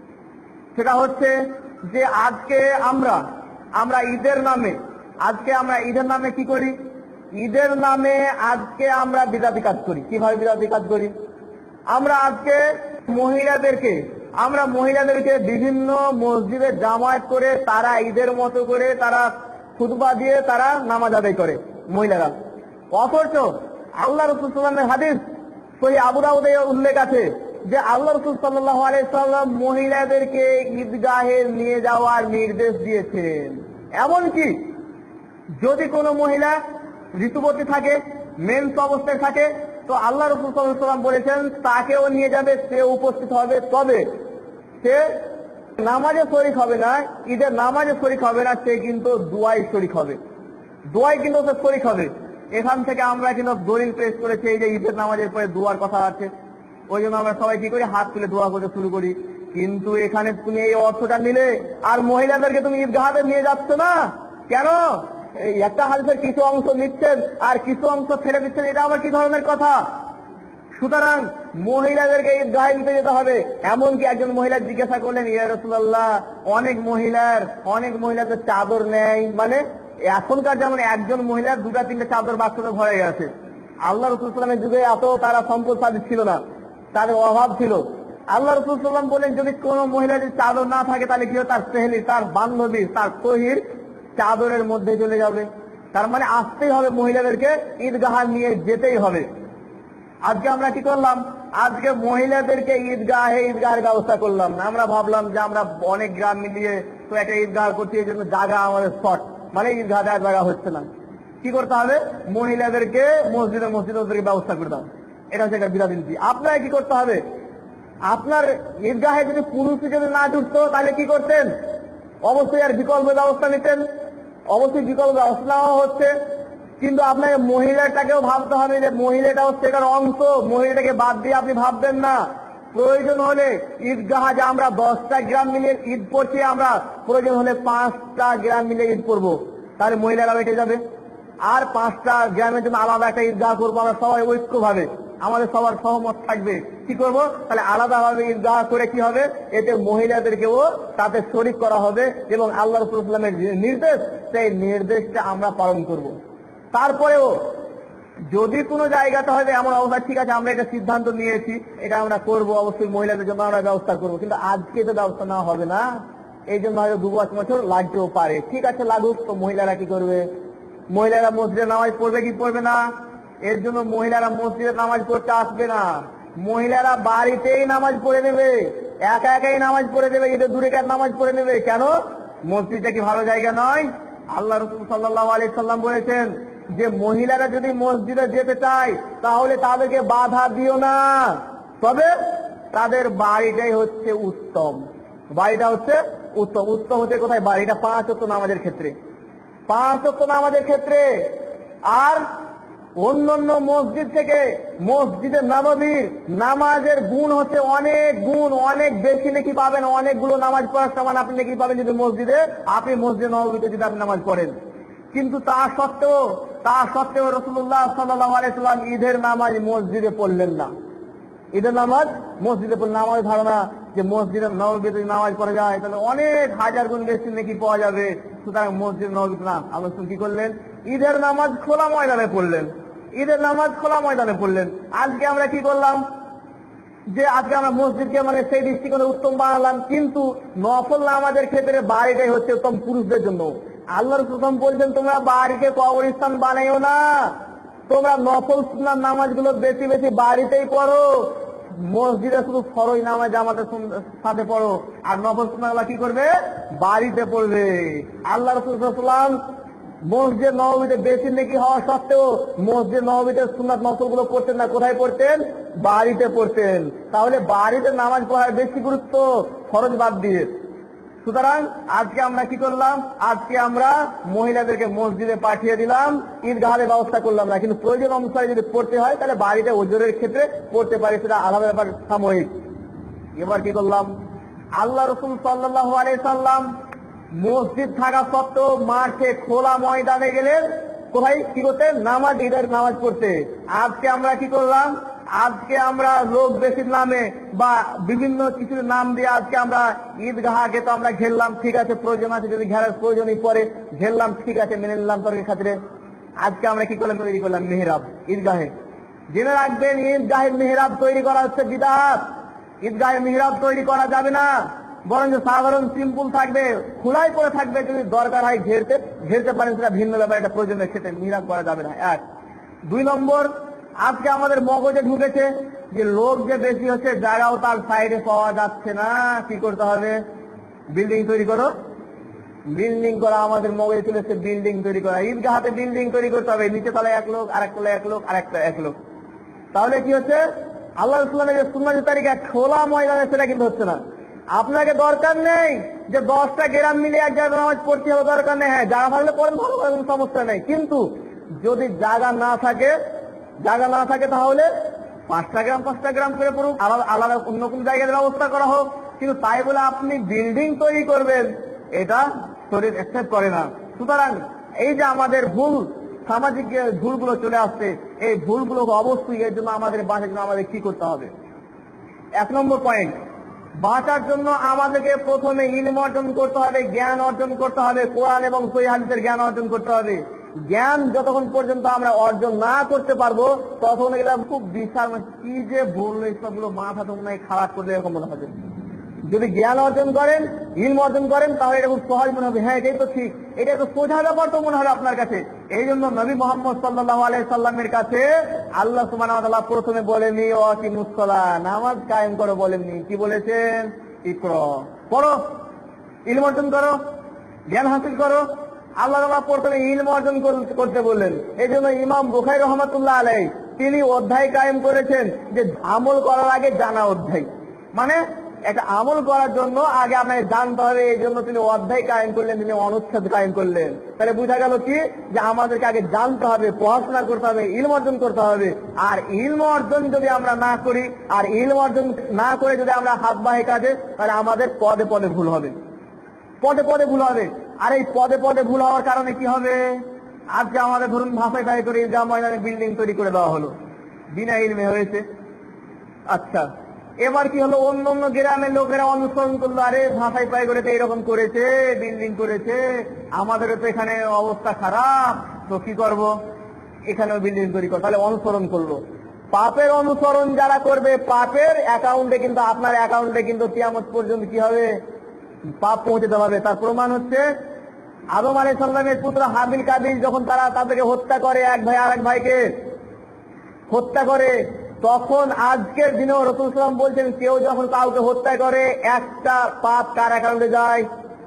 সেটা হচ্ছে যে আজকে আমরা আমরা ঈদের নামে আজকে আমরা ঈদের নামে কি করি? ঈদের নামে আজকে আমরা বিদাতি কাজ করি। কিভাবে বিদাতি কাজ করি? আমরা আজকে মহিলাদেরকে আমরা মহিলাদেরকে বিভিন্ন মসজিদে জামায়াত করে তারা ঈদের মতো করে তারা খুতবা দিয়ে তারা নামাজ আদায় করে মহিলারা। অথচ আল্লাহ রাসূল সাল্লাল্লাহু আলাইহি ওয়াসাল্লামের হাদিস সহিহ আবু দাউদে উল্লেখ আছে যে আল্লাহ রাসূল সাল্লাল্লাহু আলাইহি ওয়াসাল্লাম মহিলাদেরকে ঈদগাহে নিয়ে যাওয়ার নির্দেশ দিয়েছেন। এমনকি যদি কোনো মহিলা ঋতুবতী থাকে, মেন্স অবস্থায় থাকে, তো আল্লাহ রাসূল সাল্লাল্লাহু আলাইহি ওয়াসাল্লাম বলেছেন তাকেও নিয়ে যাবে, সে উপস্থিত হবে। তবে সে নামাজে শরীক হবে না, ঈদের নামাজে শরীক হবে না, সে কিন্তু দোয়ায় শরীক হবে। দোয়ায় কিন্তু সে শরীক হবে। এখান থেকে আমরা কিন্তু দলিল পেশ করেছি এই যে ঈদের নামাজের পরে দোয়ার কথা আছে, ওই জন্য আমরা সবাই কি করি, হাত তুলে দোয়া করতে শুরু করি। কিন্তু এখানে তুমি এই অর্থটা নিলে আর মহিলাদেরকে তুমি ঈদগাহে নিয়ে যাচ্ছ না কেন? এই একটা হাদিসের কিছু অংশ নিচ্ছেন আর কিছু অংশ ছেড়ে দিচ্ছেন, এটা আবার কি ধরনের কথা? সুতরাং মহিলাদেরকে ঈদগাহে নিতে যেতে হবে। এমনকি একজন মহিলা জিজ্ঞাসা করলেন, ইয়া রাসূলুল্লাহ, অনেক মহিলার অনেক মহিলাদের চাদর নেই, মানে এখনকার যেমন একজন মহিলার দুটা তিনটা চাদর বাক্সতে ভরে গেছে। আল্লাহ রাসূল সাল্লাল্লাহু আলাইহি ওয়াসাল্লামের যুগে এত তারা সম্পদশালী ছিল না, তাদের অভাব ছিল। আল্লাহ রাসূল সাল্লাল্লাহু আলাইহি ওয়াসাল্লাম বলেন, যদি কোনো মহিলার চাদর না থাকে তাহলে কি হয়, তার সেহেলি, তার বান্ধবী, তার সহির চাদরের মধ্যে চলে যাবে। তার মানে আসতেই হবে, মহিলাদেরকে ঈদগাহ নিয়ে যেতেই হবে। আজকে আমরা কি করলাম, আজকে মহিলাদেরকে ঈদগাহে ঈদগাহের ব্যবস্থা করলাম না। আমরা ভাবলাম যে আমরা অনেক গ্রাম মিলিয়ে তো একটা ঈদগাহ করছি, এই জন্য জায়গা আমাদের শর্ট, মানে ঈদগাহ দেওয়ার জায়গা হচ্ছে না। কি করতে হবে, মহিলাদেরকে মসজিদে মসজিদে ওদেরকে ব্যবস্থা করতে হবে। এটা হচ্ছে একটা বিরাট নীতি। আপনারা কি করতে হবে, আপনার ঈদগাহে যদি পুরুষ যদি না ঢুকতো তাহলে কি করতেন? অবশ্যই আর বিকল্প ব্যবস্থা নিতেন, অবশ্যই বিকল্প ব্যবস্থা নেওয়া হচ্ছে। কিন্তু আপনাকে মহিলাটাকেও ভাবতে হবে যে মহিলাটা হচ্ছে এটার অংশ, মহিলাটাকে বাদ দিয়ে আপনি ভাববেন না। প্রয়োজন হলে ঈদগাহ যে আমরা দশটা গ্রাম মিলিয়ে ঈদ করছি, আমরা প্রয়োজন হলে পাঁচটা গ্রাম মিলিয়ে ঈদ করবো, তাহলে মহিলারা বেঁচে যাবে। আর পাঁচটা গ্রামের জন্য আলাদা একটা ঈদগাহ করবো আমরা সবাই ঐক্যভাবে, আমাদের সবার সহমত থাকবে। কি করব, তাহলে আলাদাভাবে ঈদগাহ করে কি হবে, এতে মহিলাদেরকেও তাতে শরীক করা হবে এবং আল্লাহ রাসূল সাল্লাল্লাহু আলাইহি ওয়াসাল্লামের নির্দেশ, সেই নির্দেশটা আমরা পালন করব। তারপরেও যদি কোনো জায়গাতে হবে এমন অবস্থা, ঠিক আছে আমরা এটা সিদ্ধান্ত নিয়েছি, এটা আমরা করব, অবশ্যই মহিলাদের জন্য আমরা ব্যবস্থা করব, কিন্তু আজকে তো ব্যবস্থা নেওয়া হবে না, এই জন্য হয়তো দু পাঁচ বছর লাগতেও পারে। ঠিক আছে, লাগুক। তো মহিলারা কি করবে, মহিলারা মসজিদে নামাজ পড়বে কি পড়বে না? এর জন্য মহিলারা মসজিদে নামাজ পড়তে আসবে না, মহিলারা বাড়িতেই নামাজ পড়ে নেবে, একা একাই নামাজ পড়ে নেবে, ঈদের দূরে কার নামাজ পড়ে নেবে। কেন? মসজিদটা কি ভালো জায়গা নয়? আল্লাহ রাসূল সাল্লাল্লাহু আলাইহি সাল্লাম বলেছেন যে মহিলারা যদি মসজিদে যেতে চায় তাহলে তাদেরকে বাধা দিও না, তবে তাদের বাড়িটাই হচ্ছে উত্তম, বাড়িটা হচ্ছে উত্তম। উত্তম হচ্ছে কোথায়? বাড়িটা পাঁচ ওয়াক্ত নামাজের ক্ষেত্রে, পাঁচ ওয়াক্ত নামাজের ক্ষেত্রে। আর অন্যান্য মসজিদ থেকে মসজিদে নববীর নামাজের গুণ হচ্ছে অনেক গুণ, অনেক বেশি নাকি পাবেন, অনেকগুলো নামাজ পড়ার সমান আপনি নাকি পাবেন যদি মসজিদে আপনি মসজিদে নববীতে যদি আপনি নামাজ পড়েন। কিন্তু তা সত্ত্বেও তা সত্ত্বেও রাসূলুল্লাহ সাল্লাল্লাহু আলাইহি ওয়াসাল্লাম ঈদের নামাজ মসজিদে পড়লেন না। ঈদের নামাজ মসজিদে পড়লেন। আমাদের ধারণা যে মসজিদের নববীতে নামাজ পড়া যায় তাহলে অনেক হাজার গুণ বেশি নাকি পাওয়া যাবে, সুতরাং মসজিদ নববীতে না। আল্লাহ কি করলেন, ঈদের নামাজ খোলা ময়দানে পড়লেন, ঈদের নামাজ খোলা ময়দানে পড়লেন। আজকে আমরা কি করলাম, যে আজকে আমরা মসজিদকে মানে সেই দৃষ্টিকোণে উত্তম বানালাম, কিন্তু নফল নামাজের ক্ষেত্রে বাড়িটাই হচ্ছে উত্তম পুরুষদের জন্য। আল্লাহর প্রথম বলছেন তোমরা বাড়িকে কবরস্থান বানাইও না, তোমরা নফল সুন্নাত নামাজগুলো বেশি বেশি বাড়িতেই পড়ো, মসজিদে শুধু ফরজ নামাজ আমাদের সাথে পড়ো, আর নফল সুন্নাতগুলো কি করবে, বাড়িতে পড়বে। আল্লাহ রাসূল সাল্লাল্লাহু আলাইহি ওয়াসাল্লাম মসজিদ নববীতে বেশি নেকি হওয়া সত্ত্বেও মসজিদ নববীতে সুন্নাত নফল গুলো পড়তেন না, কোথায় পড়তেন, বাড়িতে পড়তেন। তাহলে বাড়িতে নামাজ পড়ার বেশি গুরুত্ব ফরজ বাদ দিয়ে। সুতরাং আজকে আমরা কি করলাম, আজকে আমরা মহিলাদেরকে মসজিদে পাঠিয়ে দিলাম, ঈদগাহের ব্যবস্থা করলাম না, কিন্তু প্রয়োজন অনুসারে যদি পড়তে হয় তাহলে বাড়িতে ওজোরের ক্ষেত্রে পড়তে পারি, সেটা আলাদা ব্যাপার, সাময়িক। এবার কি করলাম, আল্লাহ রাসূল সাল্লাল্লাহু আলাইহি সাল্লাম মসজিদ থাকা সত্ত্বেও মাঠে খোলা ময়দানে গেলেন, কোথায় কি করতে, নামাজ, ঈদের নামাজ পড়তে। আজকে আমরা কি করলাম, আজকে আমরা লোক বেশির নামে বা বিভিন্ন কিছুর নাম দিয়ে আজকে আমরা ঈদগাহকে তো আমরা ঘেরলাম, ঠিক আছে, প্রয়োজন আছে যদি ঘেরার প্রয়োজনই পরে ঘেরলাম, ঠিক আছে, মেনে নিলাম তর্কের খাতিরে। আজকে আমরা কি করলাম, তৈরি করলাম মেহরাব ঈদগাহে। জেনে রাখবেন, ঈদগাহের মেহরাব তৈরি করা হচ্ছে বিদআত। ঈদগাহের মেহরাব তৈরি করা যাবে না, বরং সাধারণ সিম্পল থাকবে, খোলাই করে থাকবে। যদি দরকার হয় ঘেরতে ঘেরতে পারেন, সেটা ভিন্ন ব্যাপার, এটা প্রয়োজনের ক্ষেত্রে মেহরাব করা যাবে না। এক। দুই নম্বর, আজকে আমাদের মগজে ঢুকেছে যে লোক যে বেশি হচ্ছে, জায়গাও তার সাইডে পাওয়া যাচ্ছে না, কি করতে হবে, বিল্ডিং তৈরি করো, বিল্ডিং করা আমাদের মগজে চলেছে, বিল্ডিং তৈরি করা। ঈদগাহতে বিল্ডিং তৈরি করতে হবে, নিচে তলায় এক লোক, আরেক তলায় এক লোক, আরেকটা এক লোক। তাহলে কি হচ্ছে, আল্লাহ রাসূলের যে সুন্নাত তারিকা খোলা ময়দানে, সেটা কিন্তু হচ্ছে না। আপনাকে দরকার নেই যে দশটা গ্রাম মিলে এক জায়গায় নামাজ পড়তে হবে, দরকার নেই। হ্যাঁ, যারা ভালো পড়েন ভালো, কোনো সমস্যা নেই, কিন্তু যদি জায়গা না থাকে জায়গা না থাকে তাহলে পাঁচটা গ্রাম পাঁচটা গ্রাম করে পড়ুক, আলাদা আলাদা অন্য কোন জায়গায় ব্যবস্থা করা হোক। কিন্তু তাই বলে আপনি বিল্ডিং তৈরি করবেন, এটা শরীর অ্যাকসেপ্ট করে না। সুতরাং এই যে আমাদের ভুল সামাজিক যে ভুলগুলো চলে আসছে, এই ভুলগুলো অবশ্যই এর জন্য আমাদের বাঁচার জন্য আমাদের কি করতে হবে? এক নম্বর পয়েন্ট, বাঁচার জন্য আমাদেরকে প্রথমে ইলম অর্জন করতে হবে, জ্ঞান অর্জন করতে হবে, কোরআন এবং সহিহ হাদিসের জ্ঞান অর্জন করতে হবে। জ্ঞান যতক্ষণ পর্যন্ত আমরা অর্জন না করতে পারবো তখন এগুলো খুব বিশাল, কি যে বললো এইসবগুলো মাথা তো মনে হয় খারাপ করলে এরকম মনে হবে। যদি জ্ঞান অর্জন করেন, ইলম অর্জন করেন, তাহলে এটা খুব সহজ মনে হবে, হ্যাঁ এটাই তো ঠিক, এটা তো সোজা ব্যাপার তো মনে হবে আপনার কাছে। এই জন্য নবী মোহাম্মদ সাল্লাল্লাহু আলাইহি সাল্লামের কাছে আল্লাহ সুবহানাহু ওয়া তাআলা প্রথমে বলেননি ওয়াকিমুস সালাহ, নামাজ কায়েম করো বলেননি, কি বলেছেন? ইকরা, পড়ো, ইলম অর্জন করো, জ্ঞান হাসিল করো। আল্লাহ তাআলা প্রথমে ইলম অর্জন করতে বললেন। এই জন্য ইমাম বুখারী রাহমাতুল্লাহ আলাইহি তিনি অধ্যায় কায়েম করেছেন যে আমল করার আগে জানা অধ্যায়, মানে একটা আমল করার জন্য আগে আপনাকে জানতে হবে। এই জন্য তিনি অধ্যায় কায়েম করলেন, তিনি অনুচ্ছেদ কায়েম করলেন। তাহলে বোঝা গেল কি যে আমাদেরকে আগে জানতে হবে, পড়াশোনা করতে হবে, ইলম অর্জন করতে হবে। আর ইলম অর্জন যদি আমরা না করি, আর ইলম অর্জন না করে যদি আমরা হাত বাহে কাজে, তাহলে আমাদের পদে পদে ভুল হবে, পদে পদে ভুল হবে। আর এই পদে পদে ভুল হওয়ার কারণে কি হবে? আজকে আমাদের ধরুন ভাষায় ভাই করে যা ময়দানে বিল্ডিং তৈরি করে দেওয়া হলো, বিনা ইলমে হয়েছে। আচ্ছা, এবার কি হলো? অন্য অন্য গ্রামের লোকেরা অনুসরণ করলো, আরে ভাষায় পাই করে তো এরকম করেছে, বিল্ডিং করেছে, আমাদেরও তো এখানে অবস্থা খারাপ, তো কি করব, এখানেও বিল্ডিং তৈরি করো, তাহলে অনুসরণ করলো। পাপের অনুসরণ যারা করবে, পাপের অ্যাকাউন্টে কিন্তু আপনার অ্যাকাউন্টে কিন্তু কিয়ামত পর্যন্ত কি হবে? পাপ পৌঁছে দেওয়া হবে। তার প্রমাণ হচ্ছে আদম আলাইহিস সালামের পুত্র হাবিল কাবিল যখন তারা তাদেরকে হত্যা করে, এক ভাই আর এক ভাইকে হত্যা করে, তখন আজকের দিনেও রাসূল সাল্লাল্লাহু আলাইহি ওয়াসাল্লাম বলছেন কেউ যখন কাউকে হত্যা করে একটা পাপ কার অ্যাকাউন্টে যায়?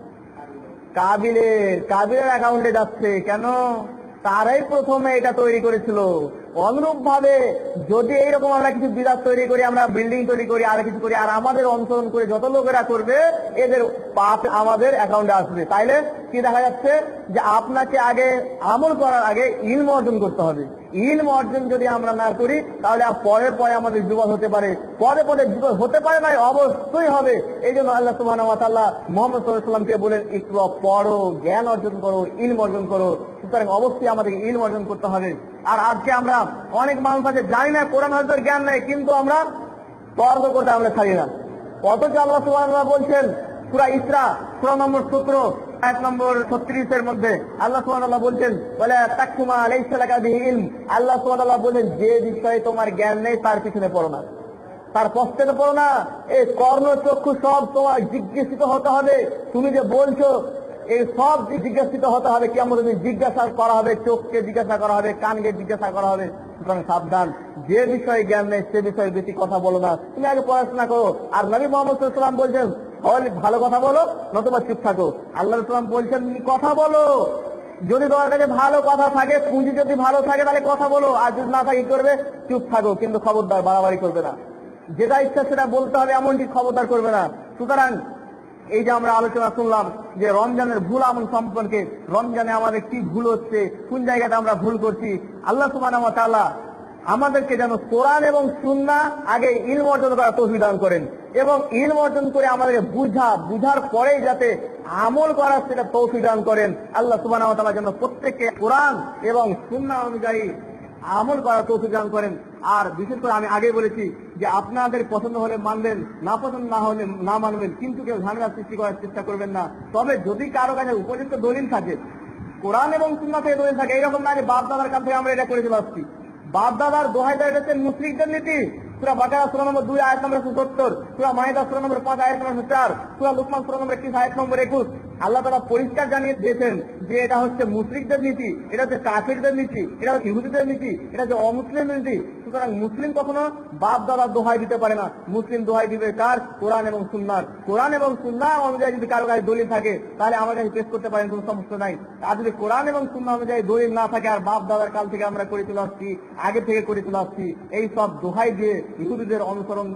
কাবিলের কাবিলের অ্যাকাউন্টে যাচ্ছে। কেন? তারাই প্রথমে এটা তৈরি করেছিল। অনুরূপ ভাবে যদি এইরকম আমরা কিছু বিরাট তৈরি করি, আমরা বিল্ডিং তৈরি করি, আর কিছু করি, আর আমাদের অনুসরণ করে যত লোকেরা করবে, এদের পাপ আমাদের অ্যাকাউন্টে আসবে। তাইলে কি দেখা যাচ্ছে যে আপনাকে আগে আমল করার আগে ইলম অর্জন করতে হবে। ইলম অর্জন যদি আমরা না করি তাহলে পরে পরে আমাদের যুবক হতে পারে, পরে পরে যুবক হতে পারে না, অবশ্যই হবে। এই জন্য আল্লাহ সুবহানাহু ওয়া তাআলা মুহাম্মদ সাল্লাল্লাহু আলাইহি ওয়াসাল্লামকে বলেন ইকরা, পড়ো, জ্ঞান অর্জন করো, ইলম অর্জন করো। সুতরাং অবশ্যই আমাদেরকে ইলম অর্জন করতে হবে। আর আজকে আমরা অনেক মানুষ আছে জানি না, কোরআন হাদিসের জ্ঞান নেই, কিন্তু আমরা তর্ক করতে আমরা ছাড়ি না। অথচ আল্লাহ সুবহানাহু ওয়া তাআলা বলছেন সূরা ইসরা সূরা নম্বর সতেরো আয়াত নম্বর ছত্রিশ এর মধ্যে আল্লাহ সুবহানাহু ওয়া তাআলা বলছেন ওয়ালা তাকতুমা লাইসা লাকা বিহি ইলম। আল্লাহ সুবহানাহু ওয়া তাআলা বলেন যে বিষয়ে তোমার জ্ঞান নেই তার পিছনে পড়ো না, তার পশ্চাতে পড়ো না। এই কর্ণ চক্ষু সব তোমার জিজ্ঞাসিত হতে হবে। তুমি যে বলছো এই সব জিজ্ঞাসিত হতে হবে, কেমন জিজ্ঞাসা করা হবে, চোখকে জিজ্ঞাসা করা হবে, কানকে জিজ্ঞাসা করা হবে। সুতরাং সাবধান, যে বিষয়ে জ্ঞান নেই সে বিষয়ে বেশি কথা বলো না, তুমি আগে পড়াশোনা করো। আর নবী মুহাম্মদ সাল্লাল্লাহু আলাইহি ওয়াসাল্লাম বলছেন হয় ভালো কথা বলো নতুবা চুপ থাকো। আল্লাহ রাসূল বলছেন কথা বলো, যদি তোমার কাছে ভালো কথা থাকে, পুঁজি যদি ভালো থাকে তাহলে কথা বলো, আর যদি না থাকে কি করবে? চুপ থাকো। কিন্তু খবরদার বাড়াবাড়ি করবে না, যেটা ইচ্ছা সেটা বলতে হবে এমনটি খবরদার করবে না। সুতরাং এই যে আমরা আলোচনা শুনলাম যে রমজানের ভুল আমল সম্পর্কে, রমজানে আমাদের কি ভুল হচ্ছে, কোন জায়গাতে আমরা ভুল করছি, আল্লাহ সুবহানাহু ওয়া তাআলা আমাদেরকে যেন কোরআন এবং সুন্নাহ আগে ইলম অর্জন করার তৌফিক দান করেন, এবং ইলম অর্জন করে আমাদেরকে বুঝা বুঝার পরেই যাতে আমল করার সেটা তৌফিক দান করেন। আল্লাহ সুবহানাহু ওয়া তাআলা যেন প্রত্যেককে কোরআন এবং সুন্নাহ অনুযায়ী আমল করার তৌফিক দান করেন। আর বিশেষ করে আমি আগে বলেছি যে আপনাদের পছন্দ হলে মানবেন, না পছন্দ না হলে না মানবেন, কিন্তু কেউ ঝামেলা সৃষ্টি করার চেষ্টা করবেন না। তবে যদি কারো কাছে উপযুক্ত দলিল থাকে, কোরআন এবং সুন্নাহ থেকে দলিল থাকে, এরকম না যে বাপ দাদার কাছ থেকে আমরা এটা করে চলে আসছি। বাপ দাদার দোহাই দেয় হচ্ছে মুশরিকদের নীতি। সূরা বাকারা সূরা নম্বর দুই আয়াত নম্বর সত্তর, সূরা মাইদা সূরা নম্বর পাঁচ আয়াত নম্বর চার, সূরা লুকমান সূরা নম্বর একত্রিশ আয়াত নম্বর একুশ আল্লাহ তাআলা পরিষ্কার জানিয়ে দিয়েছেন যে এটা হচ্ছে মুশরিকদের নীতি, এটা হচ্ছে কাফিরদের নীতি, এটা হচ্ছে ইহুদিদের নীতি, এটা হচ্ছে অমুসলিমদের নীতি। সুতরাং মুসলিম কখনো বাপ দাদার দোহাই দিতে পারে না। মুসলিম দোহাই দিবে কার? কোরআন এবং সুন্নাহর। কোরআন এবং সুন্নাহ অনুযায়ী যদি কারো কাছে দলিল থাকে তাহলে আমার কাছে পেশ করতে পারেন, কোনো সমস্যা নাই। আর যদি কোরআন এবং সুন্নাহ অনুযায়ী দলিল না থাকে, আর বাপ দাদার কাল থেকে আমরা করে চলে আসছি, আগে থেকে করে চলে আসছি, এই সব দোহাই দিয়ে ইহুদিদের অনুসরণ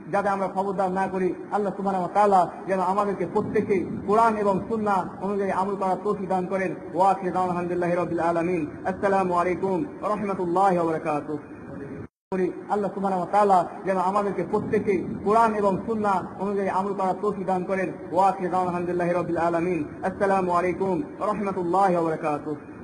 যাতে আমরা খবরদার না করি। আল্লাহ সুবহানাহু ওয়া তাআলা যেন আমাদেরকে প্রত্যেককে কোরআন এবং সুন্নাহ অনুযায়ী আমল করার তৌফিক দান করেন। ওয়া আখিরু দাওয়ানা আলহামদুলিল্লাহি রাব্বিল আলামিন। আসসালামু আলাইকুম ওয়া রাহমাতুল্লাহি ওয়া বারাকাতুহু। আল্লাহ সুবহানাহু ওয়া তাআলা যেন আমাদেরকে প্রত্যেককে কোরআন এবং সুন্নাহ অনুযায়ী আমল করার তৌফিক দান করেন। ওয়া আখিরু দাওয়ানা আলহামদুলিল্লাহি রাব্বিল আলামিন। আসসালামু আলাইকুম ওয়া রাহমাতুল্লাহি ওয়া বারাকাতুহু।